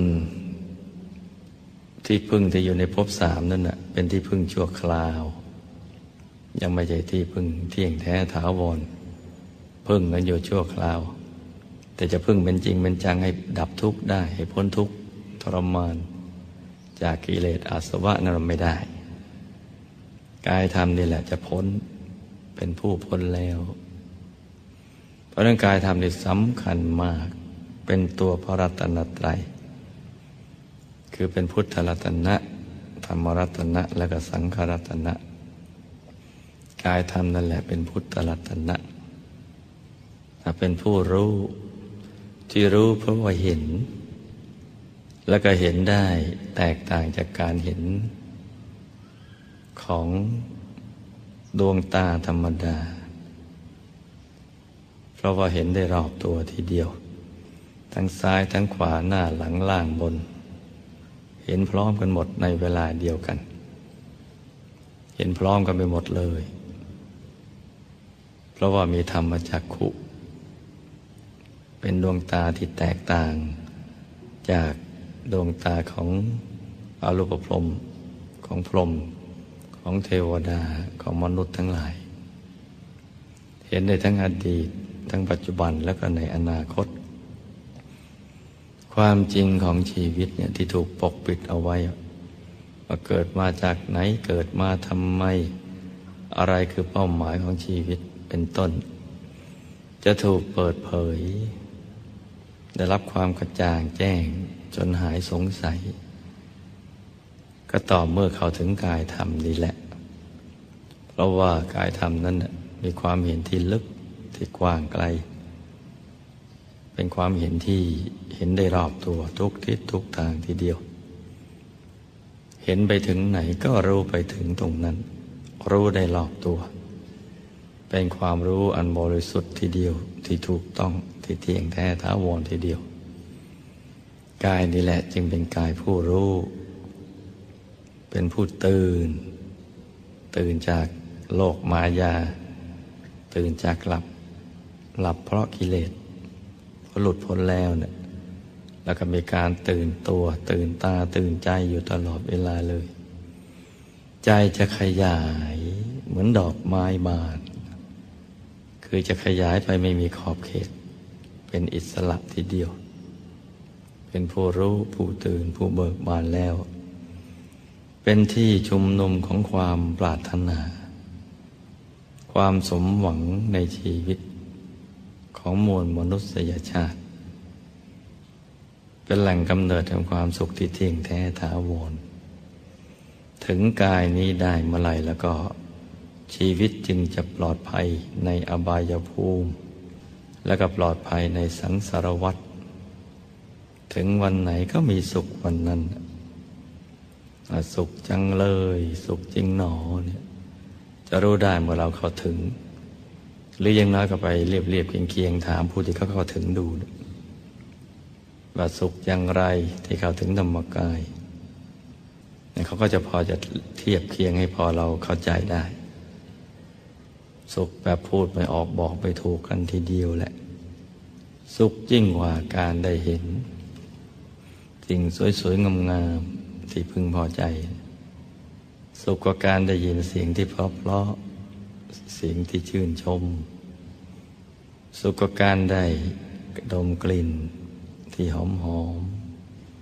S1: ที่พึ่งที่อยู่ในภพสามนั่นน่ะเป็นที่พึ่งชั่วคราวยังไม่ใช่ที่พึ่งเที่ยงแท้ถาวรพึ่งกันอยู่ชั่วคราวแต่จะพึ่งเป็นจริงเป็นจังให้ดับทุกข์ได้ให้พ้นทุกข์ทรมานจากกิเลสอาสวะนั้นไม่ได้กายธรรมนี่แหละจะพ้นเป็นผู้พ้นแล้วเพราะนั้นกายธรรมนี่สำคัญมากเป็นตัวพระรัตนตรัยคือเป็นพุทธรัตนะธรรมรัตนะและก็สังฆรัตนะกายธรรมนั่นแหละเป็นพุทธรัตนะเป็นผู้รู้ที่รู้เพราะว่าเห็นแล้วก็เห็นได้แตกต่างจากการเห็นของดวงตาธรรมดาเพราะว่าเห็นได้รอบตัวทีเดียวทั้งซ้ายทั้งขวาหน้าหลังล่างบนเห็นพร้อมกันหมดในเวลาเดียวกันเห็นพร้อมกันไปหมดเลยเพราะว่ามีธรรมจักขุเป็นดวงตาที่แตกต่างจากดวงตาของอรูปพรหมของพรหมของเทวดาของมนุษย์ทั้งหลายเห็นได้ทั้งอดีตทั้งปัจจุบันแล้วก็ในอนาคตความจริงของชีวิตเนี่ยที่ถูกปกปิดเอาไว้ว่าเกิดมาจากไหนเกิดมาทำไมอะไรคือเป้าหมายของชีวิตเป็นต้นจะถูกเปิดเผยได้รับความกระจ่างแจ้งจนหายสงสัยก็ต่อเมื่อเข้าถึงกายธรรมนี่แหละเพราะว่ากายธรรมนั้นมีความเห็นที่ลึกที่กว้างไกลเป็นความเห็นที่เห็นได้รอบตัวทุกทิศทุกทางทีเดียวเห็นไปถึงไหนก็รู้ไปถึงตรงนั้นรู้ได้รอบตัวเป็นความรู้อันบริสุทธิ์ทีเดียวที่ถูกต้องที่เที่ยงแท้ถาวรทีเดียวกายนี่แหละจึงเป็นกายผู้รู้เป็นผู้ตื่นจากโลกมายาตื่นจากหลับเพราะกิเลสพอหลุดพ้นแล้วเนี่ยแล้วก็มีการตื่นตัวตื่นตาตื่นใจอยู่ตลอดเวลาเลยใจจะขยายเหมือนดอกไม้บานคือจะขยายไปไม่มีขอบเขตเป็นอิสระทีเดียวเป็นผู้รู้ผู้ตื่นผู้เบิกบานแล้วเป็นที่ชุมนุมของความปรารถนาความสมหวังในชีวิตของมวลมนุษยชาติเป็นแหล่งกำเนิดแห่งความสุขที่เที่ยงแท้ถาวรถึงกายนี้ได้เมื่อไหร่แล้วก็ชีวิตจึงจะปลอดภัยในอบายภูมิและก็ปลอดภัยในสังสารวัฏถึงวันไหนก็มีสุขวันนั้นสุขจังเลยสุขจริงหนอเนี่ยจะรู้ได้เมื่อเราเข้าถึงหรือยังน้อยก็ไปเรียบเคียงถามผู้ที่เขาเข้าถึงดูว่าสุขอย่างไรที่เข้าถึงธรรมกายเขาก็จะพอจะเทียบเคียงให้พอเราเข้าใจได้สุขแบบพูดไม่ออกบอกไม่ถูกกันทีเดียวแหละสุขยิ่งกว่าการได้เห็นสิ่งสวยๆงามๆที่พึงพอใจสุขกว่าการได้ยินเสียงที่เพราะๆเสียงที่ชื่นชมสุขกว่าการได้ดมกลิ่นที่หอม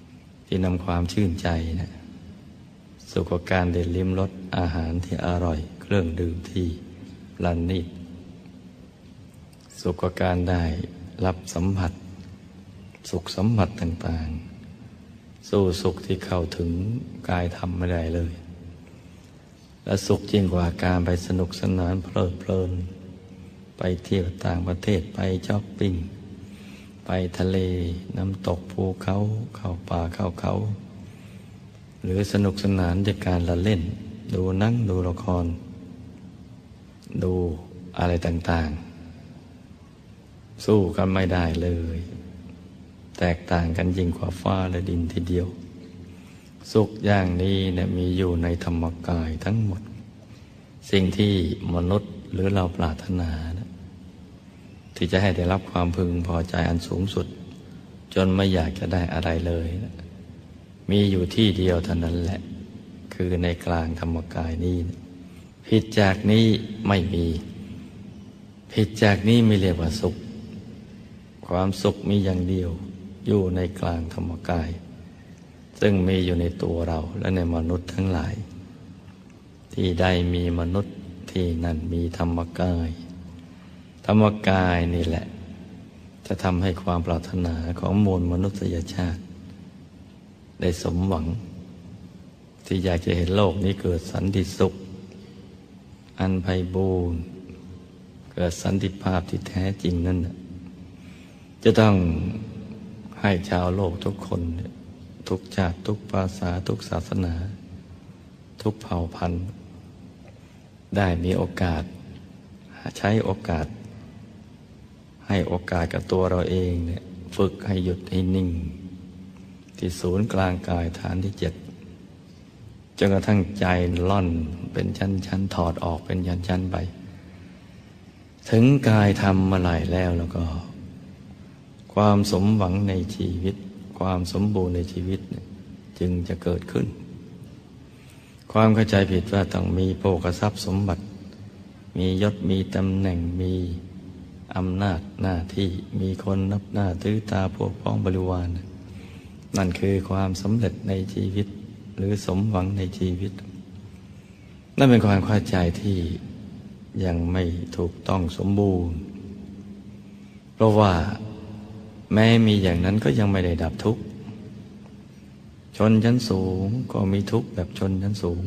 S1: ที่นำความชื่นใจนะสุขกับการได้ลิ้มรสอาหารที่อร่อยเครื่องดื่มที่ประณีตสุขกับการได้รับสัมผัสสุขสัมผัสต่างๆสู้สุขที่เข้าถึงกายธรรมไม่ได้เลยและสุขยิ่งกว่าการไปสนุกสนานเพลิดเพลินไปเที่ยวต่างประเทศไปช้อปปิ้งไปทะเลน้ำตกภูเขาเข้าป่าเข้าเขาหรือสนุกสนานจากการละเล่นดูหนังดูละครดูอะไรต่างๆสู้กันไม่ได้เลยแตกต่างกันยิ่งกว่าฟ้าและดินทีเดียวสุขอย่างนี้เนี่ยมีอยู่ในธรรมกายทั้งหมดสิ่งที่มนุษย์หรือเราปรารถนานะที่จะให้ได้รับความพึงพอใจอันสูงสุดจนไม่อยากจะได้อะไรเลยนะมีอยู่ที่เดียวเท่านั้นแหละคือในกลางธรรมกายนี้นะผิดจากนี้ไม่มีผิดจากนี้ไม่เรียกว่าสุขความสุขมีอย่างเดียวอยู่ในกลางธรรมกายซึ่งมีอยู่ในตัวเราและในมนุษย์ทั้งหลายที่ใดมีมนุษย์ที่นั่นมีธรรมกายธรรมกายนี่แหละจะทำให้ความปรารถนาของมวลมนุษยชาติได้สมหวังที่อยากจะเห็นโลกนี้เกิดสันติสุขอันไพบูรณ์เกิดสันติภาพที่แท้จริงนั่นจะต้องให้ชาวโลกทุกคนทุกชาติทุกภาษาทุกศาสนาทุกเผ่าพันธุ์ได้มีโอกาสใช้โอกาสให้โอกาสกับตัวเราเองเนี่ยฝึกให้หยุดให้นิ่งที่ศูนย์กลางกายฐานที่7จนกระทั่งใจล่อนเป็นชั้นๆถอดออกเป็นชั้นๆไปถึงกายทำมาหลายแล้วก็ความสมหวังในชีวิตความสมบูรณ์ในชีวิตจึงจะเกิดขึ้นความเข้าใจผิดว่าต้องมีโภคทรัพย์สมบัติมียศมีตำแหน่งมีอำนาจหน้าที่มีคนนับหน้าถือตาพวกพ้องบริวารนั่นคือความสำเร็จในชีวิตหรือสมหวังในชีวิตนั่นเป็นความเข้าใจที่ยังไม่ถูกต้องสมบูรณ์เพราะว่าแม้มีอย่างนั้นก็ยังไม่ได้ดับทุกข์ชนชั้นสูงก็มีทุกข์แบบชนชั้นสูง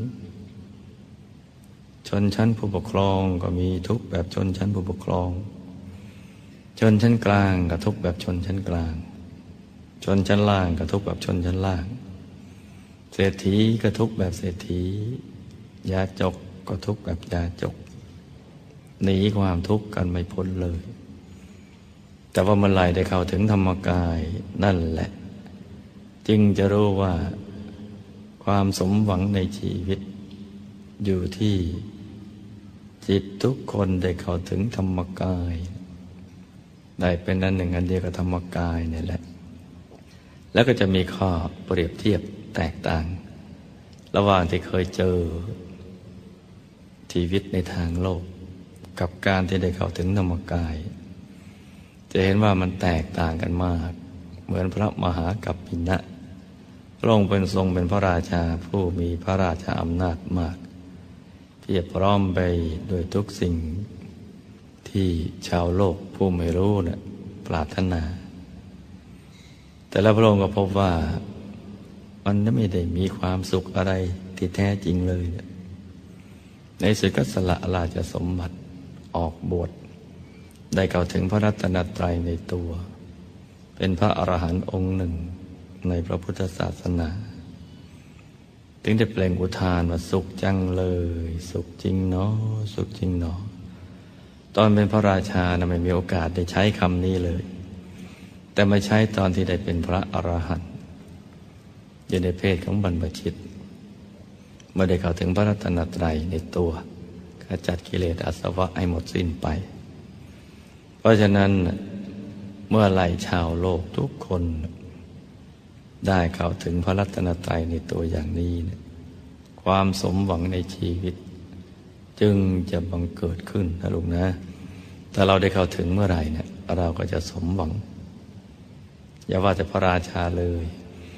S1: ชนชั้นผู้ปกครองก็มีทุกข์แบบชนชั้นผู้ปกครองชนชั้นกลางก็ทุกข์แบบชนชั้นกลางชนชั้นล่างก็ทุกข์แบบชนชั้นล่างเศรษฐีก็ทุกข์แบบเศรษฐียาจกก็ทุกข์แบบยาจกหนีความทุกข์กันไม่พ้นเลยแต่ว่าเมื่อไหร่ได้เข้าถึงธรรมกายนั่นแหละจึงจะรู้ว่าความสมหวังในชีวิตอยู่ที่จิตทุกคนได้เข้าถึงธรรมกายได้เป็นอันหนึ่งอันเดียวกับธรรมกายนี่แหละแล้วก็จะมีข้อเปรียบเทียบแตกต่างระหว่างที่เคยเจอชีวิตในทางโลกกับการที่ได้เข้าถึงธรรมกายจะเห็นว่ามันแตกต่างกันมากเหมือนพระมหากัปปินะพระองค์เป็นทรงเป็นพระราชาผู้มีพระราชาอำนาจมากเพียบพร้อมไปด้วยทุกสิ่งที่ชาวโลกผู้ไม่รู้เนี่ยปรารถนาแต่แล้วพระองค์ก็พบว่ามันไม่ได้มีความสุขอะไรที่แท้จริงเลยในสุดก็สละราชสมบัติออกบวชได้เข้าถึงพระรัตนตรัยในตัวเป็นพระอรหันต์องค์หนึ่งในพระพุทธศาสนาถึงได้เปล่งอุทานว่าสุขจังเลยสุขจริงเนาะสุขจริงเนาะตอนเป็นพระราชาไม่มีโอกาสได้ใช้คำนี้เลยแต่มาใช้ตอนที่ได้เป็นพระอรหันต์อยู่ในเพศของบรรพชิตเมื่อได้เข้าถึงพระรัตนตรัยในตัวขจัดกิเลสอาสวะให้หมดสิ้นไปเพราะฉะนั้นเมื่อไหร่ชาวโลกทุกคนได้เข้าถึงพระรัตนตรัยในตัวอย่างนี้ความสมหวังในชีวิตจึงจะบังเกิดขึ้นนะลูกนะถ้าเราได้เข้าถึงเมื่อไหร่เราก็จะสมหวังอย่าว่าแต่พระราชาเลย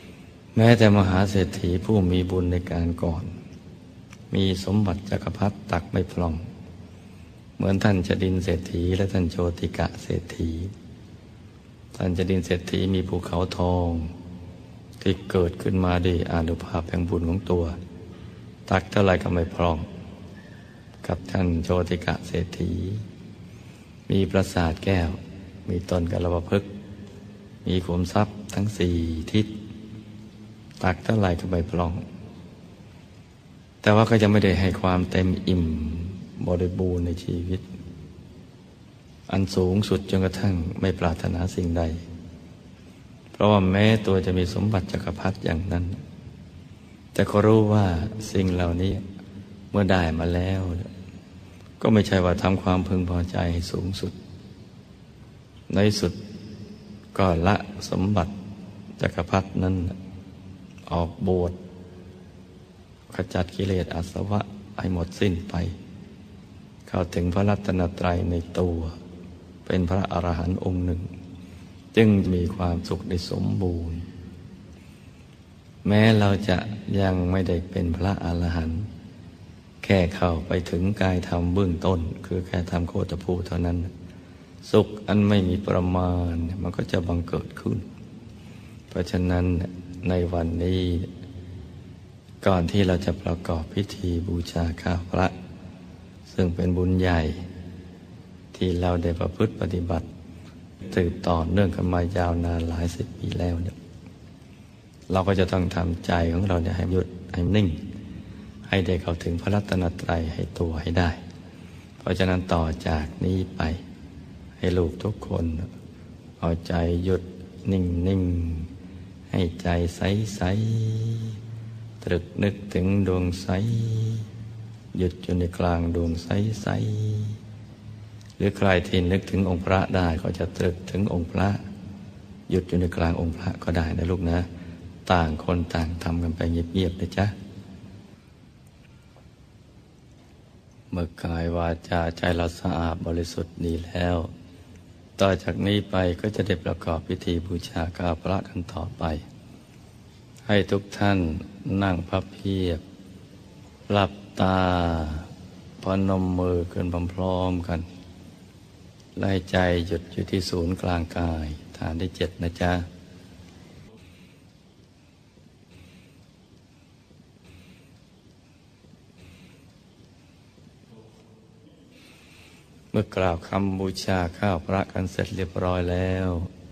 S1: แม้แต่มหาเศรษฐีผู้มีบุญในการก่อน มีสมบัติจักรพรรดิตักไม่พร่องเหมือนท่านจดินเศรษฐีและท่านโชติกะเศรษฐีท่านจดินเศรษฐีมีภูเขาทองที่เกิดขึ้นมาด้วยอานุภาพแห่งบุญของตัวตักเท่าไรก็ไม่พร่องกับท่านโชติกะเศรษฐีมีปราสาทแก้วมีต้นกลบพฤกษ์มีขุมทรัพย์ทั้งสี่ทิศตักเท่าไรก็ไม่พร่องแต่ว่าก็จะไม่ได้ให้ความเต็มอิ่มบริบูรณ์ในชีวิตอันสูงสุดจนกระทั่งไม่ปรารถนาสิ่งใดเพราะว่าแม้ตัวจะมีสมบัติจักรพรรดิอย่างนั้นแต่ก็รู้ว่าสิ่งเหล่านี้เมื่อได้มาแล้วก็ไม่ใช่ว่าทำความพึงพอใจให้สูงสุดในสุดก็ละสมบัติจักรพรรดินั้นออกบวชขจัดกิเลสอาสวะให้หมดสิ้นไปเข้าถึงพระรัตนตรัยในตัวเป็นพระอรหันต์องค์หนึ่งจึงมีความสุขได้สมบูรณ์แม้เราจะยังไม่ได้เป็นพระอรหันต์แค่เข้าไปถึงกายธรรมเบื้องต้นคือแค่ทำโคตภูเท่านั้นสุขอันไม่มีประมาณมันก็จะบังเกิดขึ้นเพราะฉะนั้นในวันนี้ก่อนที่เราจะประกอบพิธีบูชาข้าพระซึ่งเป็นบุญใหญ่ที่เราได้ประพฤติปฏิบัติสืบต่อเนื่องกันมายาวนานหลายสิบปีแล้วเนี่ยเราก็จะต้องทำใจของเราเนี่ยให้หยุดให้นิ่งให้ได้เข้าถึงพระรัตนตรัยให้ตัวให้ได้เพราะฉะนั้นต่อจากนี้ไปให้ลูกทุกคนเอาใจหยุดนิ่งๆให้ใจใสๆตรึกนึกถึงดวงใสหยุดอยู่ในกลางดวงใสๆหรือใครที่นึกถึงองค์พระได้ก็จะตรึกถึงองค์พระหยุดอยู่ในกลางองค์พระก็ได้นะลูกนะต่างคนต่างทำกันไปเงียบๆนะจ๊ะเมื่อกายวาจาใจเราสะอาดบริสุทธิ์ดีแล้วต่อจากนี้ไปก็จะได้ประกอบพิธีบูชาข้าพระกันต่อไปให้ทุกท่านนั่งพับเพียบหลับตาพนมมือขึ้นพร้อมๆกันและให้ใจหยุดอยู่ที่ศูนย์กลางกายฐานที่7นะจ๊ะเมื่อกล่าวคำบูชาข้าวพระกันเสร็จเรียบร้อยแล้ว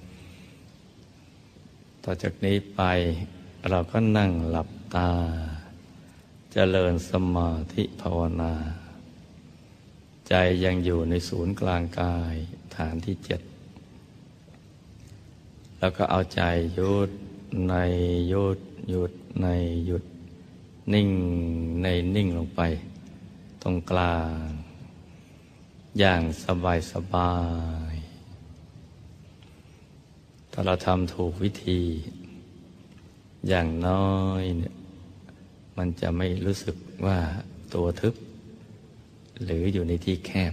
S1: ต่อจากนี้ไปเราก็นั่งหลับตาเจริญสมาธิภาวนาใจยังอยู่ในศูนย์กลางกายฐานที่7แล้วก็เอาใจหยุดในหยุดในหยุดนิ่งในนิ่งลงไปตรงกลางอย่างสบายถ้าเราทำถูกวิธีอย่างน้อยเนี่ยมันจะไม่รู้สึกว่าตัวทึบหรืออยู่ในที่แคบ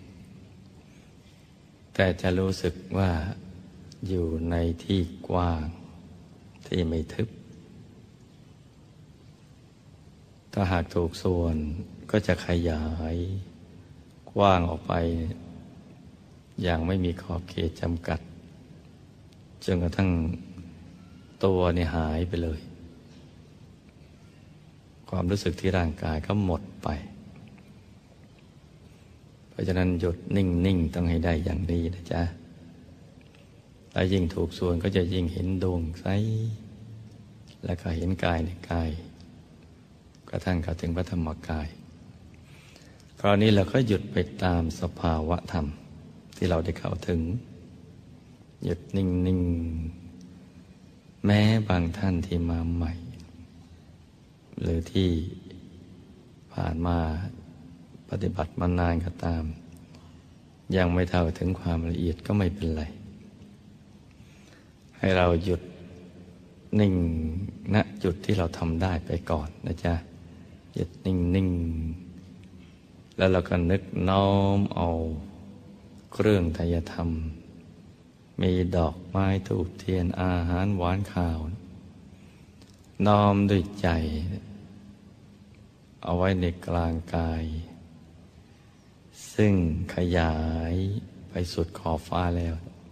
S1: แต่จะรู้สึกว่าอยู่ในที่กว้างที่ไม่ทึบถ้าหากถูกส่วนก็จะขยายกว้างออกไปอย่างไม่มีขอบเขตจำกัดจนกระทั่งตัวนี่หายไปเลยความรู้สึกที่ร่างกายก็หมดไปเพราะฉะนั้นหยุดนิ่งๆต้องให้ได้อย่างนี้นะจ๊ะและยิ่งถูกส่วนก็จะยิ่งเห็นดวงใสและก็เห็นกายในกายกระทั่งเข้าถึงพระธรรมกายคราวนี้เราก็หยุดไปตามสภาวะธรรมที่เราได้เข้าถึงหยุดนิ่งๆแม้บางท่านที่มาใหม่หรือที่ผ่านมาปฏิบัติมานานก็ตามยังไม่เท่าถึงความละเอียดก็ไม่เป็นไรให้เราหยุดนิ่งณจุดที่เราทำได้ไปก่อนนะจ๊ะหยุดนิ่งๆแล้วเราก็นึกน้อมเอาเครื่องไตรธรรมมีดอกไม้ธูปเทียนอาหารหวานข้าวน้อมด้วยใจเอาไว้ในกลางกายซึ่งขยายไปสุดขอบฟ้าแล้ว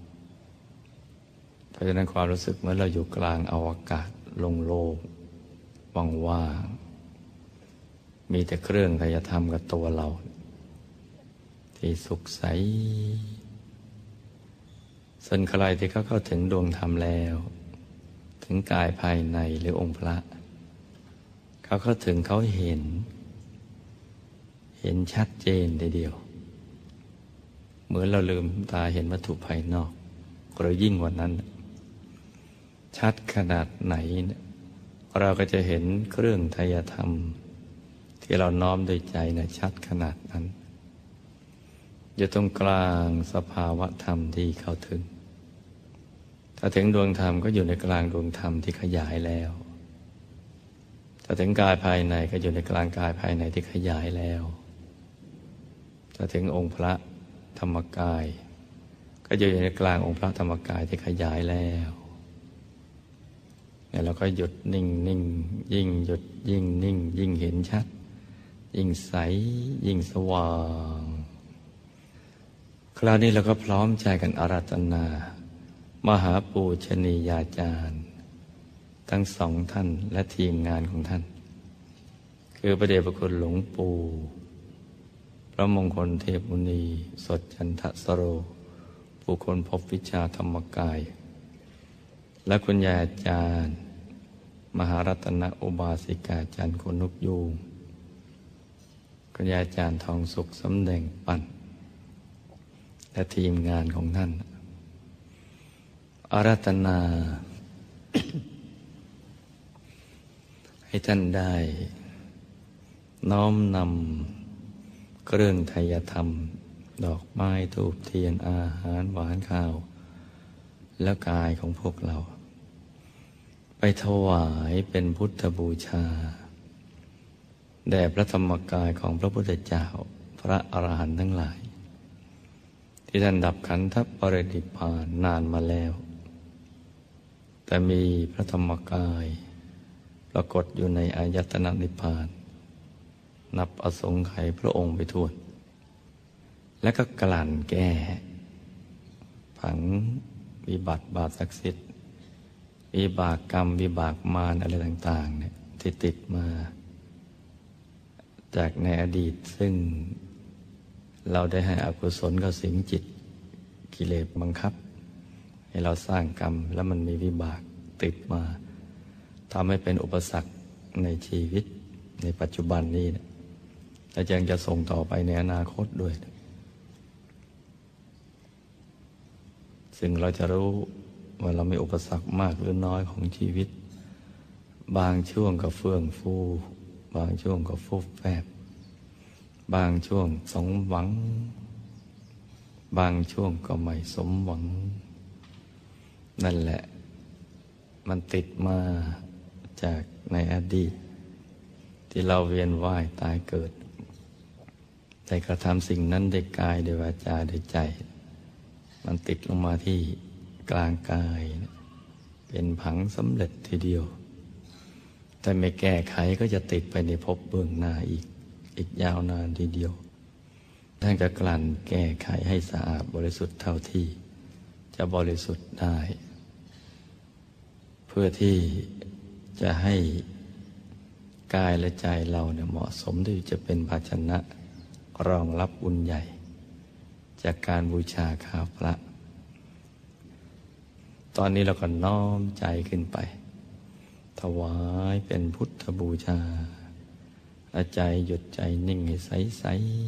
S1: เพราะฉะนั้นความรู้สึกเหมือนเราอยู่กลางอวกาศโล่งๆว่างๆมีแต่เครื่องไตรธรรมกับตัวเราที่สุขใสส่วนใครที่เขาเข้าถึงดวงธรรมแล้วถึงกายภายในหรือองค์พระเขาเข้าถึงเขาเห็นชัดเจนทีเดียวเหมือนเราลืมตาเห็นวัตถุภายนอกหรือยิ่งกว่านั้นชัดขนาดไหนเราก็จะเห็นเครื่องไตรธรรมที่เราน้อมด้วยใจชัดขนาดนั้นอยู่ตรงกลางสภาวะธรรมที่เข้าถึงถ้าถึงดวงธรรมก็อยู่ในกลางดวงธรรมที่ขยายแล้วถ้าถึงกายภายในก็อยู่ในกลางกายภายในที่ขยายแล้วถ้าถึงองค์พระธรรมกายก็อยู่ในกลางองค์พระธรรมกายที่ขยายแล้วเนี่ยเราก็หยุดนิ่งยิ่งหยุดยิ่งนิ่งยิ่งเห็นชัดยิ่งใสยิ่งสว่างคราวนี้เราก็พร้อมใจกันอาราธนามหาปูชนียาจารย์ทั้งสองท่านและทีมงานของท่านคือพระเดชพระคุณหลวงปู่พระมงคลเทพมุนีสดจันทสโรผู้คนพบวิชาธรรมกายและคุณยายอาจารย์มหารัตนอุบาสิกาจันทร์คนนกยูงคุณยายอาจารย์ทองสุขสำแดงปั่นและทีมงานของท่านอาราธนา ให้ท่านได้น้อมนำเครื่องไทยธรรมดอกไม้ธูปเทียนอาหารหวานข้าวและกายของพวกเราไปถวายเป็นพุทธบูชาแด่พระธรรมกายของพระพุทธเจ้าพระอรหันต์ทั้งหลายที่ท่านดับขันธปรินิพพานนานมาแล้วแต่มีพระธรรมกายปรากฏอยู่ในอายตนะนิพพานนับอสงไขยพระองค์ไปทั่วและก็กลั่นแก้ผังวิบัติบาปศักดิ์สิทธิ์วิบากกรรมวิบากมารอะไรต่างๆเนี่ยที่ติดมาจากในอดีตซึ่งเราได้ให้อกุศลเข้าสิงจิตกิเลสบังคับให้เราสร้างกรรมแล้วมันมีวิบากติดมาทำให้เป็นอุปสรรคในชีวิตในปัจจุบันนี้นะและยังจะส่งต่อไปในอนาคตด้วยซึ่งเราจะรู้ว่าเรามีอุปสรรคมากหรือน้อยของชีวิตบางช่วงก็เฟื่องฟูบางช่วงก็ฟุบแฟบบางช่วงสมหวังบางช่วงก็ไม่สมหวังนั่นแหละมันติดมาจากในอดีตที่เราเวียนว่ายตายเกิดได้กระทำสิ่งนั้นด้วยกายด้วยวาจาด้วยใจมันติดลงมาที่กลางกายเป็นผังสำเร็จทีเดียวแต่ไม่แก้ไขก็จะติดไปในภพเบื้องหน้าอีกยาวนานทีเดียวท่านก็กลั่นแก้ไขให้สะอาดบริสุทธิ์เท่าที่จะบริสุทธิ์ได้เพื่อที่จะให้กายและใจเราเนี่ยเหมาะสมที่จะเป็นภาชนะรองรับบุญใหญ่จากการบูชาข้าวพระตอนนี้เราก็น้อมใจขึ้นไปถวายเป็นพุทธบูชาใจหยุดใจนิ่งให้ใส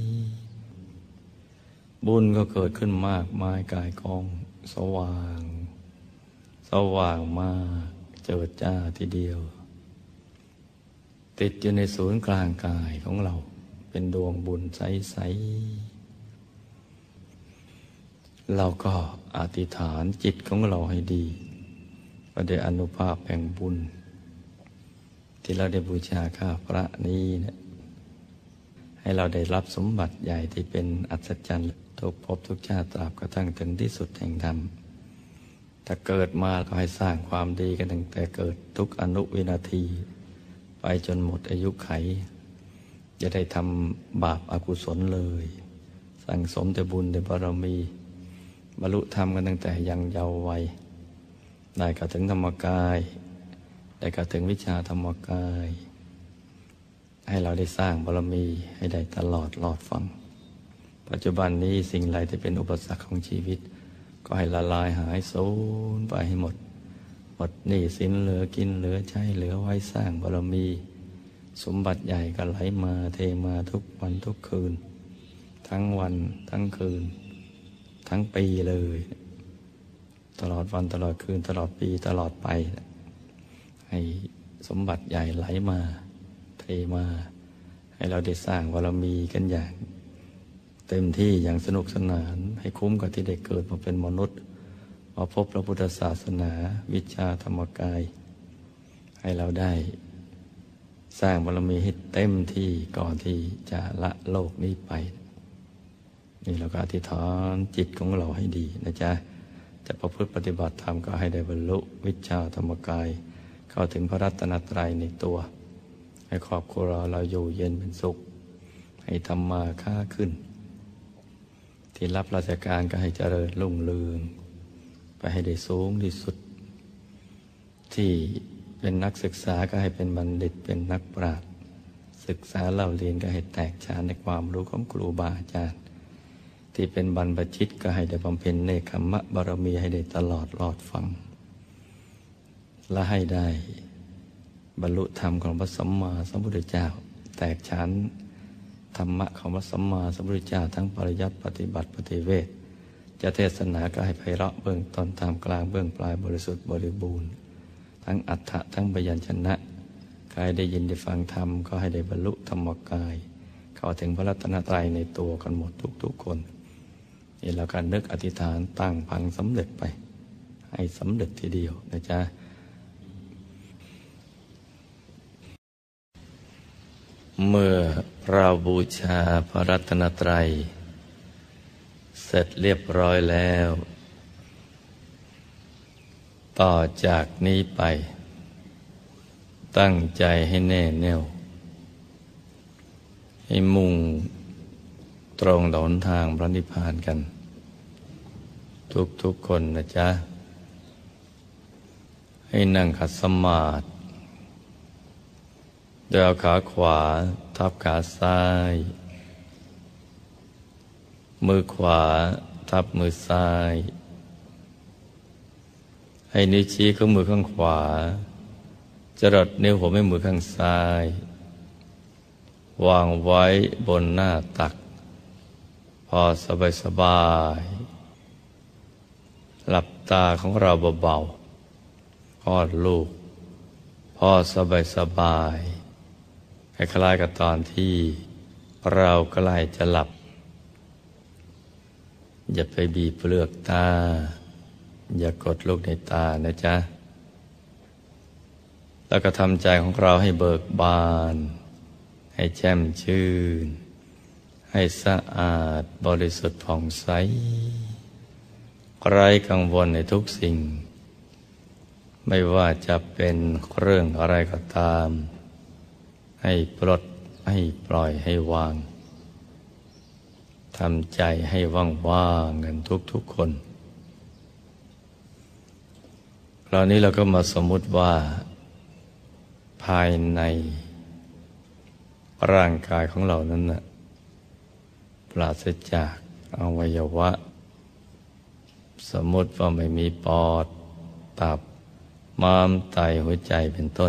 S1: ๆบุญก็เกิดขึ้นมากมายกายกองสว่างมากเจิดจ้าทีเดียวติดอยู่ในศูนย์กลางกายของเราเป็นดวงบุญใสๆเราก็อธิษฐานจิตของเราให้ดีว่าด้วยอานุภาพแห่งบุญที่เราได้บูชาข้าพระนี้เนี่ยให้เราได้รับสมบัติใหญ่ที่เป็นอัศจรรย์ทุกภพทุกชาติตราบกระทั่งถึงที่สุดแห่งธรรมถ้าเกิดมาก็ให้สร้างความดีกันตั้งแต่เกิดทุกอนุวินาทีไปจนหมดอายุไขจะได้ทำบาปอกุศลเลยสั่งสมแต่บุญแต่บารมีบรรลุธรรมกันตั้งแต่ยังเยาว์วัยได้เข้าถึงธรรมกายได้เข้าถึงวิชาธรรมกายให้เราได้สร้างบารมีให้ได้ตลอดฟังปัจจุบันนี้สิ่งใดที่เป็นอุปสรรคของชีวิตก็ให้ละลายหายสูญไปให้หมดหนี้สินเหลือกินเหลือใช้เหลือไว้สร้างบารมีสมบัติใหญ่ก็ไหลมาเทมาทุกวันทุกคืนทั้งวันทั้งคืนทั้งปีเลยตลอดวันตลอดคืนตลอดปีตลอดไปให้สมบัติใหญ่ไหลมาเทมาให้เราได้สร้างบารมีกันอย่างเต็มที่อย่างสนุกสนานให้คุ้มกับที่ได้เกิดมาเป็นมนุษย์มาพบพระพุทธศาสนาวิชาธรรมกายให้เราได้สร้างบารมีให้เต็มที่ก่อนที่จะละโลกนี้ไปนี่เราก็อธิษฐานจิตของเราให้ดีนะจ๊ะจะประพฤติปฏิบัติธรรมก็ให้ได้บรรลุวิชาธรรมกายเข้าถึงพระรัตนตรัยในตัวให้ครอบครัวเราอยู่เย็นเป็นสุขให้ทำมาค้าขึ้นที่รับราชการก็ให้เจริญรุ่งเรืองไปให้ได้สูงที่สุดที่เป็นนักศึกษาก็ให้เป็นบัณฑิตเป็นนักปราชญ์ศึกษาเล่าเรียนก็ให้แตกฉานในความรู้ของครูบาอาจารย์ที่เป็นบรรพชิตก็ให้ได้บำเพ็ญเนกขัมมะบารมีให้ได้ตลอดรอดฟังและให้ได้บรรลุธรรมของพระสัมมาสัมพุทธเจ้าแตกฉานธรรมะของพระสัมมาสัมพุทธเจ้าทั้งปริยัติปฏิบัติปฏิเวทจะเทศนาก็ให้ไพเราะเบื้องต้นท่ามกลางเบื้องปลายบริสุทธิ์บริบูรณ์ทั้งอัฏฐะทั้งพยัญชนะใครได้ยินได้ฟังธรรมก็ให้ได้บรรลุธรรมกายเข้าถึงพระรัตนตรัยในตัวกันหมดทุกคนนี่เราการนึกอธิษฐานตั้งพังสำเร็จไปให้สำเร็จทีเดียวนะจ๊ะเมื่อเราบูชาพระรัตนตรัยเสร็จเรียบร้อยแล้วต่อจากนี้ไปตั้งใจให้แน่แน่วให้มุ่งตรงต่อหนทางพระนิพพานกันทุกคนนะจ๊ะให้นั่งขัดสมาธิโดยเอาขาขวาทับขาซ้ายมือขวาทับมือซ้ายให้นิ้วชี้ของมือข้างขวาจรดนิ้วหัวแม่มือข้างซ้ายวางไว้บนหน้าตักพอสบายหลับตาของเราเบาๆคลอดลูกพอสบายคล้ายๆกับตอนที่เราใกล้จะหลับอย่าไปบีบเปลือกตาอย่ากดลูกในตานะจ๊ะแล้วก็ทำใจของเราให้เบิกบานให้แจ่มชื่นให้สะอาดบริสุทธิ์ผ่องใสไร้กังวลในทุกสิ่งไม่ว่าจะเป็นเรื่องอะไรก็ตามให้ปลดให้ปล่อยให้วางทำใจให้ว่างๆกันทุกคนคราวนี้เราก็มาสมมุติว่าภายในร่างกายของเรานั้นน่ะปราศจากอวัยวะสมมุติว่าไม่มีปอดตับม้ามไตหัวใจเป็นต้น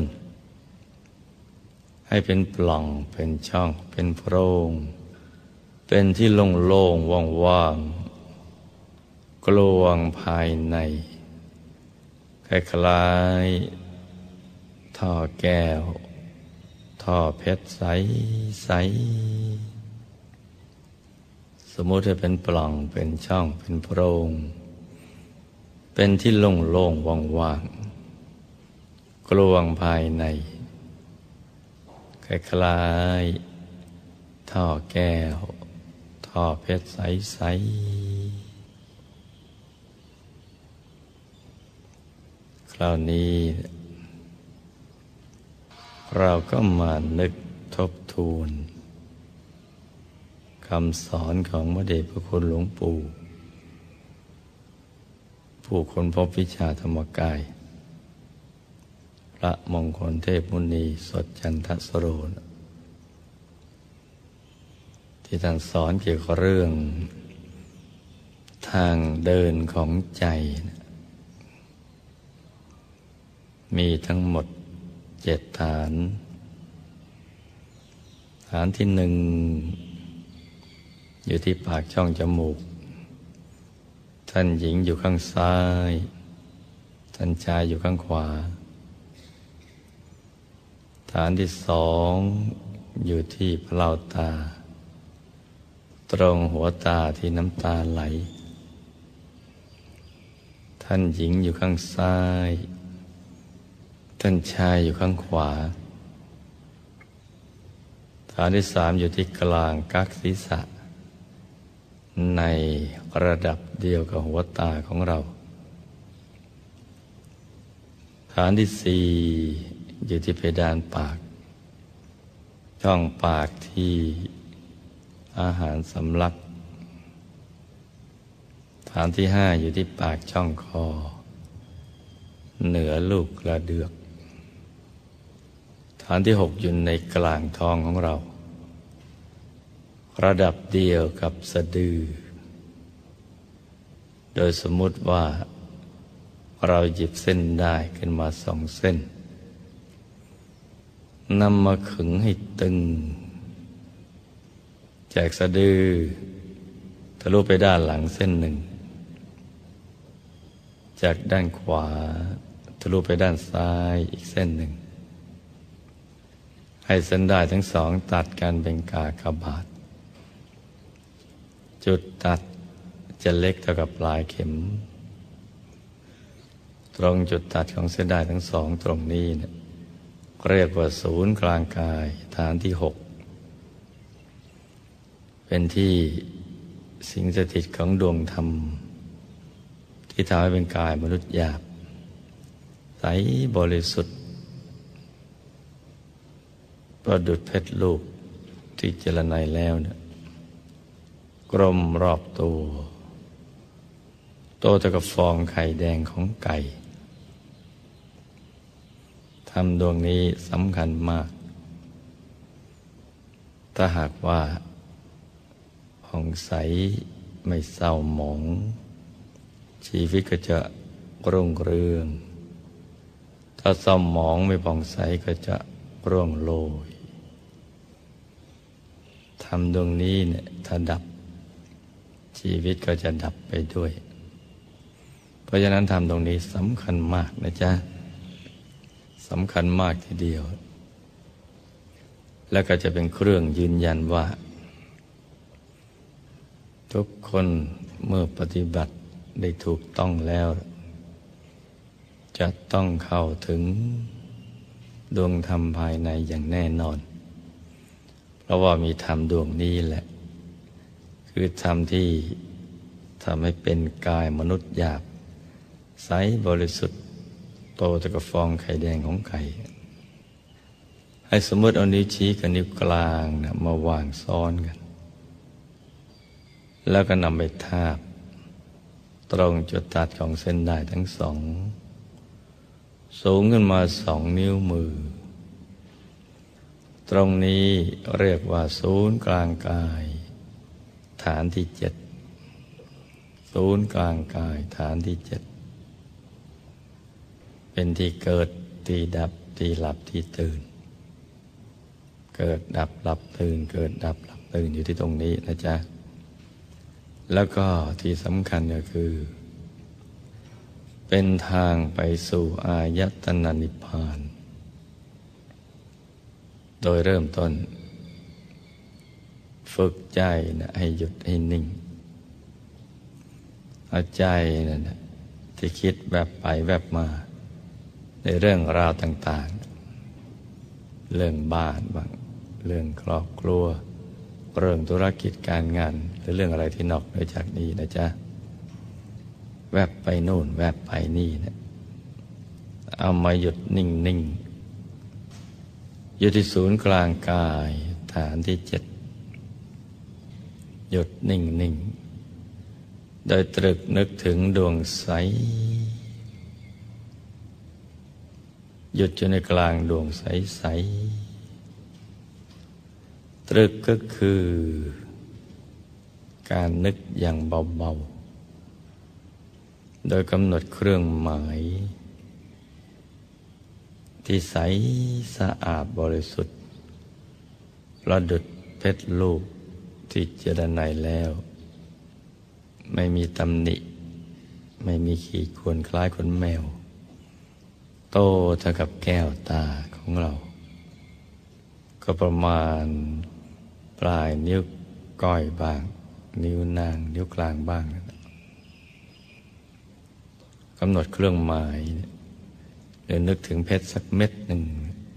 S1: ให้เป็นปล่องเป็นช่องเป็นโพรงเป็นที่โล่งๆว่างๆกลวงภายในคล้ายๆท่อแก้วท่อเพชรใสๆสมมุติให้เป็นปล่องเป็นช่องเป็นโพรงเป็นที่โล่งๆว่างๆกลวงภายในคล้ายๆท่อแก้วท่อเพชรใสราวนี้เราก็มานึกทบทวนคำสอนของพระเดชพระคุณหลวงปู่ผู้ค้นพบวิชาธรรมกายพระมงคลเทพมุนีสดจันทสโรที่ท่านสอนเกี่ยวกับเรื่องทางเดินของใจมีทั้งหมด7 ฐาน ฐานที่ 1อยู่ที่ปากช่องจมูกท่านหญิงอยู่ข้างซ้ายท่านชายอยู่ข้างขวาฐานที่ 2อยู่ที่เปล่าตาตรงหัวตาที่น้ำตาไหลท่านหญิงอยู่ข้างซ้ายท่านชายอยู่ข้างขวาฐานที่ 3อยู่ที่กลางกักศีรษะในระดับเดียวกับหัวตาของเราฐานที่ 4อยู่ที่เพดานปากช่องปากที่อาหารสำลักฐานที่ 5อยู่ที่ปากช่องคอเหนือลูกกระเดือกฐานที่ 6อยู่ในกลางท้องของเราระดับเดียวกับสะดือโดยสมมุติว่าเราหยิบเส้นได้ขึ้นมา2 เส้นนำมาขึงให้ตึงจากสะดือทะลุไปด้านหลังเส้น 1จากด้านขวาทะลุไปด้านซ้ายอีกเส้น 1ให้เส้นได้ทั้ง 2ตัดกันเป็นกากบาทจุดตัดจะเล็กเท่ากับปลายเข็มตรงจุดตัดของเส้นได้ทั้ง 2ตรงนี้เนี่ยเรียกว่าศูนย์กลางกายฐานที่ 6เป็นที่สิงสถิตของดวงธรรมที่ทำให้เป็นกายมนุษย์หยาบใสบริสุทธิ์ประดุจเพชรลูกที่เจรไนแล้วเนี่ยกลมรอบตัวโตเท่ากับฟองไข่แดงของไก่ธรรมดวงนี้สำคัญมากถ้าหากว่าผ่องใสไม่เศร้าหมองชีวิตก็จะรุ่งเรืองถ้าเศร้าหมองไม่ผ่องใสก็จะร่วงโรยธรรมดวงนี้เนี่ยถ้าดับชีวิตก็จะดับไปด้วยเพราะฉะนั้นธรรมตรงนี้สำคัญมากนะจ๊ะสำคัญมากทีเดียวแล้วก็จะเป็นเครื่องยืนยันว่าทุกคนเมื่อปฏิบัติได้ถูกต้องแล้วจะต้องเข้าถึงดวงธรรมภายในอย่างแน่นอนเพราะว่ามีธรรมดวงนี้แหละคือธรรมที่ทำให้เป็นกายมนุษย์หยาบใสบริสุทธิ์โตเท่ากับฟองไข่แดงของไก่ให้สมมติเอานิ้วชี้กับนิ้วกลางนะมาวางซ้อนกันแล้วก็นำไปทาบตรงจุดตัดของเส้นด้ายทั้ง 2สูงขึ้นมา2 นิ้วมือตรงนี้เรียกว่าศูนย์กลางกายฐานที่ 7ศูนย์กลางกายฐานที่ 7เป็นที่เกิดที่ดับที่หลับที่ตื่นเกิดดับหลับตื่นเกิดดับหลับตื่นอยู่ที่ตรงนี้นะจ๊ะแล้วก็ที่สำคัญก็คือเป็นทางไปสู่อายตนะนิพพานโดยเริ่มต้นฝึกใจนะให้หยุดให้นิ่งเอาใจนะที่คิดแวบไปแวบมาในเรื่องราวต่างๆเรื่องบ้านบ้างเรื่องครอบครัวเรื่องธุรกิจการงานหรือเรื่องอะไรที่นอกเหนือจากนี้นะจ๊ะแวบไปโน่นแวบไปนี่นะเอามาหยุดนิ่งๆอยู่ที่ศูนย์กลางกายฐานที่7หยุดนิ่งๆโดยตรึกนึกถึงดวงใสหยุดอยู่ในกลางดวงใสๆตรึกก็คือการนึกอย่างเบาๆโดยกำหนดเครื่องหมายที่ใสสะอาดบริสุทธิ์ประดุจเพชรลูกที่เจรไนแล้วไม่มีตำหนิไม่มีขีดข่วนคล้ายขนแมวโตเท่ากับแก้วตาของเราก็ประมาณปลายนิ้วก้อยบ้างนิ้วนางนิ้วกลางบ้างกำหนดเครื่องหมายหรือนึกถึงเพชรสักเม็ดหนึ่ง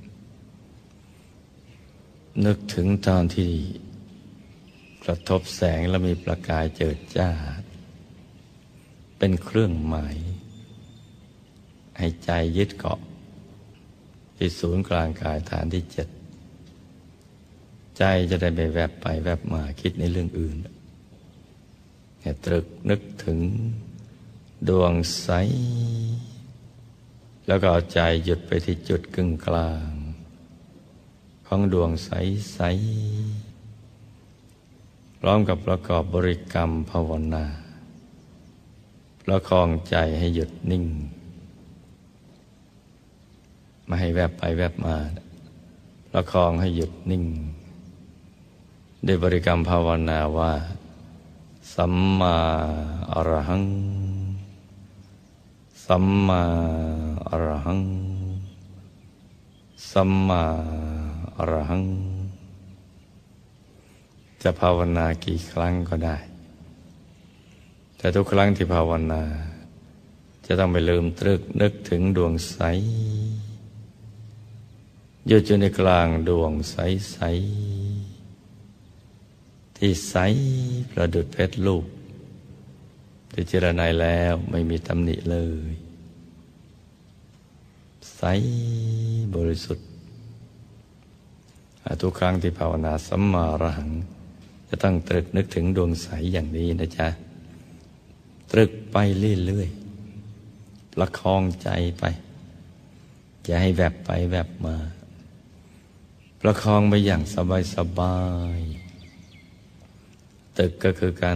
S1: นึกถึงตอนที่กระทบแสงแล้วมีประกายเจิดจ้าเป็นเครื่องหมายให้ใจยึดเกาะที่ศูนย์กลางกายฐานที่7ใจจะได้ไม่แวบไปแวบมาคิดในเรื่องอื่นให้ตรึกนึกถึงดวงใสแล้วก็เอาใจหยุดไปที่จุดกึ่งกลางของดวงใสๆพร้อมกับประกอบบริกรรมภาวนาประคองใจให้หยุดนิ่งไม่ให้แวบไปแวบมาประคองให้หยุดนิ่งด้วยบริกรรมภาวนาว่าสัมมาอรหังสัมมาอรหังสัมมาอรหังจะภาวนากี่ครั้งก็ได้แต่ทุกครั้งที่ภาวนาจะต้องไม่ลืมตรึกนึกถึงดวงใสหยุดอยู่ในกลางดวงใสๆที่ใสประดุจเพชรลูกที่เจรไนแล้วไม่มีตำหนิเลยใสบริสุทธิ์ทุกครั้งที่ภาวนาสัมมาอรหังจะต้องตรึกนึกถึงดวงใสอย่างนี้นะจ๊ะตรึกไปเรื่อยๆประคองใจไปอย่าให้แวบไปแวบมาประคองไปอย่างสบายๆตรึกก็คือการ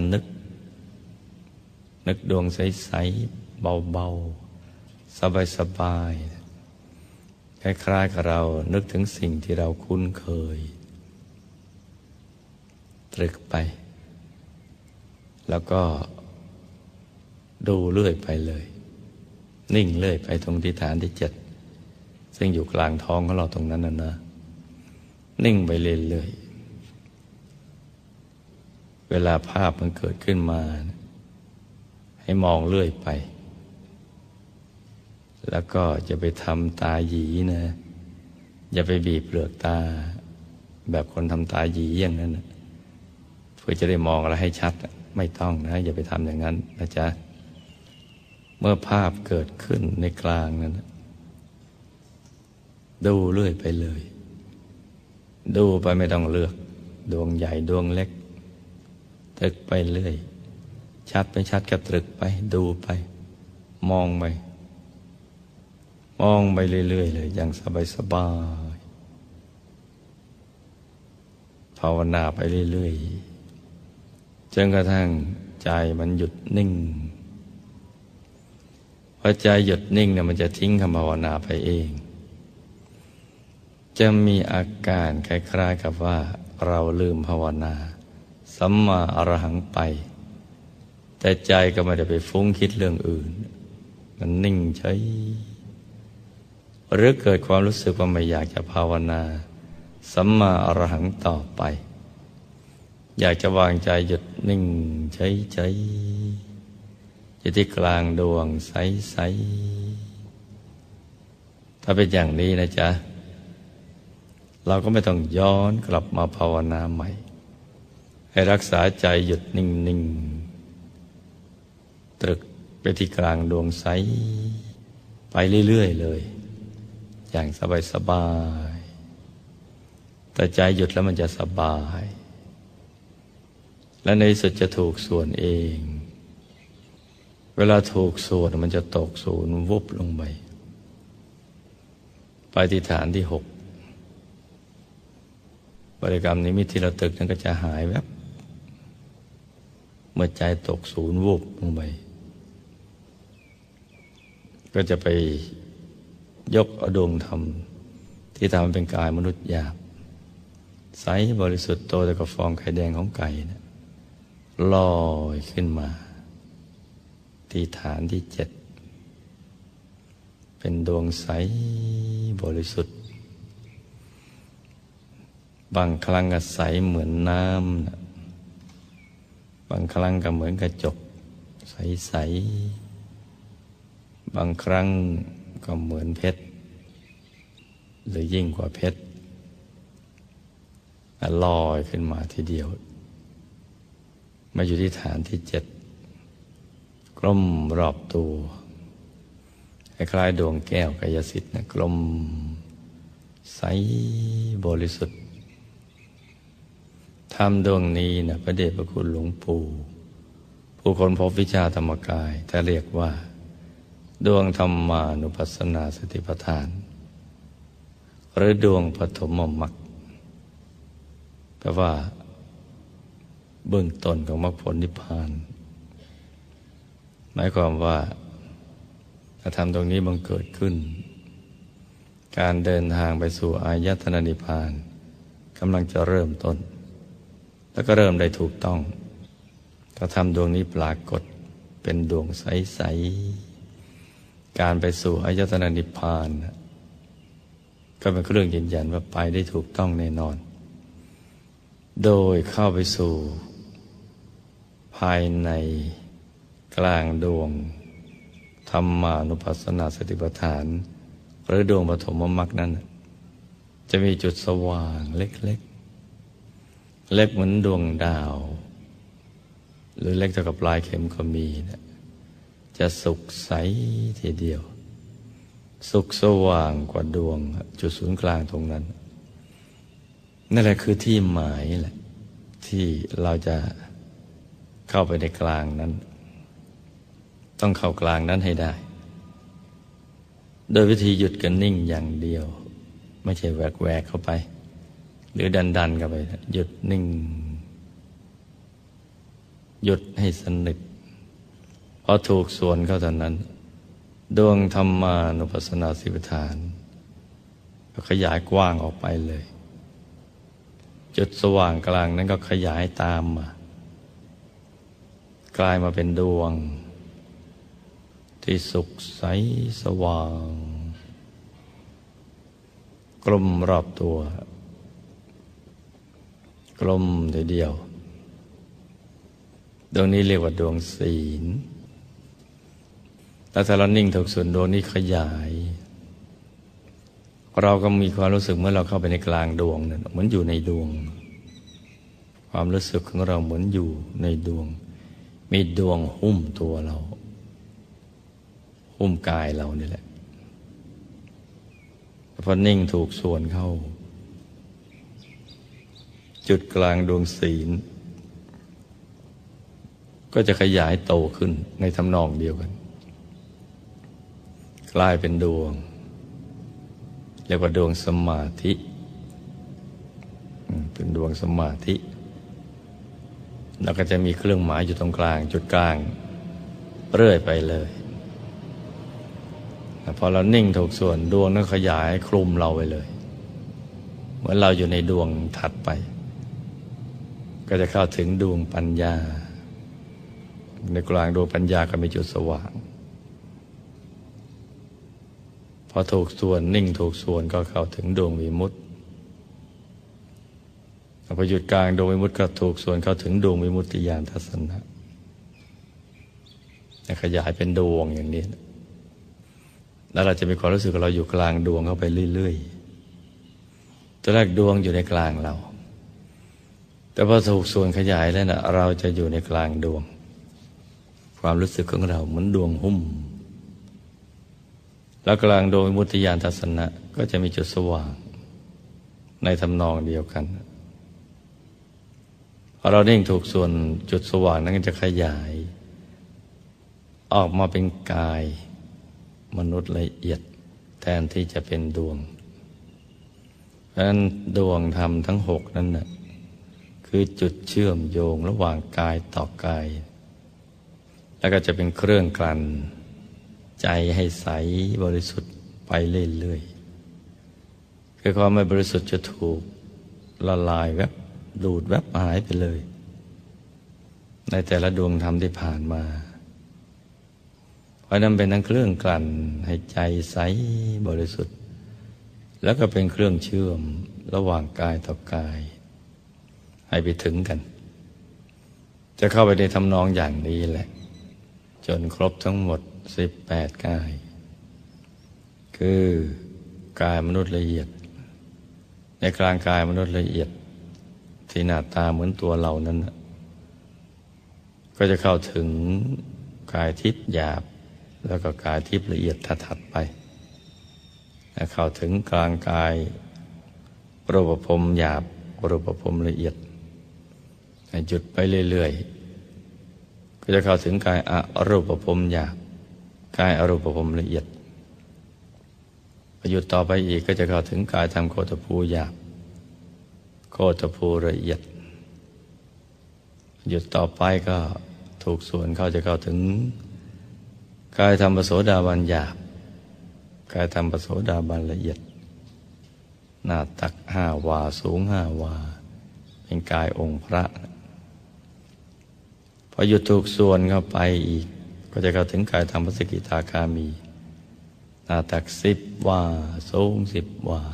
S1: นึกดวงใสๆเบาๆสบายๆคล้ายๆกับเรานึกถึงสิ่งที่เราคุ้นเคยตรึกไปแล้วก็ดูเรื่อยไปเลยนิ่งเรื่อยไปตรงที่ฐานที่7ซึ่งอยู่กลางท้องของเราตรงนั้นนะนิ่งไปเรื่อยๆเวลาภาพมันเกิดขึ้นมาให้มองเรื่อยไปแล้วก็จะไปทำตาหยีนะอย่าไปบีบเปลือกตาแบบคนทำตาหยีอย่างนั้นนะเพื่อจะได้มองอะไรให้ชัดไม่ต้องนะอย่าไปทำอย่างนั้นนะจ๊ะเมื่อภาพเกิดขึ้นในกลางนั้นดูเรื่อยไปเลยดูไปไม่ต้องเลือกดวงใหญ่ดวงเล็กตรึกไปเรื่อยชัดไม่ชัดก็ตรึกไปดูไปมองไปเรื่อยๆเลยอย่างสบายๆภาวนาไปเรื่อยๆจนกระทั่งใจมันหยุดนิ่งพอใจหยุดนิ่งเนี่ยมันจะทิ้งคำภาวนาไปเองจะมีอาการคล้ายๆกับว่าเราลืมภาวนาสัมมาอรหังไปแต่ใจก็ไม่ได้ไปฟุ้งคิดเรื่องอื่นมันนิ่งเฉยหรือเกิดความรู้สึกว่าไม่อยากจะภาวนาสัมมาอรหังต่อไปอยากจะวางใจหยุดนิ่งเฉยๆอยู่ที่กลางดวงใสๆถ้าเป็นอย่างนี้นะจ๊ะเราก็ไม่ต้องย้อนกลับมาภาวนาใหม่ให้รักษาใจหยุดนิ่งๆตรึกไปที่กลางดวงใสไปเรื่อยๆเลยอย่างสบายๆแต่ใจหยุดแล้วมันจะสบายและในที่สุดจะถูกส่วนเองเวลาถูกส่วนมันจะตกศูนย์วุบลงไปที่ฐานที่6บริกรรมนิมิตที่เราตึกนั้นก็จะหายแวบเมื่อใจตกศูนย์วุบลงไปก็จะไปยกเอาดวงธรรมที่ทำเป็นกายมนุษย์หยาบใสบริสุทธิ์โตแต่กับฟองไข่แดงของไก่นะลอยขึ้นมาที่ฐานที่7เป็นดวงใสบริสุทธิ์บางครั้งก็ใสเหมือนน้ำนะบางครั้งก็เหมือนกระจกใสๆบางครั้งก็เหมือนเพชรหรือยิ่งกว่าเพชรลอยขึ้นมาทีเดียวมาอยู่ที่ฐานที่7กลมรอบตัวคล้ายๆดวงแก้วกายสิทธิ์นะกลมใสบริสุทธิ์ธรรมดวงนี้นะพระเดชพระคุณหลวงปู่ผู้ค้นพบวิชาธรรมกายถ้าเรียกว่าดวงธรรมานุปัสสนาสติปัฏฐานหรือดวงปฐมมรรคแปลว่าเบื้องต้นของมรรคผลนิพพานหมายความว่าถ้าทำตรงนี้บังเกิดขึ้นการเดินทางไปสู่อายตนะนิพพานกำลังจะเริ่มต้นแล้วก็เริ่มได้ถูกต้องถ้าทำดวงนี้ปรากฏเป็นดวงใสๆการไปสู่อายตนะนิพพานก็เป็นเครื่องยืนยันว่าไปได้ถูกต้องแน่นอนโดยเข้าไปสู่ภายในกลางดวงธรรมานุปัสสนาสติปัฏฐานหรือดวงปฐมมรรคนั้นจะมีจุดสว่างเล็กๆเล็กเหมือนดวงดาวหรือเล็กเท่ากับปลายเข็มก็มีนะจะสุกใสทีเดียวสุกสว่างกว่าดวงจุดศูนย์กลางตรงนั้นนั่นแหละคือที่หมายแหละที่เราจะเข้าไปในกลางนั้นต้องเข้ากลางนั้นให้ได้โดยวิธีหยุดกันนิ่งอย่างเดียวไม่ใช่แหวกเข้าไปหรือดันเข้าไปหยุดนิ่งหยุดให้สนิทพอถูกส่วนเข้าเท่านั้นดวงธรรมานุปัสสนาสติปัฏฐานก็ขยายกว้างออกไปเลยจุดสว่างกลางนั้นก็ขยายตามมากลายมาเป็นดวงที่สุขใสสว่างกลมรอบตัวกลมทีเดียวดวงนี้เรียกว่าดวงศีลแล้วถ้าเรานิ่งถูกส่วนดวงนี้ขยายเราก็มีความรู้สึกเมื่อเราเข้าไปในกลางดวงนั้นเหมือนอยู่ในดวงความรู้สึกของเราเหมือนอยู่ในดวงมีดวงหุ้มตัวเราหุ้มกายเรานี่แหละพอนิ่งถูกส่วนเข้าจุดกลางดวงศีลก็จะขยายโตขึ้นในทำนองเดียวกันกลายเป็นดวงเรียกว่าดวงสมาธิเป็นดวงสมาธิแล้วก็จะมีเครื่องหมายอยู่ตรงกลางจุดกลางเรื่อยไปเลยพอเรานิ่งถูกส่วนดวงนั้นขยายคลุมเราไปเลยเหมือนเราอยู่ในดวงถัดไปก็จะเข้าถึงดวงปัญญาในกลางดวงปัญญาก็มีจุดสว่างพอถูกส่วนนิ่งถูกส่วนก็เข้าถึงดวงวิมุตติพอหยุดกลางดวงวิมุตติก็ถูกส่วนเข้าถึงดวงวิมุตติญาณทัศนะขยายเป็นดวงอย่างนี้แล้วเราจะมีความรู้สึกว่าเราอยู่กลางดวงเข้าไปเรื่อยๆตัวแรกดวงอยู่ในกลางเราแต่พอถูกส่วนขยายแล้วนะเราจะอยู่ในกลางดวงความรู้สึกของเราเหมือนดวงหุ้มแล้วกลางดวงวิมุตติญาณทัศนะก็จะมีจุดสว่างในทำนองเดียวกันพอเราเร่งถูกส่วนจุดสว่างนั้นก็จะขยายออกมาเป็นกายมนุษย์ละเอียดแทนที่จะเป็นดวงเพราะฉะนั้นดวงธรรมทั้งหกนั้นน่ะคือจุดเชื่อมโยงระหว่างกายต่อกายแล้วก็จะเป็นเครื่องกลั่นใจให้ใสบริสุทธิ์ไปเรื่อยๆคือความไม่บริสุทธิ์จะถูกละลายแวบดูดแวบหายไปเลยในแต่ละดวงธรรมที่ผ่านมาเพราะนั้นเป็นทั้งเครื่องกลั่นให้ใจใสบริสุทธิ์แล้วก็เป็นเครื่องเชื่อมระหว่างกายต่อกายให้ไปถึงกันจะเข้าไปในทำนองอย่างนี้แหละจนครบทั้งหมด18 กายคือกายมนุษย์ละเอียดในกลางกายมนุษย์ละเอียดที่หน้าตาเหมือนตัวเรานั้นก็จะเข้าถึงกายทิพย์หยาบแล้วก็กายทิพย์ละเอียดถัดไปเข้าถึงกลางกายรูปภพหยาบรูปภพละเอียดหยุดไปเรื่อยๆก็จะเข้าถึงกายอรูปภพหยาบกายอรูปภพละเอียดหยุดต่อไปอีกก็จะเข้าถึงกายธรรมโคตภูหยาบโคตภูละเอียดหยุดต่อไปก็ถูกส่วนเข้าจะเข้าถึงกายธรรมปโสดาบันหยาบกายธรรมปโสดาบันละเอียดหน้าตัก5 วาสูง5 วาเป็นกายองค์พระพอหยุดถูกส่วนเข้าไปอีกก็จะเข้าถึงกายธรรมพระสกิทาคามีหน้าตัก10 วาสูง10 วา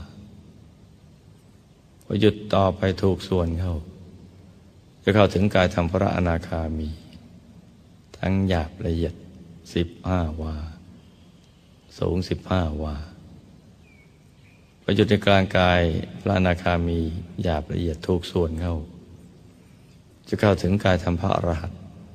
S1: พอหยุดต่อไปถูกส่วนเข้าจะเข้าถึงกายธรรมพระอนาคามีทั้งหยาบละเอียด15 วาสูง15 วาพอหยุดในกลางกายพระอนาคามีหยาบละเอียดถูกส่วนเข้าจะเข้าถึงกายธรรมพระอรหันต์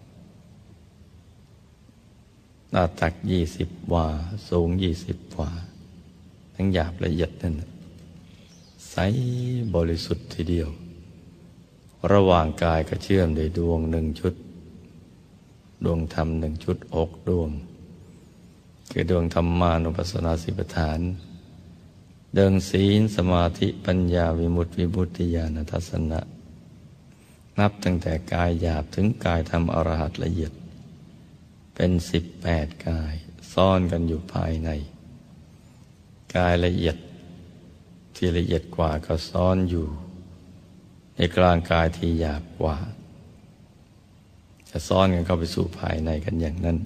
S1: หน้าตัก20 วาสูง20 วาทั้งหยาบละเอียดนั่นใสบริสุทธิ์ทีเดียวระหว่างกายก็เชื่อมด้วยดวง1 ชุดดวงธรรม1 ชุด6 ดวงคือดวงธรรมานุปัสสนาสิบฐานเดิงศีลสมาธิปัญญาวิมุตติวิมุตติญาณทัศนะนับตั้งแต่กายหยาบถึงกายธรรมอรหัตละเอียดเป็น18 กายซ่อนกันอยู่ภายในกายละเอียดที่ละเอียดกว่าก็ซ่อนอยู่ในกลางกายที่หยาบกว่าจะซ่อนกันเข้าไปสู่ภายในกันอย่างนั้น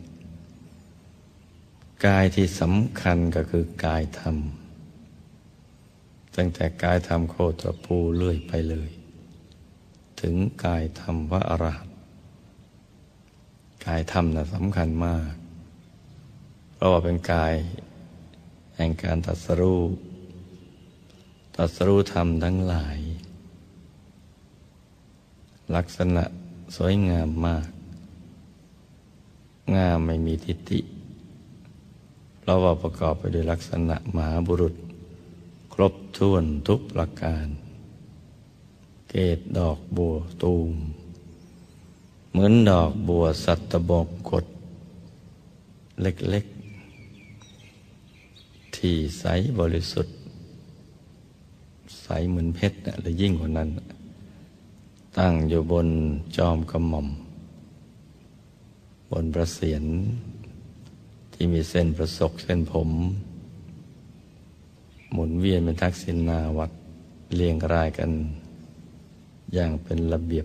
S1: กายที่สำคัญก็คือกายธรรมตั้งแต่กายธรรมโคตรภูเลื่อยไปเลยถึงกายธรรมพระอรหันต์กายธรรมน่ะสำคัญมากเพราะว่าเป็นกายแห่งการตรัสรู้ธรรมทั้งหลายลักษณะสวยงามมากงามไม่มีทิฏฐิเพราะว่าประกอบไปด้วยลักษณะมหาบุรุษครบถ้วนทุกประการเกศดอกบัวตูมเหมือนดอกบัวสัตบงกฎเล็กๆที่ใสบริสุทธิ์ใสเหมือนเพชรและยิ่งกว่านั้นตั้งอยู่บนจอมกระหม่อมบนพระเศียรที่มีเส้นประศกเส้นผมหมุนเวียนเป็นทักษิณาวัตรเรียงรายกันอย่างเป็นระเบียบ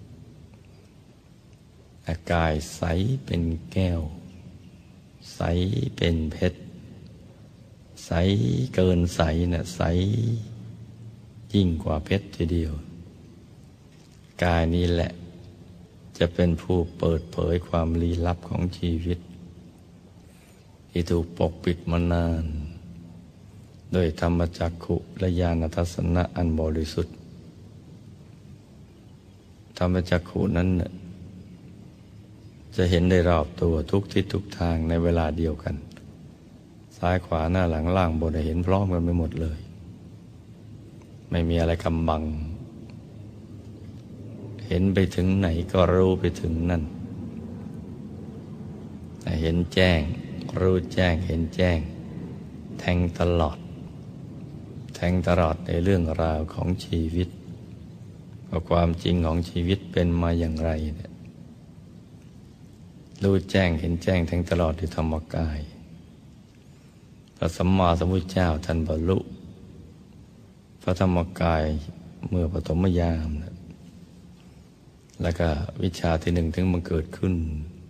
S1: อากายใสเป็นแก้วใสเป็นเพชรใสเกินใสน่ะใสยิ่งกว่าเพชรทีเดียวกายนี้แหละจะเป็นผู้เปิดเผยความลี้ลับของชีวิตที่ถูกปกปิดมานานโดยธรรมจักขุและญาณทัศนะอันบริสุทธิ์ธรรมจักขุนั้นจะเห็นได้รอบตัวทุกทิศทุกทางในเวลาเดียวกันสซ้ายขวาหน้าหลังล่างบนเห็นพร้อมกันไปหมดเลยไม่มีอะไรกำบังเห็นไปถึงไหนก็รู้ไปถึงนั่นเห็นแจ้งรู้แจ้งเห็นแจ้งแทงตลอดในเรื่องราวของชีวิตว่าความจริงของชีวิตเป็นมาอย่างไรเนี่ยรู้แจ้งเห็นแจ้งแทงตลอดที่ธรรมกายพระสัมมาสัมพุทธเจ้าท่านบรรลุพระธรรมกายเมื่อปฐมยามนะแล้วก็วิชาที่หนึ่งถึงมันเกิดขึ้น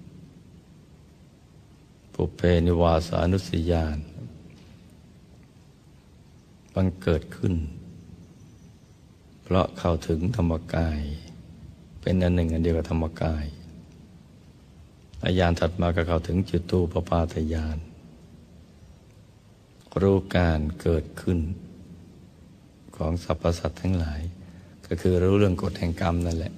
S1: ปุเพนิวาสานุสติญาณบังเกิดขึ้นเพราะเข้าถึงธรรมกายเป็นอันหนึ่งอันเดียวกับธรรมกายญาณถัดมาก็เข้าถึงจตูปปาทญาณรู้การเกิดขึ้นของสรรพสัตว์ทั้งหลายก็คือรู้เรื่องกฎแห่งกรรมนั่นแหละ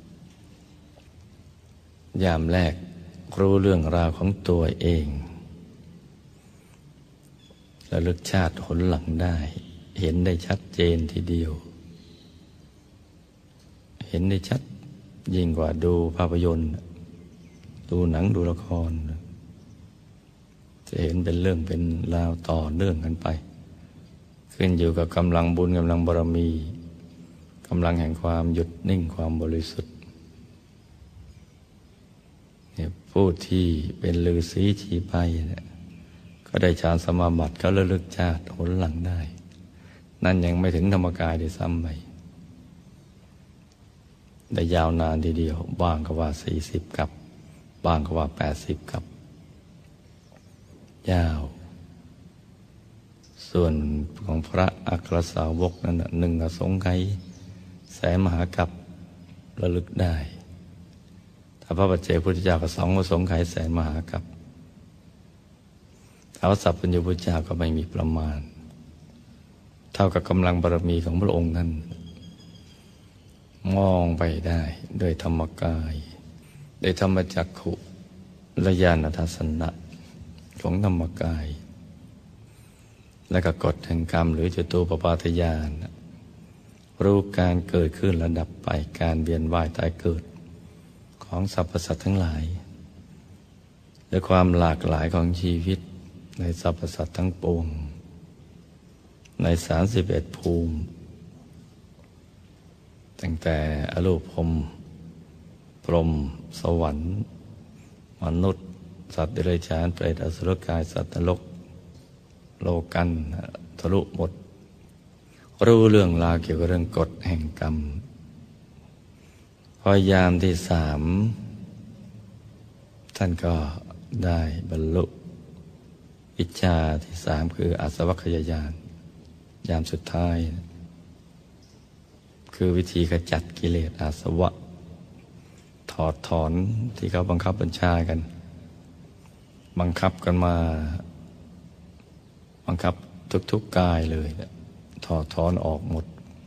S1: ยามแรกรู้เรื่องราวของตัวเองระลึกชาติหนหลังได้เห็นได้ชัดเจนทีเดียวเห็นได้ชัดยิ่งกว่าดูภาพยนตร์ดูหนังดูละครจะเห็นเป็นเรื่องเป็นราวต่อเนื่องกันไปขึ้นอยู่กับกำลังบุญกำลังบารมีกำลังแห่งความหยุดนิ่งความบริสุทธิ์ผู้ที่เป็นฤาษีชีไปเนี่ยก็ได้ฌานสมาบัติเขาระลึกชาติหนหลังได้นั่นยังไม่ถึงธรรมกายได้ซ้ำไปได้ยาวนานทีเดียวบ้างก็ว่า40 กับบ้างก็ว่า80 กับยาวส่วนของพระอัครสาวกนั้นหนึ่งอสงไขยแสนมหากัประลึกได้ถ้าพระปัจเจกพุทธเจ้าก็2 อสงไขยแสนมหากัปถ้าสัพพัญญุพุทธเจ้าก็ไม่มีประมาณเท่ากับกำลังบารมีของพระองค์นั้นมองไปได้โดยธรรมกายโดยธรรมจักขุและญาณทัศนะของธรรมกายและก็กฎแห่งกรรมหรือจตูปปาทญาณรู้การเกิดขึ้นและดับไปการเวียนว่ายตายเกิดของสรรพสัตว์ทั้งหลายและความหลากหลายของชีวิตในสรรพสัตว์ทั้งปวงใน31 ภูมิตั้งแต่อรูปพรหมพรหมสวรรค์มนุษย์สัตว์เดรัจฉานเปรตอสุรกายสัตว์นรกโลกันทะลุหมดรู้เรื่องราวเกี่ยวกับเรื่องกฎแห่งกรรมพอยามที่3ท่านก็ได้บรรลุวิชาที่3คืออาสวัคยายานยามสุดท้ายคือวิธีขจัดกิเลสอาสวะถอดถอนที่เขาบังคับบัญชากันบังคับกันมาบังคับทุกๆกายเลยถอดถอนออกหมด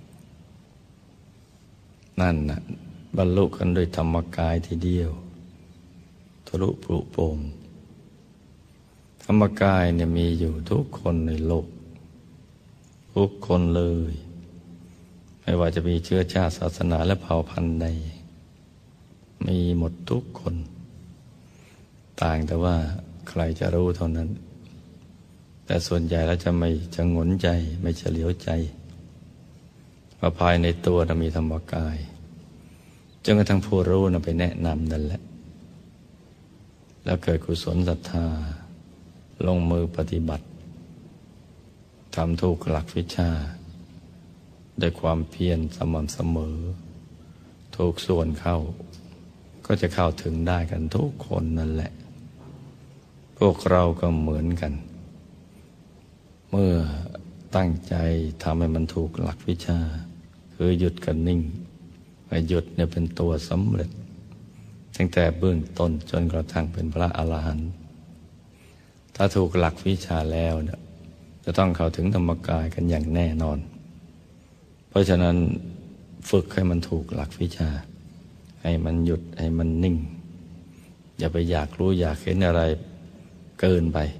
S1: นั่นนะบรรลุกันด้วยธรรมกายทีเดียวทะลุปรุโปร่งธรรมกายเนี่ยมีอยู่ทุกคนในโลกทุกคนเลยไม่ว่าจะมีเชื้อชาติศาสนาและเผ่าพันธุ์ใดมีหมดทุกคนต่างแต่ว่าใครจะรู้เท่านั้นแต่ส่วนใหญ่แล้วจะไม่ชงนใจไม่เฉลียวใจว่าภายในตัวเรามีธรรมกายจนกระทั่งผู้รู้ไปแนะนำนั่นแหละแล้วเกิดกุศลศรัทธาลงมือปฏิบัติทำถูกหลักวิชาด้วยความเพียรสม่ำเสมอถูกส่วนเข้าก็จะเข้าถึงได้กันทุกคนนั่นแหละพวกเราก็เหมือนกันเมื่อตั้งใจทำให้มันถูกหลักวิชาคือหยุดกันนิ่งหยุดเนี่ยเป็นตัวสำเร็จตั้งแต่เบื้องต้นจนกระทั่งเป็นพระอรหันต์ถ้าถูกหลักวิชาแล้วเนี่ยจะต้องเข้าถึงธรรมกายกันอย่างแน่นอนเพราะฉะนั้นฝึกให้มันถูกหลักวิชาให้มันหยุดให้มันนิ่งอย่าไปอยากรู้อยากเห็นอะไรเกินไป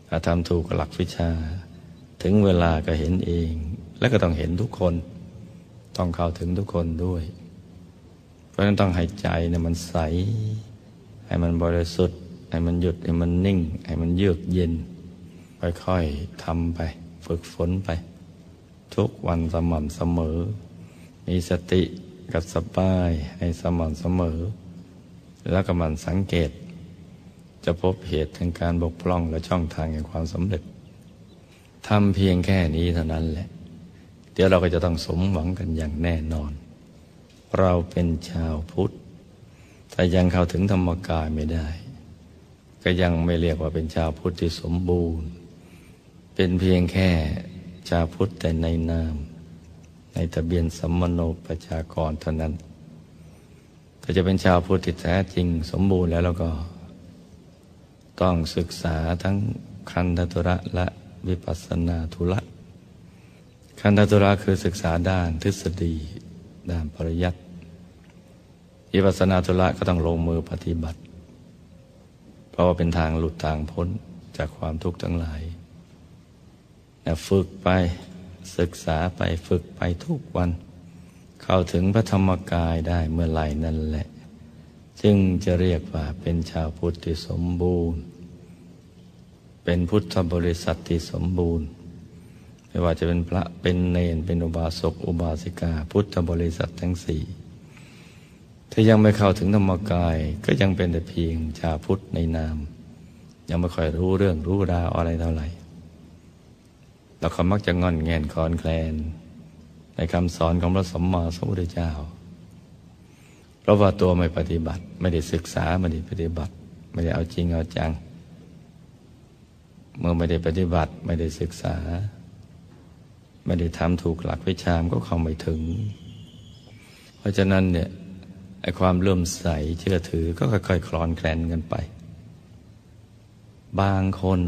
S1: ถ้าทำถูกหลักวิชาถึงเวลาก็เห็นเองและก็ต้องเห็นทุกคนต้องเข้าถึงทุกคนด้วยเพราะฉะนั้นต้องให้ใจเนี่ยมันใสให้มันบริสุทธิ์ให้มันหยุดให้มันนิ่งให้มันเยือกเย็นค่อยๆทำไปฝึกฝนไปทุกวันสม่ำเสมอมีสติกับสบายให้สม่ำเสมอแล้วก็มันสังเกตจะพบเหตุแห่งการบกพร่องและช่องทางแห่งความสำเร็จทำเพียงแค่นี้เท่านั้นแหละเดี๋ยวเราก็จะต้องสมหวังกันอย่างแน่นอนเราเป็นชาวพุทธแต่ยังเข้าถึงธรรมกายไม่ได้ก็ยังไม่เรียกว่าเป็นชาวพุทธที่สมบูรณ์เป็นเพียงแค่ชาวพุทธแต่ในนามในทะเบียนสัมมโนประชากรเท่านั้นถ้าจะเป็นชาวพุทธที่แท้จริงสมบูรณ์แล้วก็ต้องศึกษาทั้งคันธทุระและวิปัสสนาธุระคันธทุระคือศึกษาด้านทฤษฎีด้านปริยัติวิปัสสนาธุระก็ต้องลงมือปฏิบัติเพราะว่าเป็นทางหลุดทางพ้นจากความทุกข์ทั้งหลายฝึกไปศึกษาไปฝึกไปทุกวันเข้าถึงพระธรรมกายได้เมื่อไหร่นั่นแหละจึงจะเรียกว่าเป็นชาวพุทธที่สมบูรณ์เป็นพุทธบริษัทที่สมบูรณ์ไม่ว่าจะเป็นพระเป็นเณรเป็นอุบาสกอุบาสิกาพุทธบริษัททั้งสี่ถ้ายังไม่เข้าถึงธรรมกายก็ยังเป็นแต่เพียงชาวพุทธในนามยังไม่ค่อยรู้เรื่องรู้ราวอะไรเท่าไหร่เราก็มักจะงอนแงนคลอนแคลนในคำสอนของพระสัมมาสัมพุทธเจ้าเพราะว่าตัวไม่ปฏิบัติไม่ได้ศึกษาไม่ได้ปฏิบัติไม่ได้เอาจริงเอาจังเมื่อไม่ได้ปฏิบัติไม่ได้ศึกษาไม่ได้ทำถูกหลักวิชาก็เข้าไม่ถึงเพราะฉะนั้นเนี่ยไอ้ความเลื่อมใสเชื่อถือก็ค่อยๆคลอนแคลนกันไปบางคน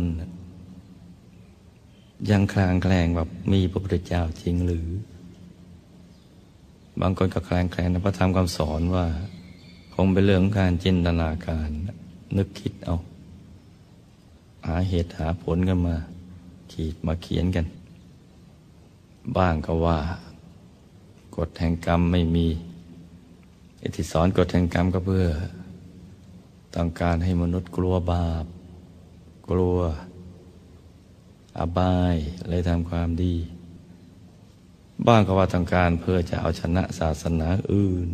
S1: ยังคลางแคลงแบบมีพระพุทธเจ้าจริงหรือบางคนก็คลางแคลงในพระธรรมคำสอนว่าคงเป็นเรื่องการจินตนาการนึกคิดเอาหาเหตุหาผลกันมาขีดมาเขียนกันบ้างก็ว่ากฎแห่งกรรมไม่มีไอ้ที่สอนกฎแห่งกรรมก็เพื่อต้องการให้มนุษย์กลัวบาปกลัวอบายเลยทำความดีบ้างก็ว่าต้องการเพื่อจะเอาชนะศาสนาอื่น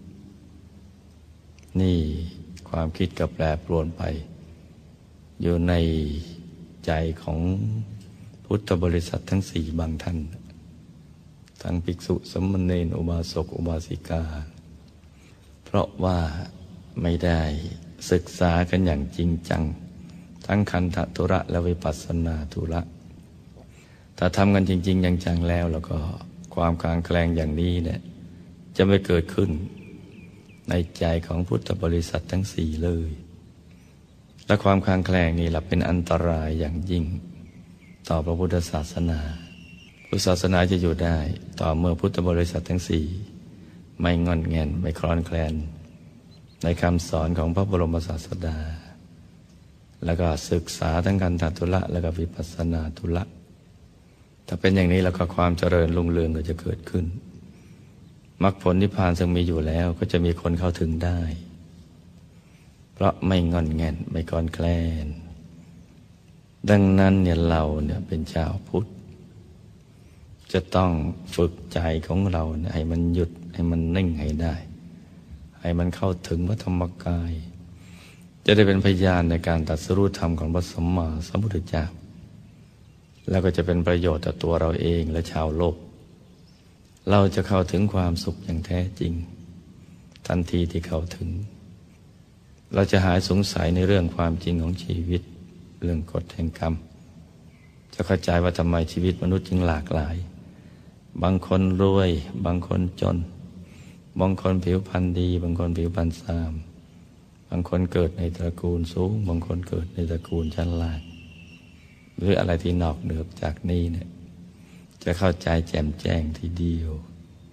S1: นี่ความคิดก็แปรปรวนไปอยู่ในใจของพุทธบริษัททั้งสี่บางท่านทั้งภิกษุสมณเณรอุบาสกอุบาสิกาเพราะว่าไม่ได้ศึกษากันอย่างจริงจังทั้งคันธทุระและวิปัสสนาธุระถ้าทำกันจริงๆอย่างจังแล้วก็ความคลางแคลงอย่างนี้เนี่ยจะไม่เกิดขึ้นในใจของพุทธบริษัททั้งสี่เลยและความคลางแคลงนี่แหละเป็นอันตรายอย่างยิ่งต่อพระพุทธศาสนาพุทธศาสนาจะอยู่ได้ต่อเมื่อพุทธบริษัททั้งสี่ไม่งอนแงนไม่คลอนแคลนในคำสอนของพระบรมศาสดาแล้วก็ศึกษาทั้งคันธทุระและก็วิปัสสนาธุระถ้าเป็นอย่างนี้แล้วก็ความเจริญรุ่งเรืองก็จะเกิดขึ้นมรรคผลนิพพานซึ่งมีอยู่แล้วก็จะมีคนเข้าถึงได้เพราะไม่งอนแงนไม่คลอนแคลนดังนั้นเนี่ยเราเนี่ยเป็นชาวพุทธจะต้องฝึกใจของเราเนี่ยให้มันหยุดให้มันนิ่งให้ได้ให้มันเข้าถึงพระธรรมกายจะได้เป็นพยานในการตรัสรู้ธรรมของพระสัมมาสัมพุทธเจ้าแล้วก็จะเป็นประโยชน์ต่อตัวเราเองและชาวโลกเราจะเข้าถึงความสุขอย่างแท้จริงทันทีที่เข้าถึงเราจะหายสงสัยในเรื่องความจริงของชีวิตเรื่องกฎแห่งกรรมจะเข้าใจว่าทำไมชีวิตมนุษย์จึงหลากหลายบางคนรวยบางคนจนบางคนผิวพรรณดีบางคนผิวพรรณทรามบางคนเกิดในตระกูลสูงบางคนเกิดในตระกูลชั้นล่างหรืออะไรที่นอกเหนือจากนี้เนี่ยจะเข้าใจแจ่มแจ้งทีเดียว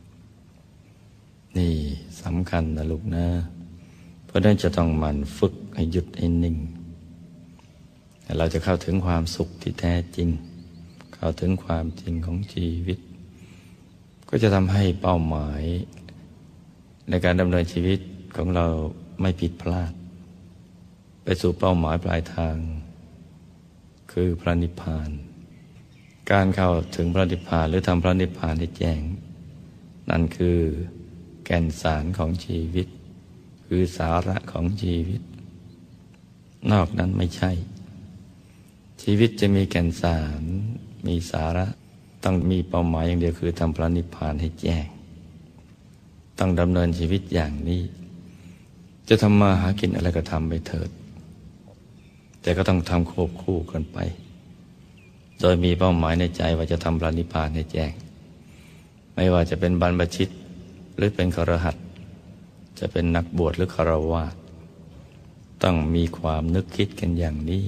S1: นี่สำคัญนะลูกนะเพราะนั้นจะต้องหมั่นฝึกให้หยุดให้นิ่งเราจะเข้าถึงความสุขที่แท้จริงเข้าถึงความจริงของชีวิตก็จะทำให้เป้าหมายในการดำเนินชีวิตของเราไม่ผิดพลาดไปสู่เป้าหมายปลายทางคือพระนิพพานการเข้าถึงพระนิพพานหรือทำพระนิพพานให้แจ้งนั่นคือแก่นสารของชีวิตคือสาระของชีวิตนอกนั้นไม่ใช่ชีวิตจะมีแก่นสารมีสาระต้องมีเป้าหมายอย่างเดียวคือทำพระนิพพานให้แจ้งต้องดำเนินชีวิตอย่างนี้จะทำมาหากินอะไรก็ทำไปเถิดแต่ก็ต้องทำควบคู่กันไปโดยมีเป้าหมายในใจว่าจะทำพระนิพพานให้แจ้งไม่ว่าจะเป็นบรรพชิตหรือเป็นคฤหัสถ์จะเป็นนักบวชหรือฆราวาสต้องมีความนึกคิดกันอย่างนี้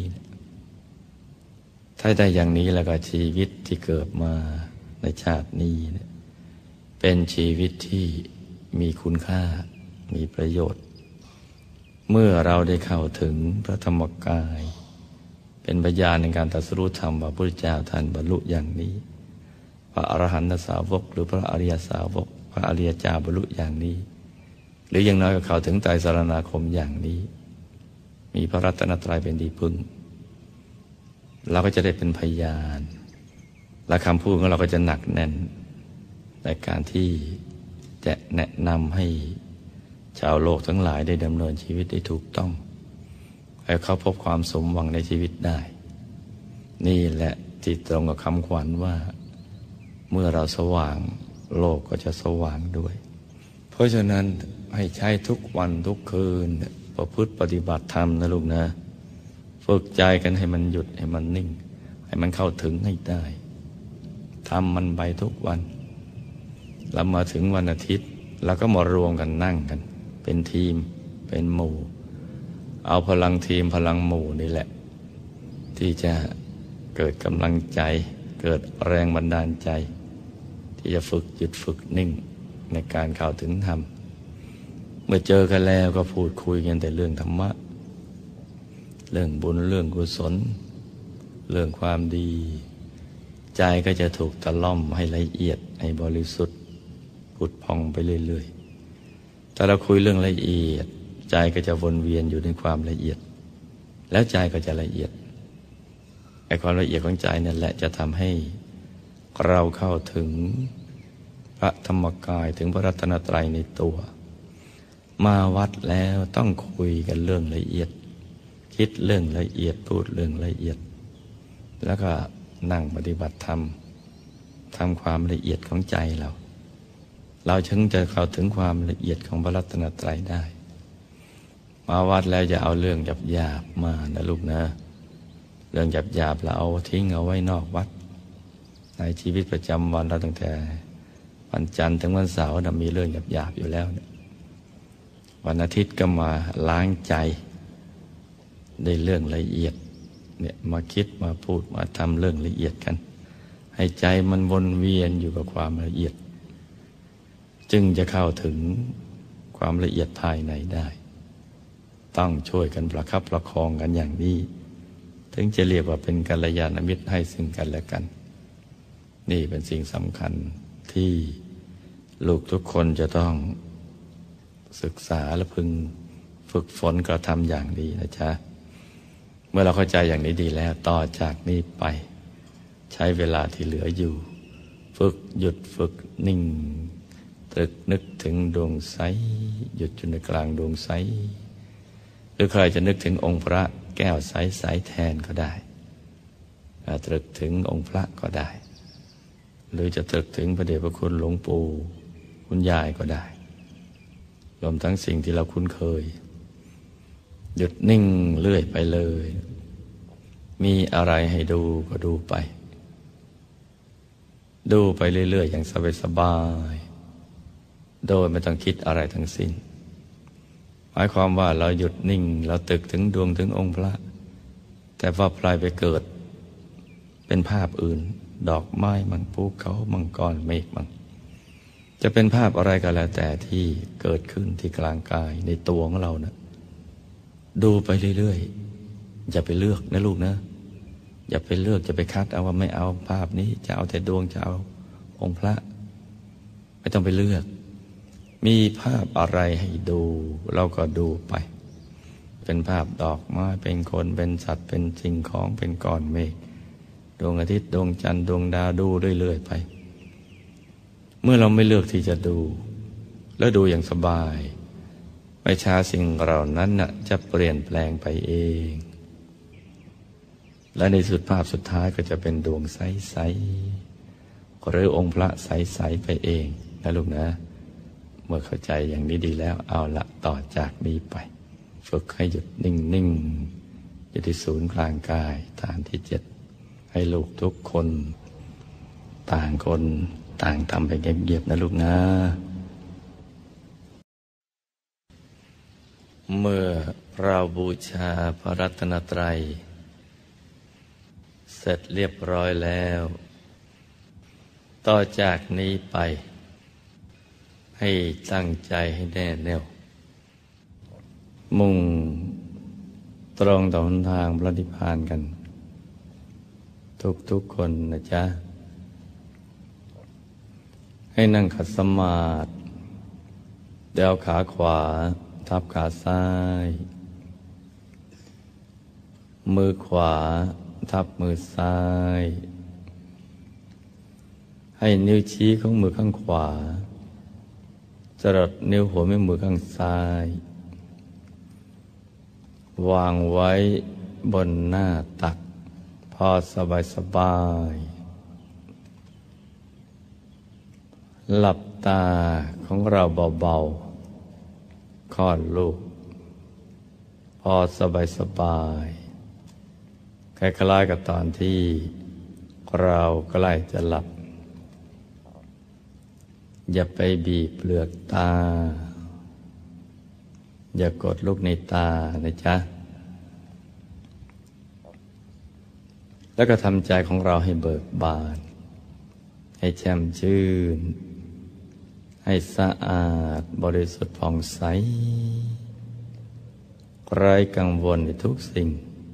S1: ถ้าได้อย่างนี้แล้วก็ชีวิตที่เกิดมาในชาตินี้เป็นชีวิตที่มีคุณค่ามีประโยชน์เมื่อเราได้เข้าถึงพระธรรมกายเป็นพยานในการตรัสรู้ธรรมว่าพระพุทธเจ้าท่านบรรลุอย่างนี้พระอรหันตสาวกหรือพระอริยสาวกพระอริยเจ้าบรรลุอย่างนี้หรืออย่างน้อยก็เข้าถึงไตรสรณคมอย่างนี้มีพระรัตนตรัยเป็นที่พึ่งเราก็จะได้เป็นพยานและคำพูดของเราก็จะหนักแน่นในการที่จะแนะนำให้ชาวโลกทั้งหลายได้ดำเนินชีวิตได้ถูกต้องให้เขาพบความสมหวังในชีวิตได้นี่แหละที่ตรงกับคำขวัญว่าเมื่อเราสว่างโลกก็จะสว่างด้วยเพราะฉะนั้นให้ใช้ทุกวันทุกคืนประพฤติปฏิบัติธรรมนะลูกนะฝึกใจกันให้มันหยุดให้มันนิ่งให้มันเข้าถึงให้ได้ทำมันไปทุกวันแล้วมาถึงวันอาทิตย์เราก็มารวมกันนั่งกันเป็นทีมเป็นหมู่เอาพลังทีมพลังหมู่นี่แหละที่จะเกิดกำลังใจเกิดแรงบันดาลใจที่จะฝึกหยุดฝึกนิ่งในการเข้าถึงธรรมเมื่อเจอกันแล้วก็พูดคุยกันแต่เรื่องธรรมะเรื่องบุญเรื่องกุศลเรื่องความดีใจก็จะถูกตะล่อมให้ละเอียดให้บริสุทธิ์ผุดพองไปเรื่อยๆถ้าเราคุยเรื่องละเอียดใจก็จะวนเวียนอยู่ในความละเอียดแล้วใจก็จะละเอียดไอ้ความละเอียดของใจนั่นแหละจะทำให้เราเข้าถึงพระธรรมกายถึงพระรัตนตรัยในตัวมาวัดแล้วต้องคุยกันเรื่องละเอียดคิดเรื่องละเอียดพูดเรื่องละเอียดแล้วก็นั่งปฏิบัติธรรมทำความละเอียดของใจเราถึงจะเข้าถึงความละเอียดของพระรัตนตรัยได้มาวัดแล้วจะเอาเรื่องหยาบๆมานะลูกนะเรื่องหยาบๆเราเอาทิ้งเอาไว้นอกวัดในชีวิตประจำวันเราตั้งแต่วันจันทร์ถึงวันเสาร์มีเรื่องหยาบๆอยู่แล้ววันอาทิตย์ก็มาล้างใจได้เรื่องละเอียดเนี่ยมาคิดมาพูดมาทำเรื่องละเอียดกันให้ใจมันวนเวียนอยู่กับความละเอียดจึงจะเข้าถึงความละเอียดภายในได้ต้องช่วยกันประคับประคองกันอย่างนี้ถึงจะเรียกว่าเป็นกัลยาณมิตรให้ซึ่งกันและกันนี่เป็นสิ่งสำคัญที่ลูกทุกคนจะต้องศึกษาและพึงฝึกฝนกระทำอย่างดีนะจ๊ะเมื่อเราเข้าใจอย่างนี้ดีแล้วต่อจากนี้ไปใช้เวลาที่เหลืออยู่ฝึกหยุดฝึกนิ่งตรึกนึกถึงดวงใสหยุดอยู่ในกลางดวงใสหรือใครจะนึกถึงองค์พระแก้วใสๆแทนก็ได้ตรึกถึงองค์พระก็ได้หรือจะตรึกถึงพระเดชพระคุณหลวงปู่คุณยายก็ได้รวมทั้งสิ่งที่เราคุ้นเคยหยุดนิ่งเรื่อยไปเลยมีอะไรให้ดูก็ดูไปดูไปเรื่อยๆอย่างสบายๆโดยไม่ต้องคิดอะไรทั้งสิ้นหมายความว่าเราหยุดนิ่งเราตรึกถึงดวงถึงองค์พระแต่ว่าพลายไปเกิดเป็นภาพอื่นดอกไม้มั่งภูเขามั่งก้อนเมฆมั่งจะเป็นภาพอะไรก็แล้วแต่ที่เกิดขึ้นที่กลางกายในตัวของเรานะดูไปเรื่อยๆอย่าไปเลือกนะลูกนะอย่าไปเลือกจะไปคัดเอาว่าไม่เอาภาพนี้จะเอาแต่ดวงจะเอาองค์พระไม่ต้องไปเลือกมีภาพอะไรให้ดูเราก็ดูไปเป็นภาพดอกไม้เป็นคนเป็นสัตว์เป็นสิ่งของเป็นก้อนเมฆดวงอาทิตย์ดวงจันทร์ดวงดาวดูเรื่อยๆไปเมื่อเราไม่เลือกที่จะดูแล้วดูอย่างสบายไม่ช้าสิ่งเหล่านั้นน่ะจะเปลี่ยนแปลงไปเองและในสุดภาพสุดท้ายก็จะเป็นดวงใสๆหรือองค์พระใสๆไปเองนะลูกนะเมื่อเข้าใจอย่างนี้ดีแล้วเอาละต่อจากนี้ไปฝึกให้หยุดนิ่งๆอยู่ที่ศูนย์กลางกายฐานที่7ให้ลูกทุกคนต่างทำไปเงียบๆนะลูกนะเมื่อเราบูชาพระรัตนตรัยเสร็จเรียบร้อยแล้วต่อจากนี้ไปให้ตั้งใจให้แน่แน่วมุ่งตรงต่อหนทางพระนิพพานกันทุกคนนะจ๊ะให้นั่งขัดสมาธิเดี๋ยวขาขวาทับขาซ้ายมือขวาทับมือซ้ายให้นิ้วชี้ของมือข้างขวาจรดนิ้วหัวแม่มือข้างซ้ายวางไว้บนหน้าตักพอสบายหลับตาของเราเบาๆคลอดลูกพอสบายคล้ายๆกับตอนที่เราใกล้จะหลับอย่าไปบีบเปลือกตาอย่ากดลูกในตานะจ๊ะแล้วก็ทำใจของเราให้เบิกบานให้แช่มชื่นให้สะอาดบริสุทธิ์ผ่องใสไร้กังวลในทุกสิ่ง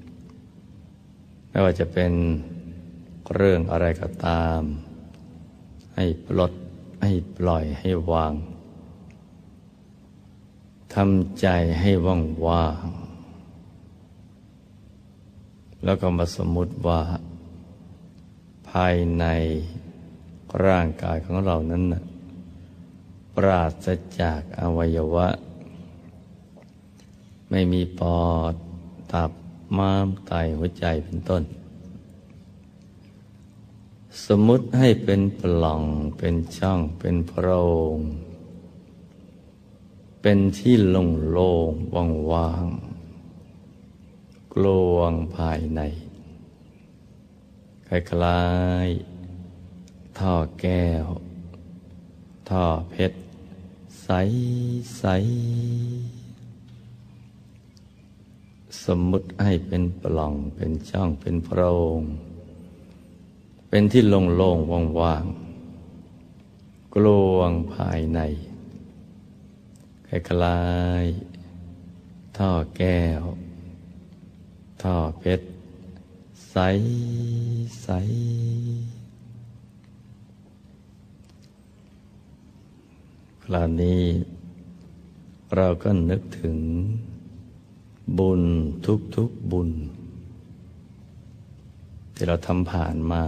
S1: ไม่ว่าจะเป็นเรื่องอะไรก็ตามให้ปลดให้ปล่อยให้วางทำใจให้ว่างๆแล้วก็มาสมมุติว่าภายในร่างกายของเรานั้นน่ะปราศจากอวัยวะไม่มีปอดตับม้ามไตหัวใจเป็นต้นสมมุติให้เป็นปล่องเป็นช่องเป็นโพรงเป็นที่โล่งๆว่างๆกลวงภายในคล้ายๆท่อแก้วท่อเพชรใสๆสมมุติให้เป็นปล่องเป็นช่องเป็นโพรงเป็นที่โล่งๆว่างๆกลวงภายในคล้ายๆท่อแก้วท่อเพชรใสๆคราวนี้เราก็นึกถึงบุญทุกบุญที่เราทำผ่านมา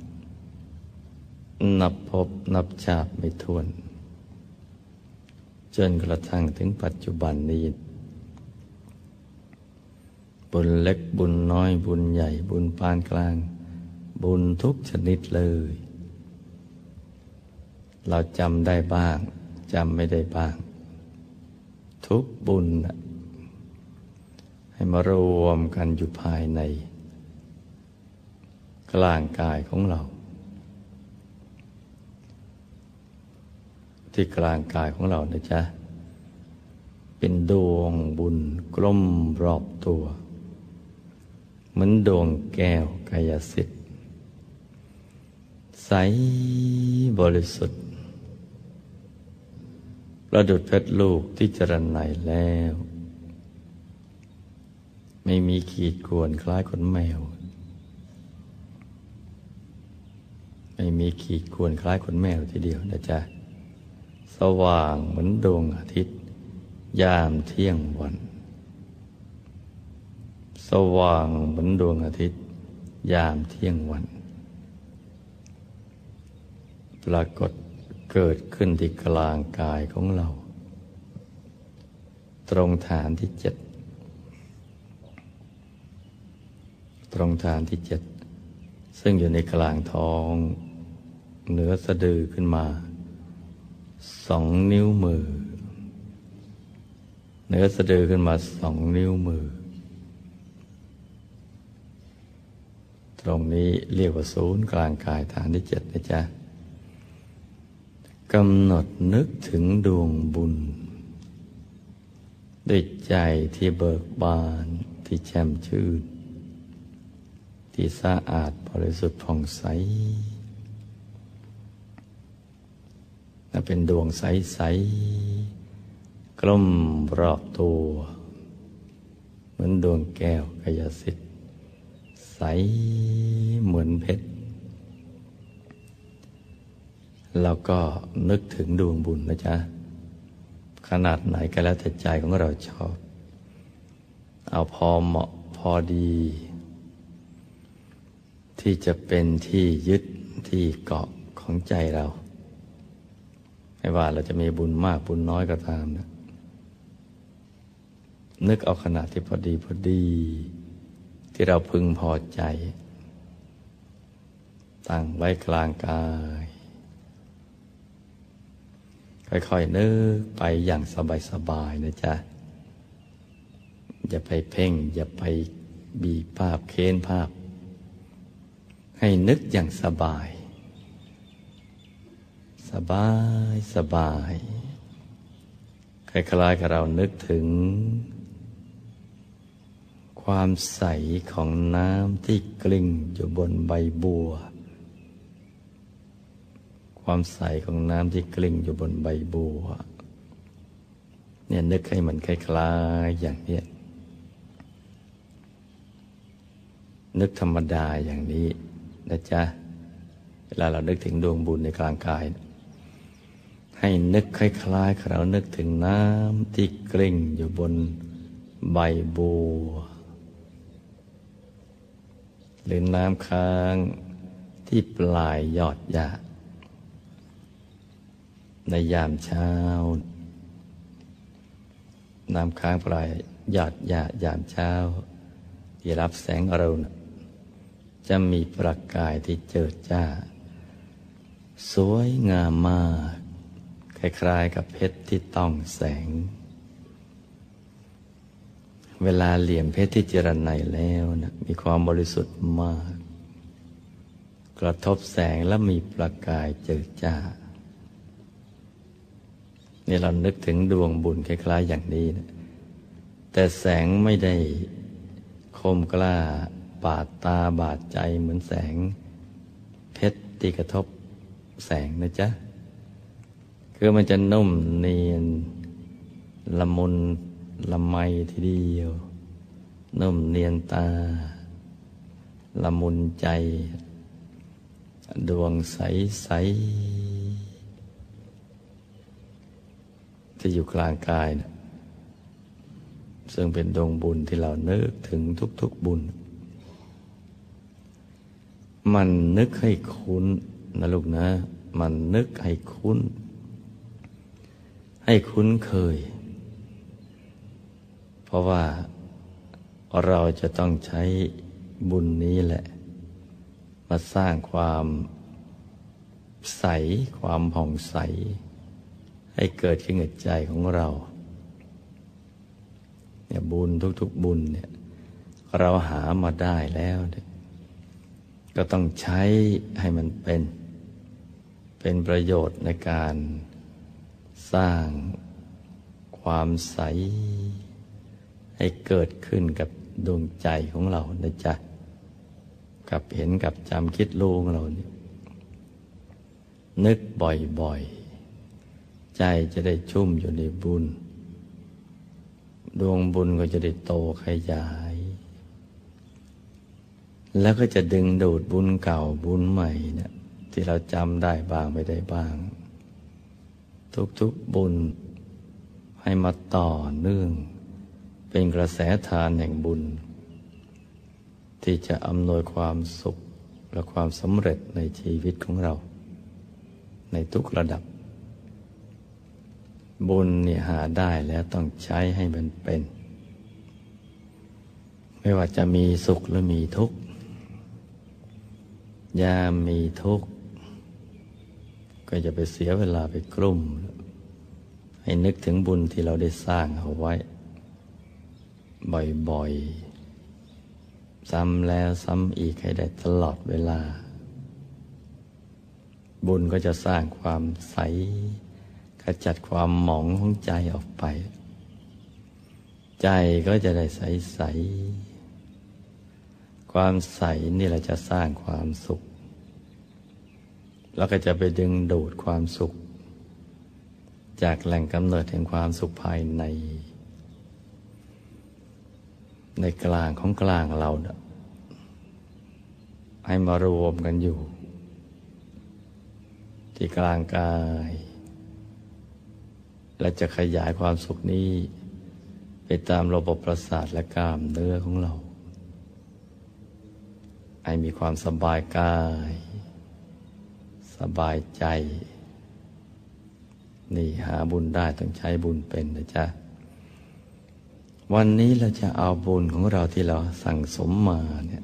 S1: นับพบนับชาติไม่ถ้วนจนกระทั่งถึงปัจจุบันนี้บุญเล็กบุญน้อยบุญใหญ่บุญปานกลางบุญทุกชนิดเลยเราจำได้บ้างจำไม่ได้บ้างทุกบุญให้มารวมกันอยู่ภายในกลางกายของเราที่กลางกายของเรานะจ๊ะเป็นดวงบุญกลมรอบตัวเหมือนดวงแก้วกายสิทธิ์ใสบริสุทธิ์ประดุจเพชรลูกที่จรรไนแล้วไม่มีขีดข่วนคล้ายขนแมวไม่มีขีดข่วนคล้ายขนแมวทีเดียวนะจ๊ะสว่างเหมือนดวงอาทิตย์ยามเที่ยงวันสว่างเหมือนดวงอาทิตย์ยามเที่ยงวันปรากฏเกิดขึ้นที่กลางกายของเราตรงฐานที่7ตรงฐานที่7ซึ่งอยู่ในกลางท้องเหนือสะดือขึ้นมา2 นิ้วมือเหนือสะดือขึ้นมา2 นิ้วมือตรงนี้เรียกว่าศูนย์กลางกายฐานที่7นะจ๊ะกำหนดนึกถึงดวงบุญด้วยใจที่เบิกบานที่แช่มชื่นที่สะอาดบริสุทธิ์ผ่องใสและเป็นดวงใสๆกลมรอบตัวเหมือนดวงแก้วกายสิทธิ์ใสเหมือนเพชรแล้วก็นึกถึงดวงบุญนะจ๊ะขนาดไหนก็แล้วแต่ใจของเราชอบเอาพอเหมาะพอดีที่จะเป็นที่ยึดที่เกาะของใจเราไม่ว่าเราจะมีบุญมากบุญน้อยก็ตามนะนึกเอาขนาดที่พอดีที่เราพึงพอใจตั้งไว้กลางกายค่อยๆนึกไปอย่างสบายๆนะจ๊ะอย่าไปเพ่งอย่าไปบีบภาพเค้นภาพให้นึกอย่างสบายสบายคล้ายๆกับเรานึกถึงความใสของน้ำที่กลิ้งอยู่บนใบบัวความใสของน้ำที่กลิ้งอยู่บนใบบัวเนี่ยนึกให้มันคล้ายๆอย่างนี้นึกธรรมดาอย่างนี้นะจ๊ะเวลาเรานึกถึงดวงบุญในกลางกายให้นึกคล้ายๆเรานึกถึงน้ำที่กลิ้งอยู่บนใบบัวหรือน้ำค้างที่ปลายยอดหญ้าในยามเช้าน้ำค้างปลายยอดหญ้ายามเช้าที่รับแสงอรุณจะมีประกายที่เจิดจ้าสวยงามมากคล้ายๆกับเพชรที่ต้องแสงเวลาเหลี่ยมเพชรที่เจรไนแล้วนะมีความบริสุทธิ์มากกระทบแสงและมีประกายเจิดจ้านี่เรานึกถึงดวงบุญคล้ายๆอย่างนี้นะแต่แสงไม่ได้คมกล้าบาดตาบาดใจเหมือนแสงเพชรที่กระทบแสงนะจ๊ะคือมันจะนุ่มเนียนละมุนละไมทีเดียวนุ่มเนียนตาละมุนใจดวงใสๆที่อยู่กลางกายนะซึ่งเป็นดวงบุญที่เรานึกถึงทุกๆบุญมันนึกให้คุ้นนะลูกนะมันนึกให้คุ้นเคยเพราะว่าเราจะต้องใช้บุญนี้แหละมาสร้างความใสความผ่องใสให้เกิดขึ้นกับใจของเราเนี่ยบุญทุกๆบุญเนี่ยเราหามาได้แล้วเนี่ยก็ต้องใช้ให้มันเป็นประโยชน์ในการสร้างความใสให้เกิดขึ้นกับดวงใจของเรานะจ๊ะกับเห็นกับจำคิดรู้ของเราเนี่ยนึกบ่อยๆใจจะได้ชุ่มอยู่ในบุญดวงบุญก็จะได้โตขยายแล้วก็จะดึงดูดบุญเก่าบุญใหม่เนี่ยที่เราจำได้บ้างไม่ได้บ้าง ทุกบุญให้มาต่อเนื่องเป็นกระแสทานแห่งบุญที่จะอำนวยความสุขและความสำเร็จในชีวิตของเราในทุกระดับบุญนี่หาได้แล้วต้องใช้ให้มันเป็นไม่ว่าจะมีสุขหรือมีทุกข์ยามมีทุกข์ก็จะไปเสียเวลาไปกลุ้มให้นึกถึงบุญที่เราได้สร้างเอาไว้บ่อยๆซ้ำแล้วซ้ำอีกให้ได้ตลอดเวลาบุญก็จะสร้างความใสขจัดความหมองของใจออกไปใจก็จะได้ใสๆความใสนี่แหละจะสร้างความสุขแล้วก็จะไปดึงดูดความสุขจากแหล่งกำเนิดแห่งความสุขภายในกลางของกลางเราให้มารวมกันอยู่ที่กลางกายและจะขยายความสุขนี้ไปตามระบบประสาทและกล้ามเนื้อของเราให้มีความสบายกายสบายใจนี่หาบุญได้ต้องใช้บุญเป็นนะจ๊ะวันนี้เราจะเอาบุญของเราที่เราสั่งสมมาเนี่ย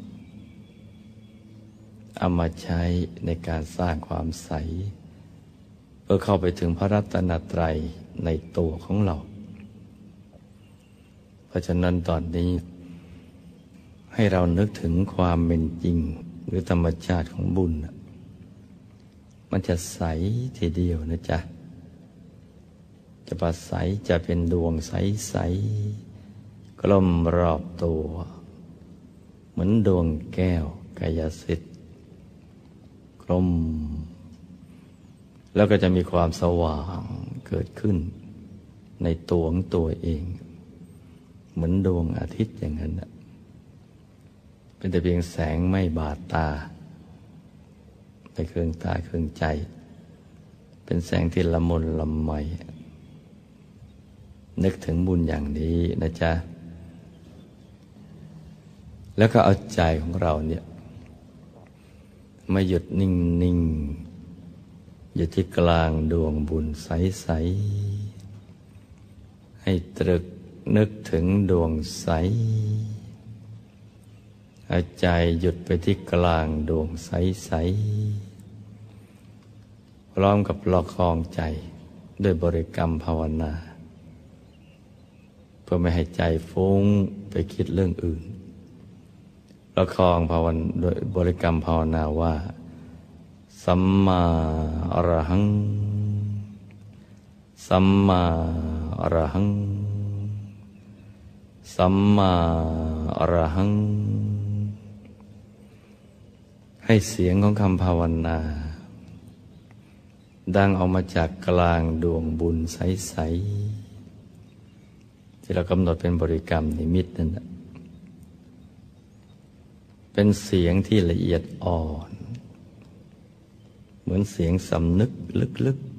S1: เอามาใช้ในการสร้างความใสเพื่อเข้าไปถึงพระรัตนตรัยในตัวของเราเพราะฉะนั้นตอนนี้ให้เรานึกถึงความเป็นจริงหรือธรรมชาติของบุญมันจะใสทีเดียวนะจ๊ะจะปราใสจะเป็นดวงใสๆกลมรอบตัวเหมือนดวงแก้วกายสิทธิ์กลมแล้วก็จะมีความสว่างเกิดขึ้นในตัวของตัวเองเหมือนดวงอาทิตย์อย่างนั้นเป็นแต่เพียงแสงไม่บาดตาไม่เครื่องตาเครื่องใจเป็นแสงที่ละมุนละไมนึกถึงบุญอย่างนี้นะจ๊ะแล้วก็เอาใจของเราเนี่ยมาหยุดนิ่งๆอยู่ที่กลางดวงบุญใสๆให้ตรึกนึกถึงดวงใสเอาใจหยุดไปที่กลางดวงใสๆพร้อมกับประคองใจด้วยบริกรรมภาวนาเพื่อไม่ให้ใจฟุ้งไปคิดเรื่องอื่นประคองภาวนาโดยบริกรรมภาวนาว่าสัมมาอรหังสัมมาอรหังสัมมาอรหังให้เสียงของคำภาวนาดังออกมาจากกลางดวงบุญใสๆที่เรากำหนดเป็นบริกรรมนิมิตนั่นแหละเป็นเสียงที่ละเอียดอ่อนเหมือนเสียงสำนึกลึก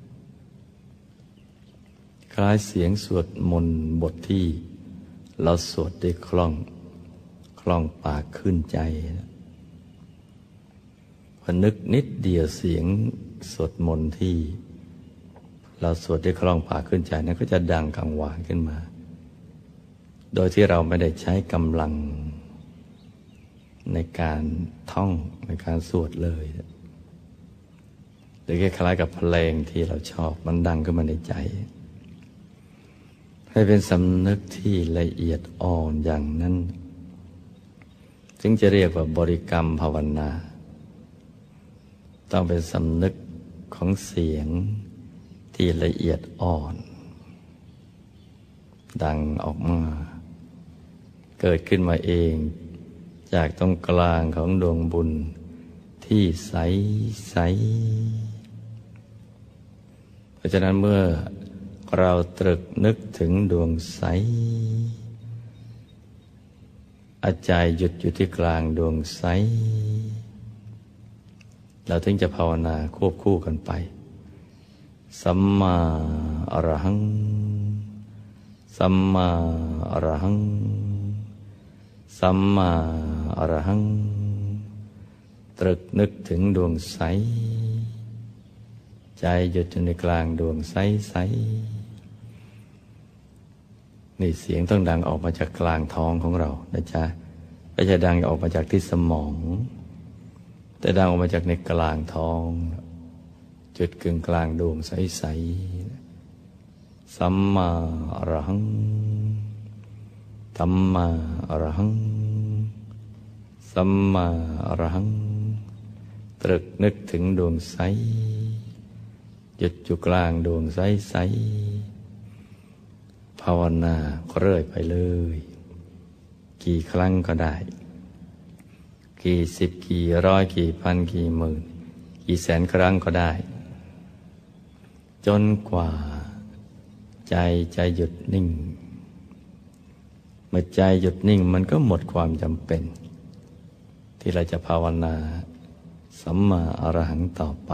S1: ๆคล้ายเสียงสวดมนต์บทที่เราสวดได้คล่องปากขึ้นใจพอนึกนิดเดียวเสียงสวดมนต์ที่เราสวดได้คล่องปากขึ้นใจนั้นก็จะดังกังวานขึ้นมาโดยที่เราไม่ได้ใช้กำลังในการท่องในการสวดเลยหรือคล้ายๆกับเพลงที่เราชอบมันดังขึ้นมาในใจให้เป็นสำนึกที่ละเอียดอ่อนอย่างนั้นจึงจะเรียกว่าบริกรรมภาวนาต้องเป็นสำนึกของเสียงที่ละเอียดอ่อนดังออกมาเกิดขึ้นมาเองจากตรงกลางของดวงบุญที่ใสๆเพราะฉะนั้นเมื่อเราตรึกนึกถึงดวงใสอาใจหยุดอยู่ที่กลางดวงใสเราถึงจะภาวนาควบคู่กันไปสัมมาอรหังสัมมาอรหังสัมมาอรหังตรึกนึกถึงดวงใสใจหยุดอยู่ในกลางดวงใสใสนี่เสียงต้องดังออกมาจากกลางท้องของเรานะจ๊ะไม่ใช่ดังออกมาจากที่สมองแต่ดังออกมาจากในกลางท้องจุดกึ่งกลางดวงใสๆสัมมาอรหังสัมมาอรหังสัมมาอรหังตรึกนึกถึงดวงใสหยุดอยู่กลางดวงใสๆภาวนาเรื่อยไปเลยกี่ครั้งก็ได้กี่สิบกี่ร้อยกี่พันกี่หมื่นกี่แสนครั้งก็ได้จนกว่าใจจะหยุดนิ่งเมื่อใจหยุดนิ่งมันก็หมดความจำเป็นที่เราจะภาวนาสัมมาอรหังต่อไป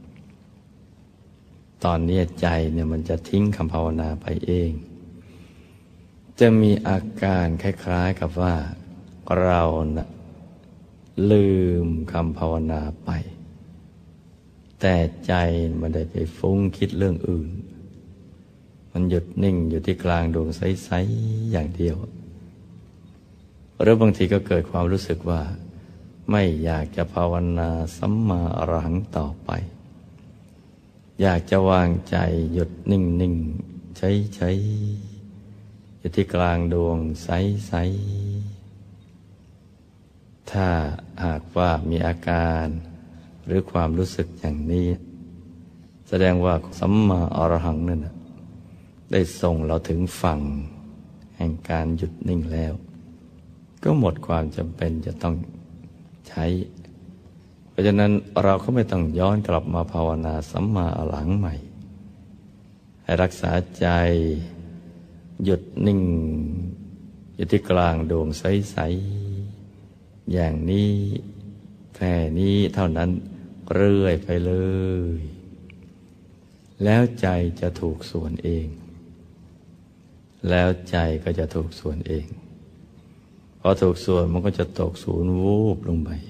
S1: ตอนนี้ใจเนี่ยมันจะทิ้งคำภาวนาไปเองจะมีอาการคล้ายๆกับว่าเรานะลืมคำภาวนาไปแต่ใจมันได้ไปฟุ้งคิดเรื่องอื่นมันหยุดนิ่งอยู่ที่กลางดวงใสๆอย่างเดียวหรือบางทีก็เกิดความรู้สึกว่าไม่อยากจะภาวนาสัมมาอรหังต่อไปอยากจะวางใจหยุดนิ่งๆเฉยๆอยู่ที่กลางดวงใสๆถ้าหากว่ามีอาการหรือความรู้สึกอย่างนี้แสดงว่าสัมมาอรหังนั่นได้ส่งเราถึงฝั่งแห่งการหยุดนิ่งแล้วก็หมดความจำเป็นจะต้องใช้เพราะฉะนั้นเราก็ไม่ต้องย้อนกลับมาภาวนาสัมมาอรหังใหม่ให้รักษาใจหยุดนิ่งอยู่ที่กลางดวงใสๆอย่างนี้แค่นี้เท่านั้นเรื่อยไปเลยแล้วใจจะถูกส่วนเองแล้วใจก็จะถูกส่วนเองพอถูกส่วนมันก็จะตกศูนย์วูบลงไป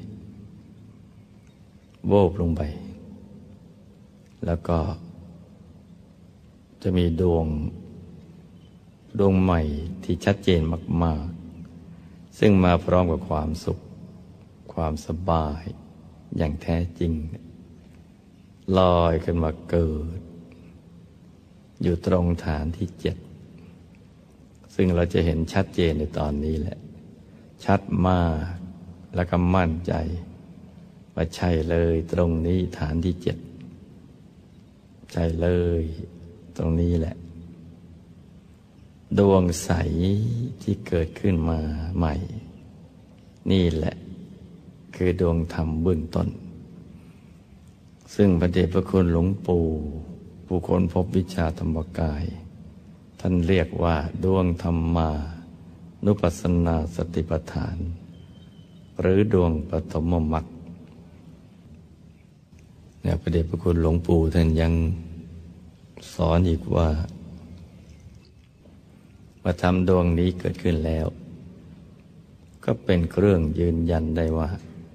S1: วูบลงไปแล้วก็จะมีดวงใหม่ที่ชัดเจนมากๆซึ่งมาพร้อมกับความสุขความสบายอย่างแท้จริงลอยขึ้นมาเกิดอยู่ตรงฐานที่7ซึ่งเราจะเห็นชัดเจนในตอนนี้แหละชัดมากแล้วก็มั่นใจว่าใช่เลยตรงนี้ฐานที่7ใช่เลยตรงนี้แหละดวงใสที่เกิดขึ้นมาใหม่นี่แหละคือดวงธรรมเบื้องต้นซึ่งพระเดชพระคุณหลวงปู่ผู้ค้นพบวิชาธรรมกายท่านเรียกว่าดวงธรรมานุปัสสนาสติปัฏฐานหรือดวงปฐมมรรคเนี่ยพระเดชพระคุณหลวงปู่ท่านยังสอนอีกว่าธรรมดวงนี้เกิดขึ้นแล้วก็เป็นเครื่องยืนยันได้ว่า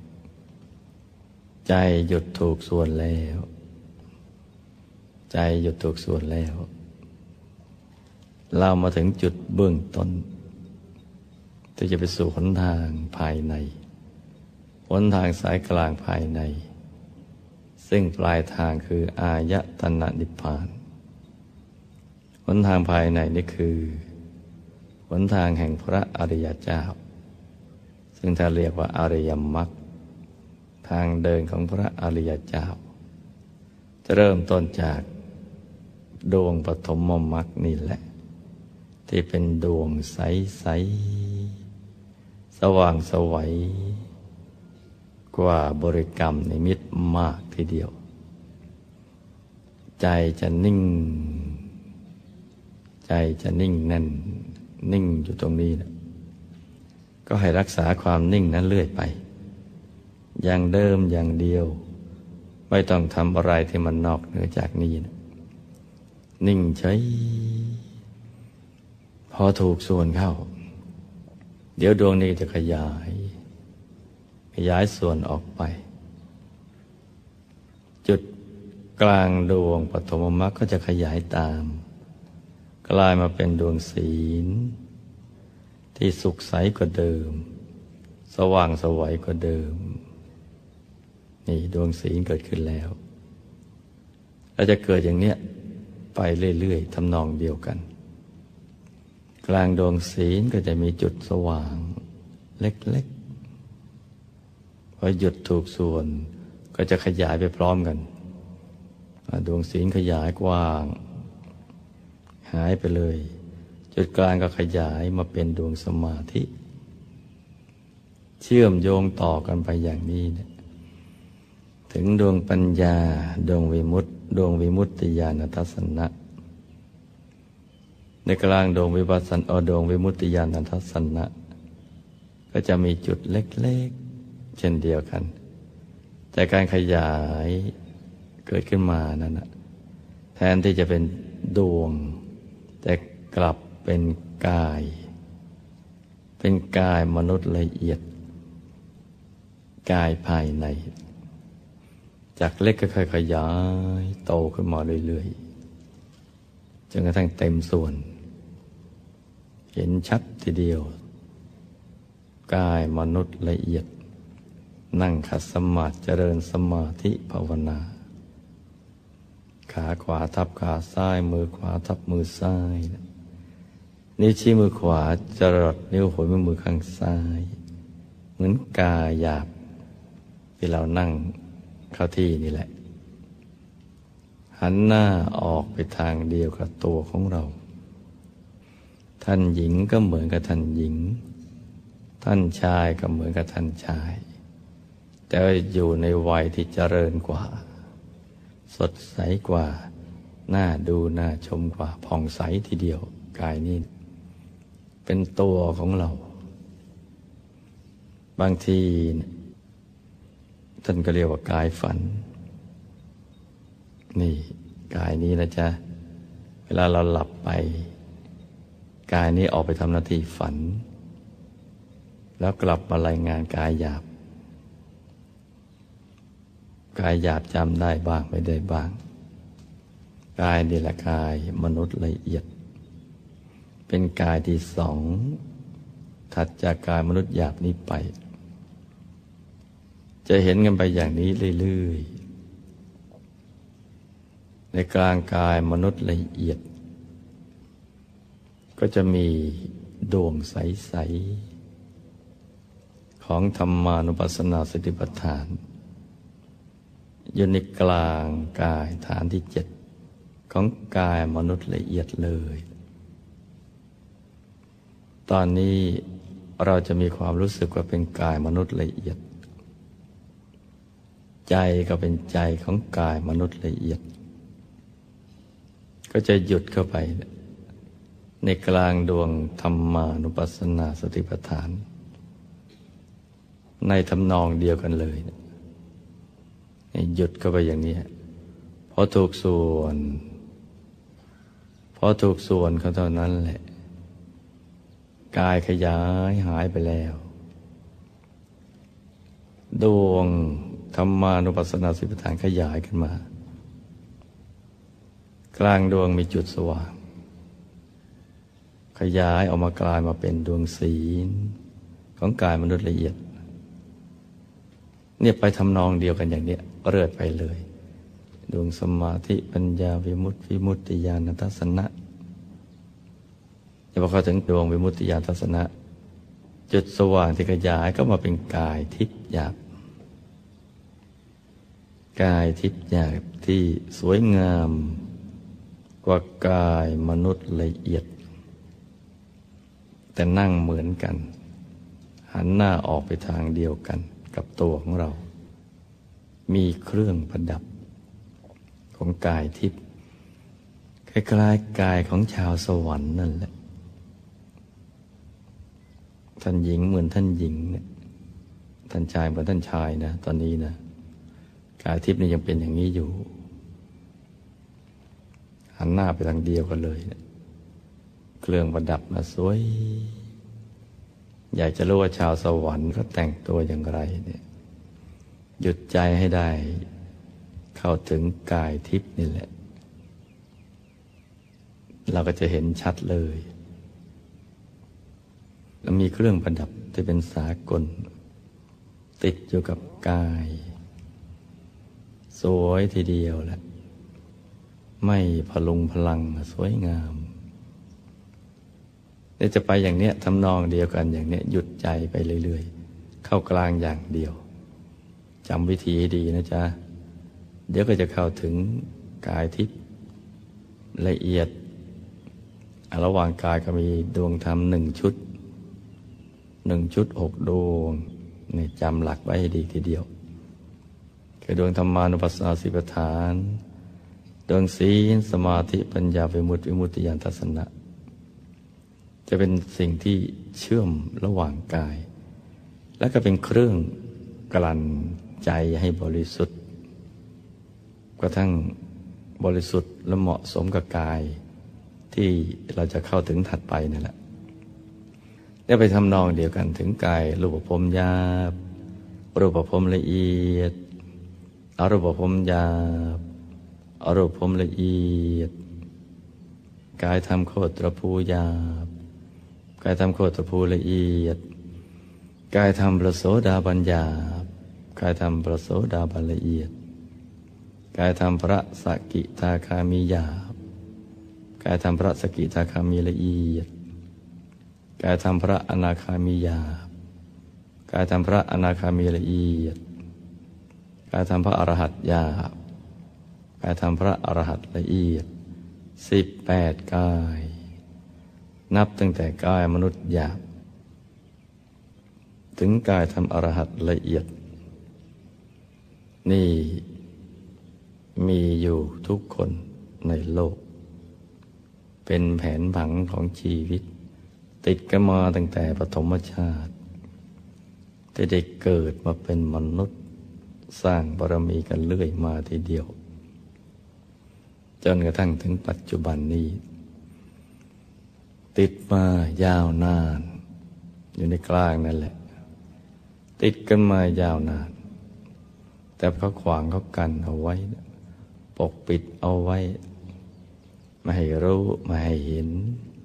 S1: ใจหยุดถูกส่วนแล้วใจหยุดถูกส่วนแล้วเรามาถึงจุดเบื้องต้นที่จะไปสู่หนทางภายในหนทางสายกลางภายในซึ่งปลายทางคืออายตนะนิพพานหนทางภายในนี่คือหนทางแห่งพระอริยเจ้าซึ่งท่านเรียกว่าอริยมรรคทางเดินของพระอริยเจ้าจะเริ่มต้นจากดวงปฐมมรรคนี่แหละที่เป็นดวงใสๆสว่างไสวกว่าบริกรรมนิมิตมากทีเดียวใจจะนิ่งใจจะนิ่งแน่นนิ่งอยู่ตรงนี้นะก็ให้รักษาความนิ่งนั้นเรื่อยไปอย่างเดิมอย่างเดียวไม่ต้องทำอะไรที่มันนอกเหนือจากนี้นะนิ่งเฉยพอถูกส่วนเข้าเดี๋ยวดวงนี้จะขยายส่วนออกไปจุดกลางดวงปฐมมรรคก็จะขยายตามกลายมาเป็นดวงศีลที่สุขใสกว่าเดิมสว่างไสวกว่าเดิมนี่ดวงศีลเกิดขึ้นแล้วแล้วจะเกิดอย่างเนี้ยไปเรื่อยๆทำนองเดียวกันกลางดวงศีลก็จะมีจุดสว่างเล็กๆพอหยุดถูกส่วนก็จะขยายไปพร้อมกันดวงศีลขยายกว้างหายไปเลยจุดกลางก็ขยายมาเป็นดวงสมาธิเชื่อมโยงต่อกันไปอย่างนี้เนี่ยถึงดวงปัญญาดวงวิมุตติดวงวิมุตติญาณทัสสนะในกลางดวงวิปัสสนาดวงวิมุตติญาณทัสสนะก็จะมีจุดเล็กๆเช่นเดียวกันแต่การขยายเกิดขึ้นมานั่นนะแทนที่จะเป็นดวงแต่กลับเป็นกายมนุษย์ละเอียดกายภายในจากเล็กก็ค่อยขยายโตขึ้นมาเรื่อยๆจนกระทั่งเต็มส่วนเห็นชัดทีเดียวกายมนุษย์ละเอียดนั่งขัดสมาธิเจริญสมาธิภาวนาขาขวาทับขาซ้ายมือขวาทับมือซ้ายนิ้วชี้มือขวาจรดนิ้วหัวแม่มือข้างซ้ายเหมือนกายหยาบที่เรานั่งเข้าที่นี่แหละหันหน้าออกไปทางเดียวกับตัวของเราท่านหญิงก็เหมือนกับท่านหญิงท่านชายก็เหมือนกับท่านชายแต่อยู่ในวัยที่เจริญกว่าสดใสกว่าน่าดูน่าชมกว่าผ่องใสทีเดียวกายนี้เป็นตัวของเราบางทีท่านก็เรียกว่ากายฝันนี่กายนี้นะจ๊ะเวลาเราหลับไปกายนี้ออกไปทำหน้าที่ฝันแล้วกลับมารายงานกายหยาบกายหยาบจำได้บ้างไม่ได้บ้างกายนี่แหละกายมนุษย์ละเอียดเป็นกายที่สองถัดจากกายมนุษย์หยาบนี้ไปจะเห็นกันไปอย่างนี้เรื่อยๆในกลางกายมนุษย์ละเอียดก็จะมีดวงใสๆของธรรมานุปัสสนาสติปัฏฐานอยู่ในกลางกายฐานที่7ของกายมนุษย์ละเอียดเลยตอนนี้เราจะมีความรู้สึกว่าเป็นกายมนุษย์ละเอียดใจก็เป็นใจของกายมนุษย์ละเอียดก็จะหยุดเข้าไปในกลางดวงธรรมานุปัสสนาสติปัฏฐานในทำนองเดียวกันเลยหยุดเข้าไปอย่างนี้พอถูกส่วนเขาเท่านั้นแหละกายขยายหายไปแล้วดวงธรรมานุปัสสนาสติปัฏฐานขยายขึ้นมากลางดวงมีจุดสว่างขยายออกมากลายมาเป็นดวงศีลของกายมนุษย์ละเอียดเนี่ยไปทำนองเดียวกันอย่างเนี้ยเรื่อยไปเลยดวงสมาธิปัญญาวิมุตติญาณทัสสนะพอเข้าถึงดวงวิมุตติญาณทัสสนะจุดสว่างที่ขยายก็มาเป็นกายทิพย์หยาบกายทิพย์หยาบที่สวยงามกว่ากายมนุษย์ละเอียดแต่นั่งเหมือนกันหันหน้าออกไปทางเดียวกันกับตัวของเรามีเครื่องประดับของกายทิพย์คล้ายๆกายของชาวสวรรค์นั่นแหละท่านหญิงเหมือนท่านหญิงเนี่ยท่านชายเหมือนท่านชายนะตอนนี้นะกายทิพย์นี่ยังเป็นอย่างนี้อยู่หันหน้าไปทางเดียวกันเลยเครื่องประดับมาสวยอยากจะรู้ว่าชาวสวรรค์เขาแต่งตัวอย่างไรเนี่ยหยุดใจให้ได้เข้าถึงกายทิพย์นี่แหละเราก็จะเห็นชัดเลยแล้วมีเครื่องประดับที่เป็นสากลติดอยู่กับกายสวยทีเดียวแหละไม่พลุงพลังสวยงามเนี่ยจะไปอย่างเนี้ยทำนองเดียวกันอย่างเนี้ยหยุดใจไปเรื่อยๆเข้ากลางอย่างเดียวจำวิธีให้ดีนะจ๊ะเดี๋ยวก็จะเข้าถึงกายทิพย์ละเอียดระหว่างกายก็มีดวงธรรม1 ชุด6 ดวงนี่จำหลักไว้ให้ดีทีเดียวคือดวงธรรมานุปัสสนาสิบฐานดวงศีลสมาธิปัญญาวิมุตติวิมุตติญาณทัศนะจะเป็นสิ่งที่เชื่อมระหว่างกายและก็เป็นเครื่องกลั่นใจให้บริสุทธิ์กระทั่งบริสุทธิ์และเหมาะสมกับกายที่เราจะเข้าถึงถัดไปนั่นแหละได้ไปทำนองเดียวกันถึงกายรูปภพหยาบรูปภพละเอียดอรูปภพหยาบอรูปภพละเอียดกายธรรมโคตรภูหยาบกายธรรมโคตรภูละเอียดกายธรรมประโสดาบันหยาบกายธรรมประโสดาบันละเอียดกายธรรมพระสกิทาคามีหยาบกายธรรมพระสกิทาคามีละเอียดกายธรรมพระอนาคามีหยาบกายธรรมพระอนาคามีละเอียดกายธรรมพระอรหัตหยาบกายธรรมพระอรหัตละเอียด18 กายนับตั้งแต่กายมนุษย์หยาบถึงกายธรรมอรหัตละเอียดนี่มีอยู่ทุกคนในโลกเป็นแผนผังของชีวิตติดกันมาตั้งแต่ปฐมชาติที่ได้เกิดมาเป็นมนุษย์สร้างบารมีกันเรื่อยมาทีเดียวจนกระทั่งถึงปัจจุบันนี้ติดมายาวนานอยู่ในกลางนั่นแหละติดกันมายาวนานแต่เขาขวางเขากันเอาไว้ปกปิดเอาไว้ไม่ให้รู้ไม่ให้เห็น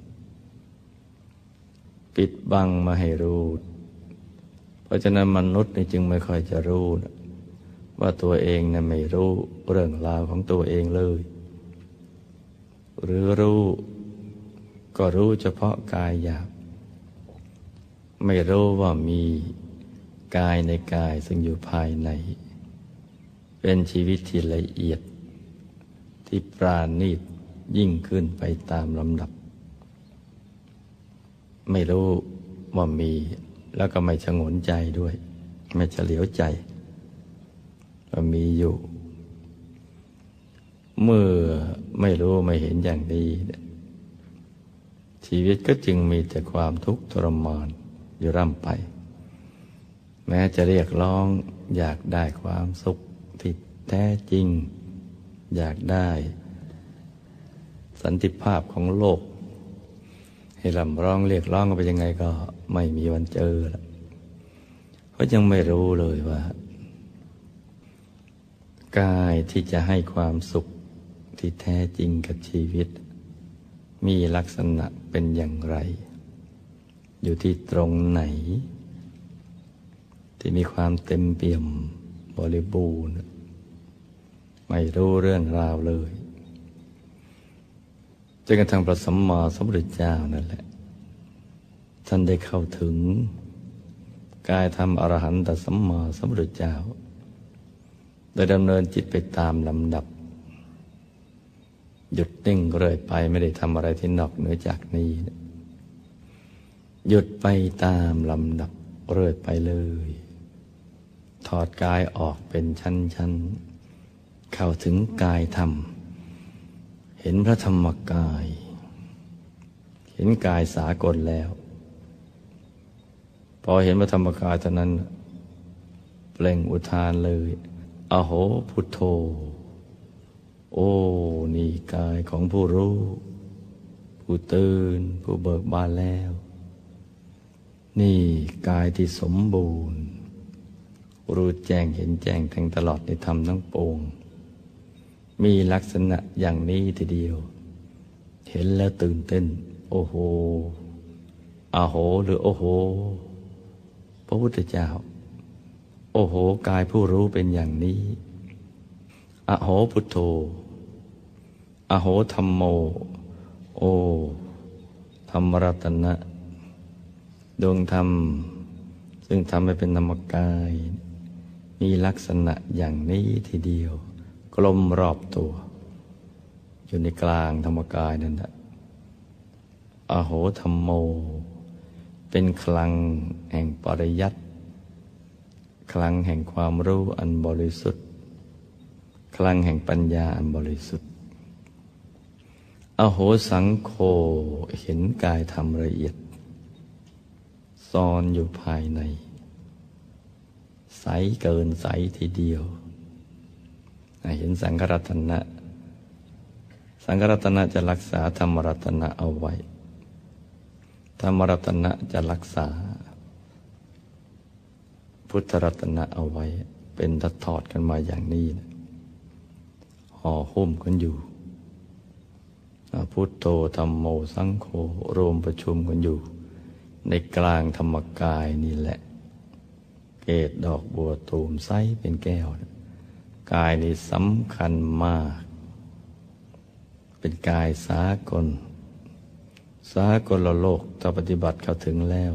S1: ปิดบังไม่ให้รู้เพราะฉะนั้นมนุษย์นี่จึงไม่ค่อยจะรู้ว่าตัวเองน่ะไม่รู้เรื่องราวของตัวเองเลยหรือรู้ก็รู้เฉพาะกายหยาบไม่รู้ว่ามีกายในกายซึ่งอยู่ภายในเป็นชีวิตที่ละเอียดที่ปราณีตยิ่งขึ้นไปตามลำดับไม่รู้ว่ามีแล้วก็ไม่ชงนใจด้วยไม่เฉลียวใจว่ามีอยู่เมื่อไม่รู้ไม่เห็นอย่างนี้ชีวิตก็จึงมีแต่ความทุกข์ทรมานอยู่ร่ำไปแม้จะเรียกร้องอยากได้ความสุขที่แท้จริงอยากได้สันติภาพของโลกให้ลำร้องเรียกร้องกันไปยังไงก็ไม่มีวันเจอละเพราะยังไม่รู้เลยว่ากายที่จะให้ความสุขที่แท้จริงกับชีวิตมีลักษณะเป็นอย่างไรอยู่ที่ตรงไหนที่มีความเต็มเปี่ยมบริบูรณ์ไม่รู้เรื่องราวเลยจนกระทั่งพระสัมมาสัมพุทธเจ้านั่นแหละท่านได้เข้าถึงกายธรรมอรหันตสัมมาสัมพุทธเจ้าโดยดำเนินจิตไปตามลำดับหยุดนิ่งเรื่อยไปไม่ได้ทำอะไรที่นอกเหนือจากนี้หยุดไปตามลำดับเรื่อยไปเลยถอดกายออกเป็นชั้นๆเข้าถึงกายธรรมเห็นพระธรรมกายเห็นกายสากลแล้วพอเห็นพระธรรมกายเท่านั้นเปล่งอุทานเลยอโหพุทโธโอ้นี่กายของผู้รู้ผู้ตื่นผู้เบิกบานแล้วนี่กายที่สมบูรณ์รู้แจ้งเห็นแจ้งทั้งตลอดในธรรมทั้งปวงมีลักษณะอย่างนี้ทีเดียวเห็นแล้วตื่นเต้นโอ้โหอาโหหรือโอ้โหพระพุทธเจ้าโอ้โหกายผู้รู้เป็นอย่างนี้อโหพุทโธอโหธัมโมโอ้ธรรมรัตนะดวงธรรมซึ่งทำให้เป็นธรรมกายมีลักษณะอย่างนี้ทีเดียวกลมรอบตัวอยู่ในกลางธรรมกายนั่นแหละอโหธัมโมเป็นคลังแห่งปริยัติคลังแห่งความรู้อันบริสุทธิ์คลังแห่งปัญญาอันบริสุทธิ์อโหสังโฆเห็นกายธรรมละเอียดซ่อนอยู่ภายในใสเกินใสทีเดียวเห็นสังฆรัตนะสังฆรัตนะจะรักษาธรรมรัตนะเอาไว้ธรรมรัตนะจะรักษาพุทธรัตนะเอาไว้เป็นทอดกันมาอย่างนี้นะห่อหุ้มกันอยู่พุทโธธัมโมสังโฆรวมประชุมกันอยู่ในกลางธรรมกายนี่แหละเกศดอกบัวตูมใสเป็นแก้วกายนี่สำคัญมากเป็นกายสากลสากลโลกถ้าปฏิบัติเข้าถึงแล้ว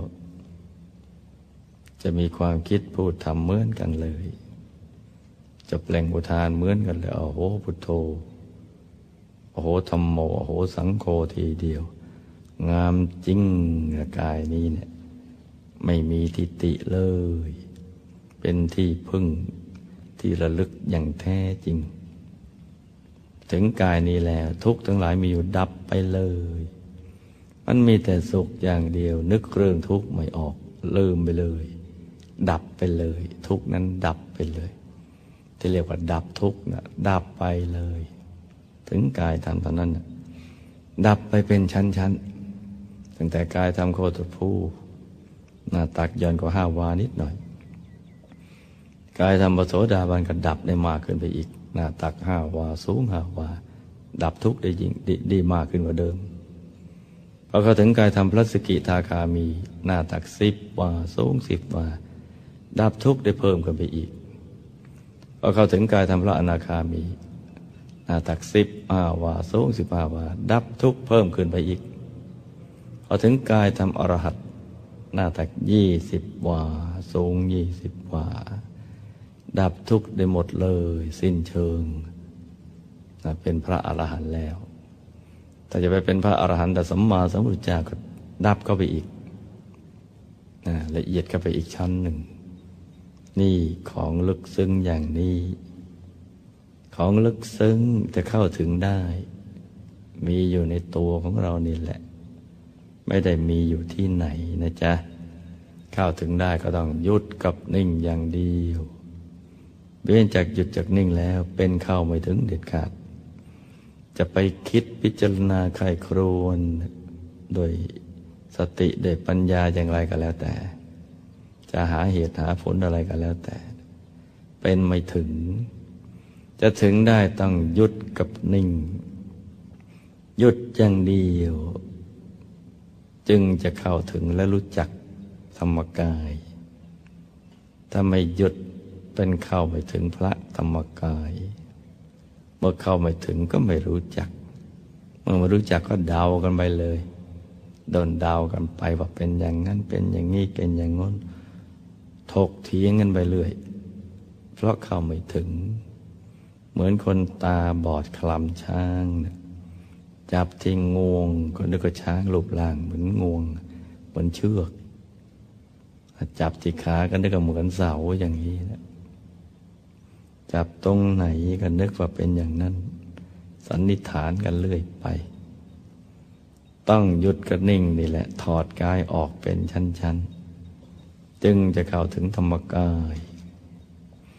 S1: จะมีความคิดพูดทำเหมือนกันเลยจะเปล่งอุทานเหมือนกันเลยโอ้โหพุทโธโอ้โหธัมโมโอ้โหสังโฆทีเดียวงามจริงกายนี้เนี่ยไม่มีทิฏฐิเลยเป็นที่พึ่งที่ระลึกอย่างแท้จริงถึงกายนี้แล้วทุกข์ทั้งหลายมีอยู่ดับไปเลยมันมีแต่สุขอย่างเดียวนึกเรื่องทุกข์ไม่ออกลืมไปเลยดับไปเลยทุกข์นั้นดับไปเลยที่เรียกว่าดับทุกข์นะดับไปเลยถึงกายธรรมตอนนั้นนะดับไปเป็นชั้นๆตั้งแต่กายธรรมโคตรภูหน้าตักย้อนกว่า5 วานิดหน่อยกายธรรมปโสดาบันก็ดับได้มากขึ้นไปอีกหน้าตัก5 วาสูง5 วาดับทุกข์ได้ยิ่งดีมากขึ้นกว่าเดิมพอเข้าถึงกายธรรมพระสกิทาคามีหน้าตัก10 วาสูง10 วาดับทุกข์ได้เพิ่มขึ้นไปอีกพอเข้าถึงกายธรรมพระอนาคามีหน้าตัก15 วาสูง15 วาดับทุกข์เพิ่มขึ้นไปอีกพอถึงกายธรรมอรหัตหน้าตัก20 วาสูง20 วาดับทุกข์ได้หมดเลยสิ้นเชิงเป็นพระอรหันต์แล้วถ้าจะไปเป็นพระอรหันต์แต่สัมมาสัมพุทธเจ้าก็ดับเข้าไปอีกละเอียดเข้าไปอีกชั้นหนึ่งนี่ของลึกซึ้งอย่างนี้ของลึกซึ้งจะเข้าถึงได้มีอยู่ในตัวของเรานี่แหละไม่ได้มีอยู่ที่ไหนนะจ๊ะเข้าถึงได้ก็ต้องหยุดกับนิ่งอย่างเดียวเว้นจากหยุดจากนิ่งแล้วเป็นเข้าไม่ถึงเด็ดขาดจะไปคิดพิจารณาใคร่ครวญโดยสติโดยปัญญาอย่างไรก็แล้วแต่จะหาเหตุหาผลอะไรก็แล้วแต่เป็นไม่ถึงจะถึงได้ต้องหยุดกับนิ่งหยุดอย่างเดียวจึงจะเข้าถึงและรู้จักธรรมกายถ้าไม่หยุดเป็นเข้าไม่ถึงพระธรรมกายเมื่อเข้าไม่ถึงก็ไม่รู้จักเมื่อไม่รู้จักก็เดากันไปเลยโดนเดากันไปว่าเป็นอย่างนั้นเป็นอย่างนี้เป็นอย่างง้นถกเถียงกันไปเรื่อยเพราะเข้าไม่ถึงเหมือนคนตาบอดคลำช้างนะจับที่งวงก็นึกว่าช้างรูปร่างเหมือนงวงเหมือนเชือกจับที่ขาก็นึกว่าเหมือนเสาอย่างนี้นะจับตรงไหนก็นึกว่าเป็นอย่างนั้นสันนิษฐานกันเรื่อยไปต้องหยุดกับนิ่งนี่แหละถอดกายออกเป็นชั้นๆจึงจะเข้าถึงธรรมกาย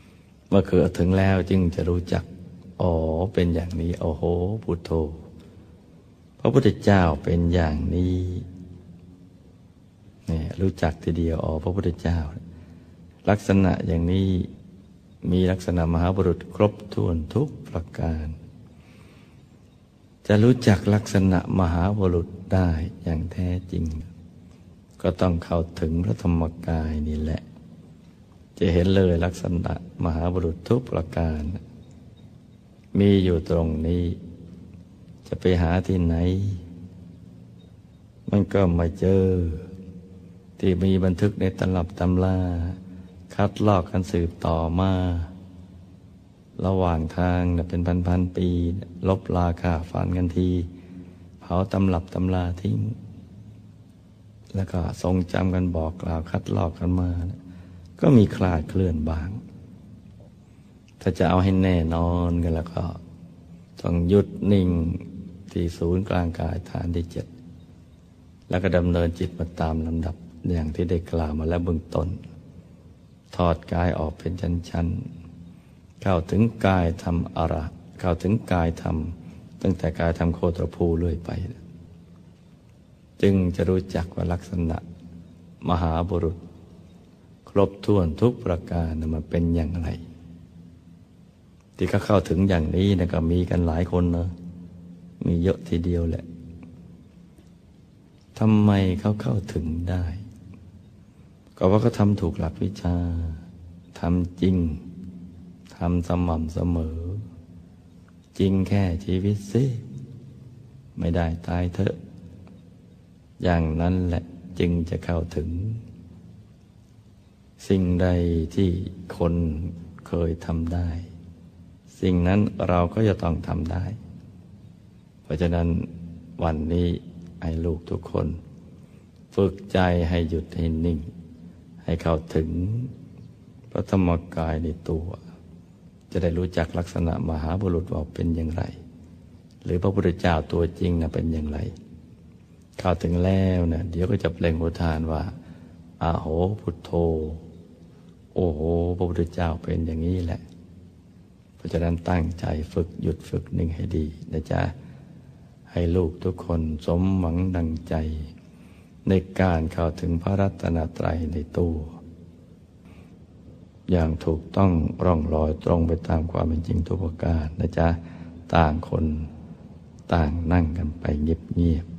S1: เมื่อเกิดถึงแล้วจึงจะรู้จักอ๋อเป็นอย่างนี้โอ้โหพุทโธพระพุทธเจ้าเป็นอย่างนี้เนี่ยรู้จักทีเดียวอ๋อพระพุทธเจ้าลักษณะอย่างนี้มีลักษณะมหาบุรุษครบถ้วนทุกประการจะรู้จักลักษณะมหาบุรุษได้อย่างแท้จริงก็ต้องเข้าถึงพระธรรมกายนี่แหละจะเห็นเลยลักษณะมหาบุรุษทุกประการมีอยู่ตรงนี้จะไปหาที่ไหนมันก็มาเจอที่มีบันทึกในตำรับตำราคัดลอกกันสืบต่อมาระหว่างทางเป็นพันปีลบราฆ่าฟันกันทีเผาตำรับตำราทิ้งแล้วก็ทรงจำกันบอกกล่าวคัดลอกกันมาก็มีคลาดเคลื่อนบ้างถ้าจะเอาให้แน่นอนกันแล้วก็ต้องหยุดนิ่งที่ศูนย์กลางกายฐานที่7แล้วก็ดำเนินจิตมาตามลำดับอย่างที่ได้กล่าวมาแล้วเบื้องต้นถอดกายออกเป็นชั้นๆเข้าถึงกายธรรมอรหัตเข้าถึงกายธรรมตั้งแต่กายธรรมโคตรภูเรื่อยไปจึงจะรู้จักว่าลักษณะมหาบุรุษครบถ้วนทุกประการมันเป็นอย่างไรที่เขาเข้าถึงอย่างนี้นะก็มีกันหลายคนเนอะมีเยอะทีเดียวแหละทำไมเขาเข้าถึงได้ก็เพราะเขาทำถูกหลักวิชาทำจริงทำสม่ำเสมอจริงแค่ชีวิตสิไม่ได้ตายเถอะอย่างนั้นแหละจึงจะเข้าถึงสิ่งใดที่คนเคยทำได้สิ่งนั้นเราก็จะต้องทำได้เพราะฉะนั้นวันนี้ให้ลูกทุกคนฝึกใจให้หยุดให้นิ่งให้เข้าถึงพระธรรมกายในตัวจะได้รู้จักลักษณะมหาบุรุษว่าเป็นอย่างไรหรือพระพุทธเจ้าตัวจริงนะเป็นอย่างไรเข้าถึงแล้วนะเดี๋ยวก็จะเปล่งอุทานว่าอาโหพุทโธโอ้โหพระพุทธเจ้าเป็นอย่างนี้แหละเพราะฉะนั้นตั้งใจฝึกหยุดฝึกนิ่งให้ดีนะจ๊ะให้ลูกทุกคนสมหวังดังใจในการเข้าถึงพระรัตนตรัยในตัวอย่างถูกต้องร่องรอยตรงไปตามความเป็นจริงทุกประการนะจ๊ะต่างคนต่างนั่งกันไปเงียบๆ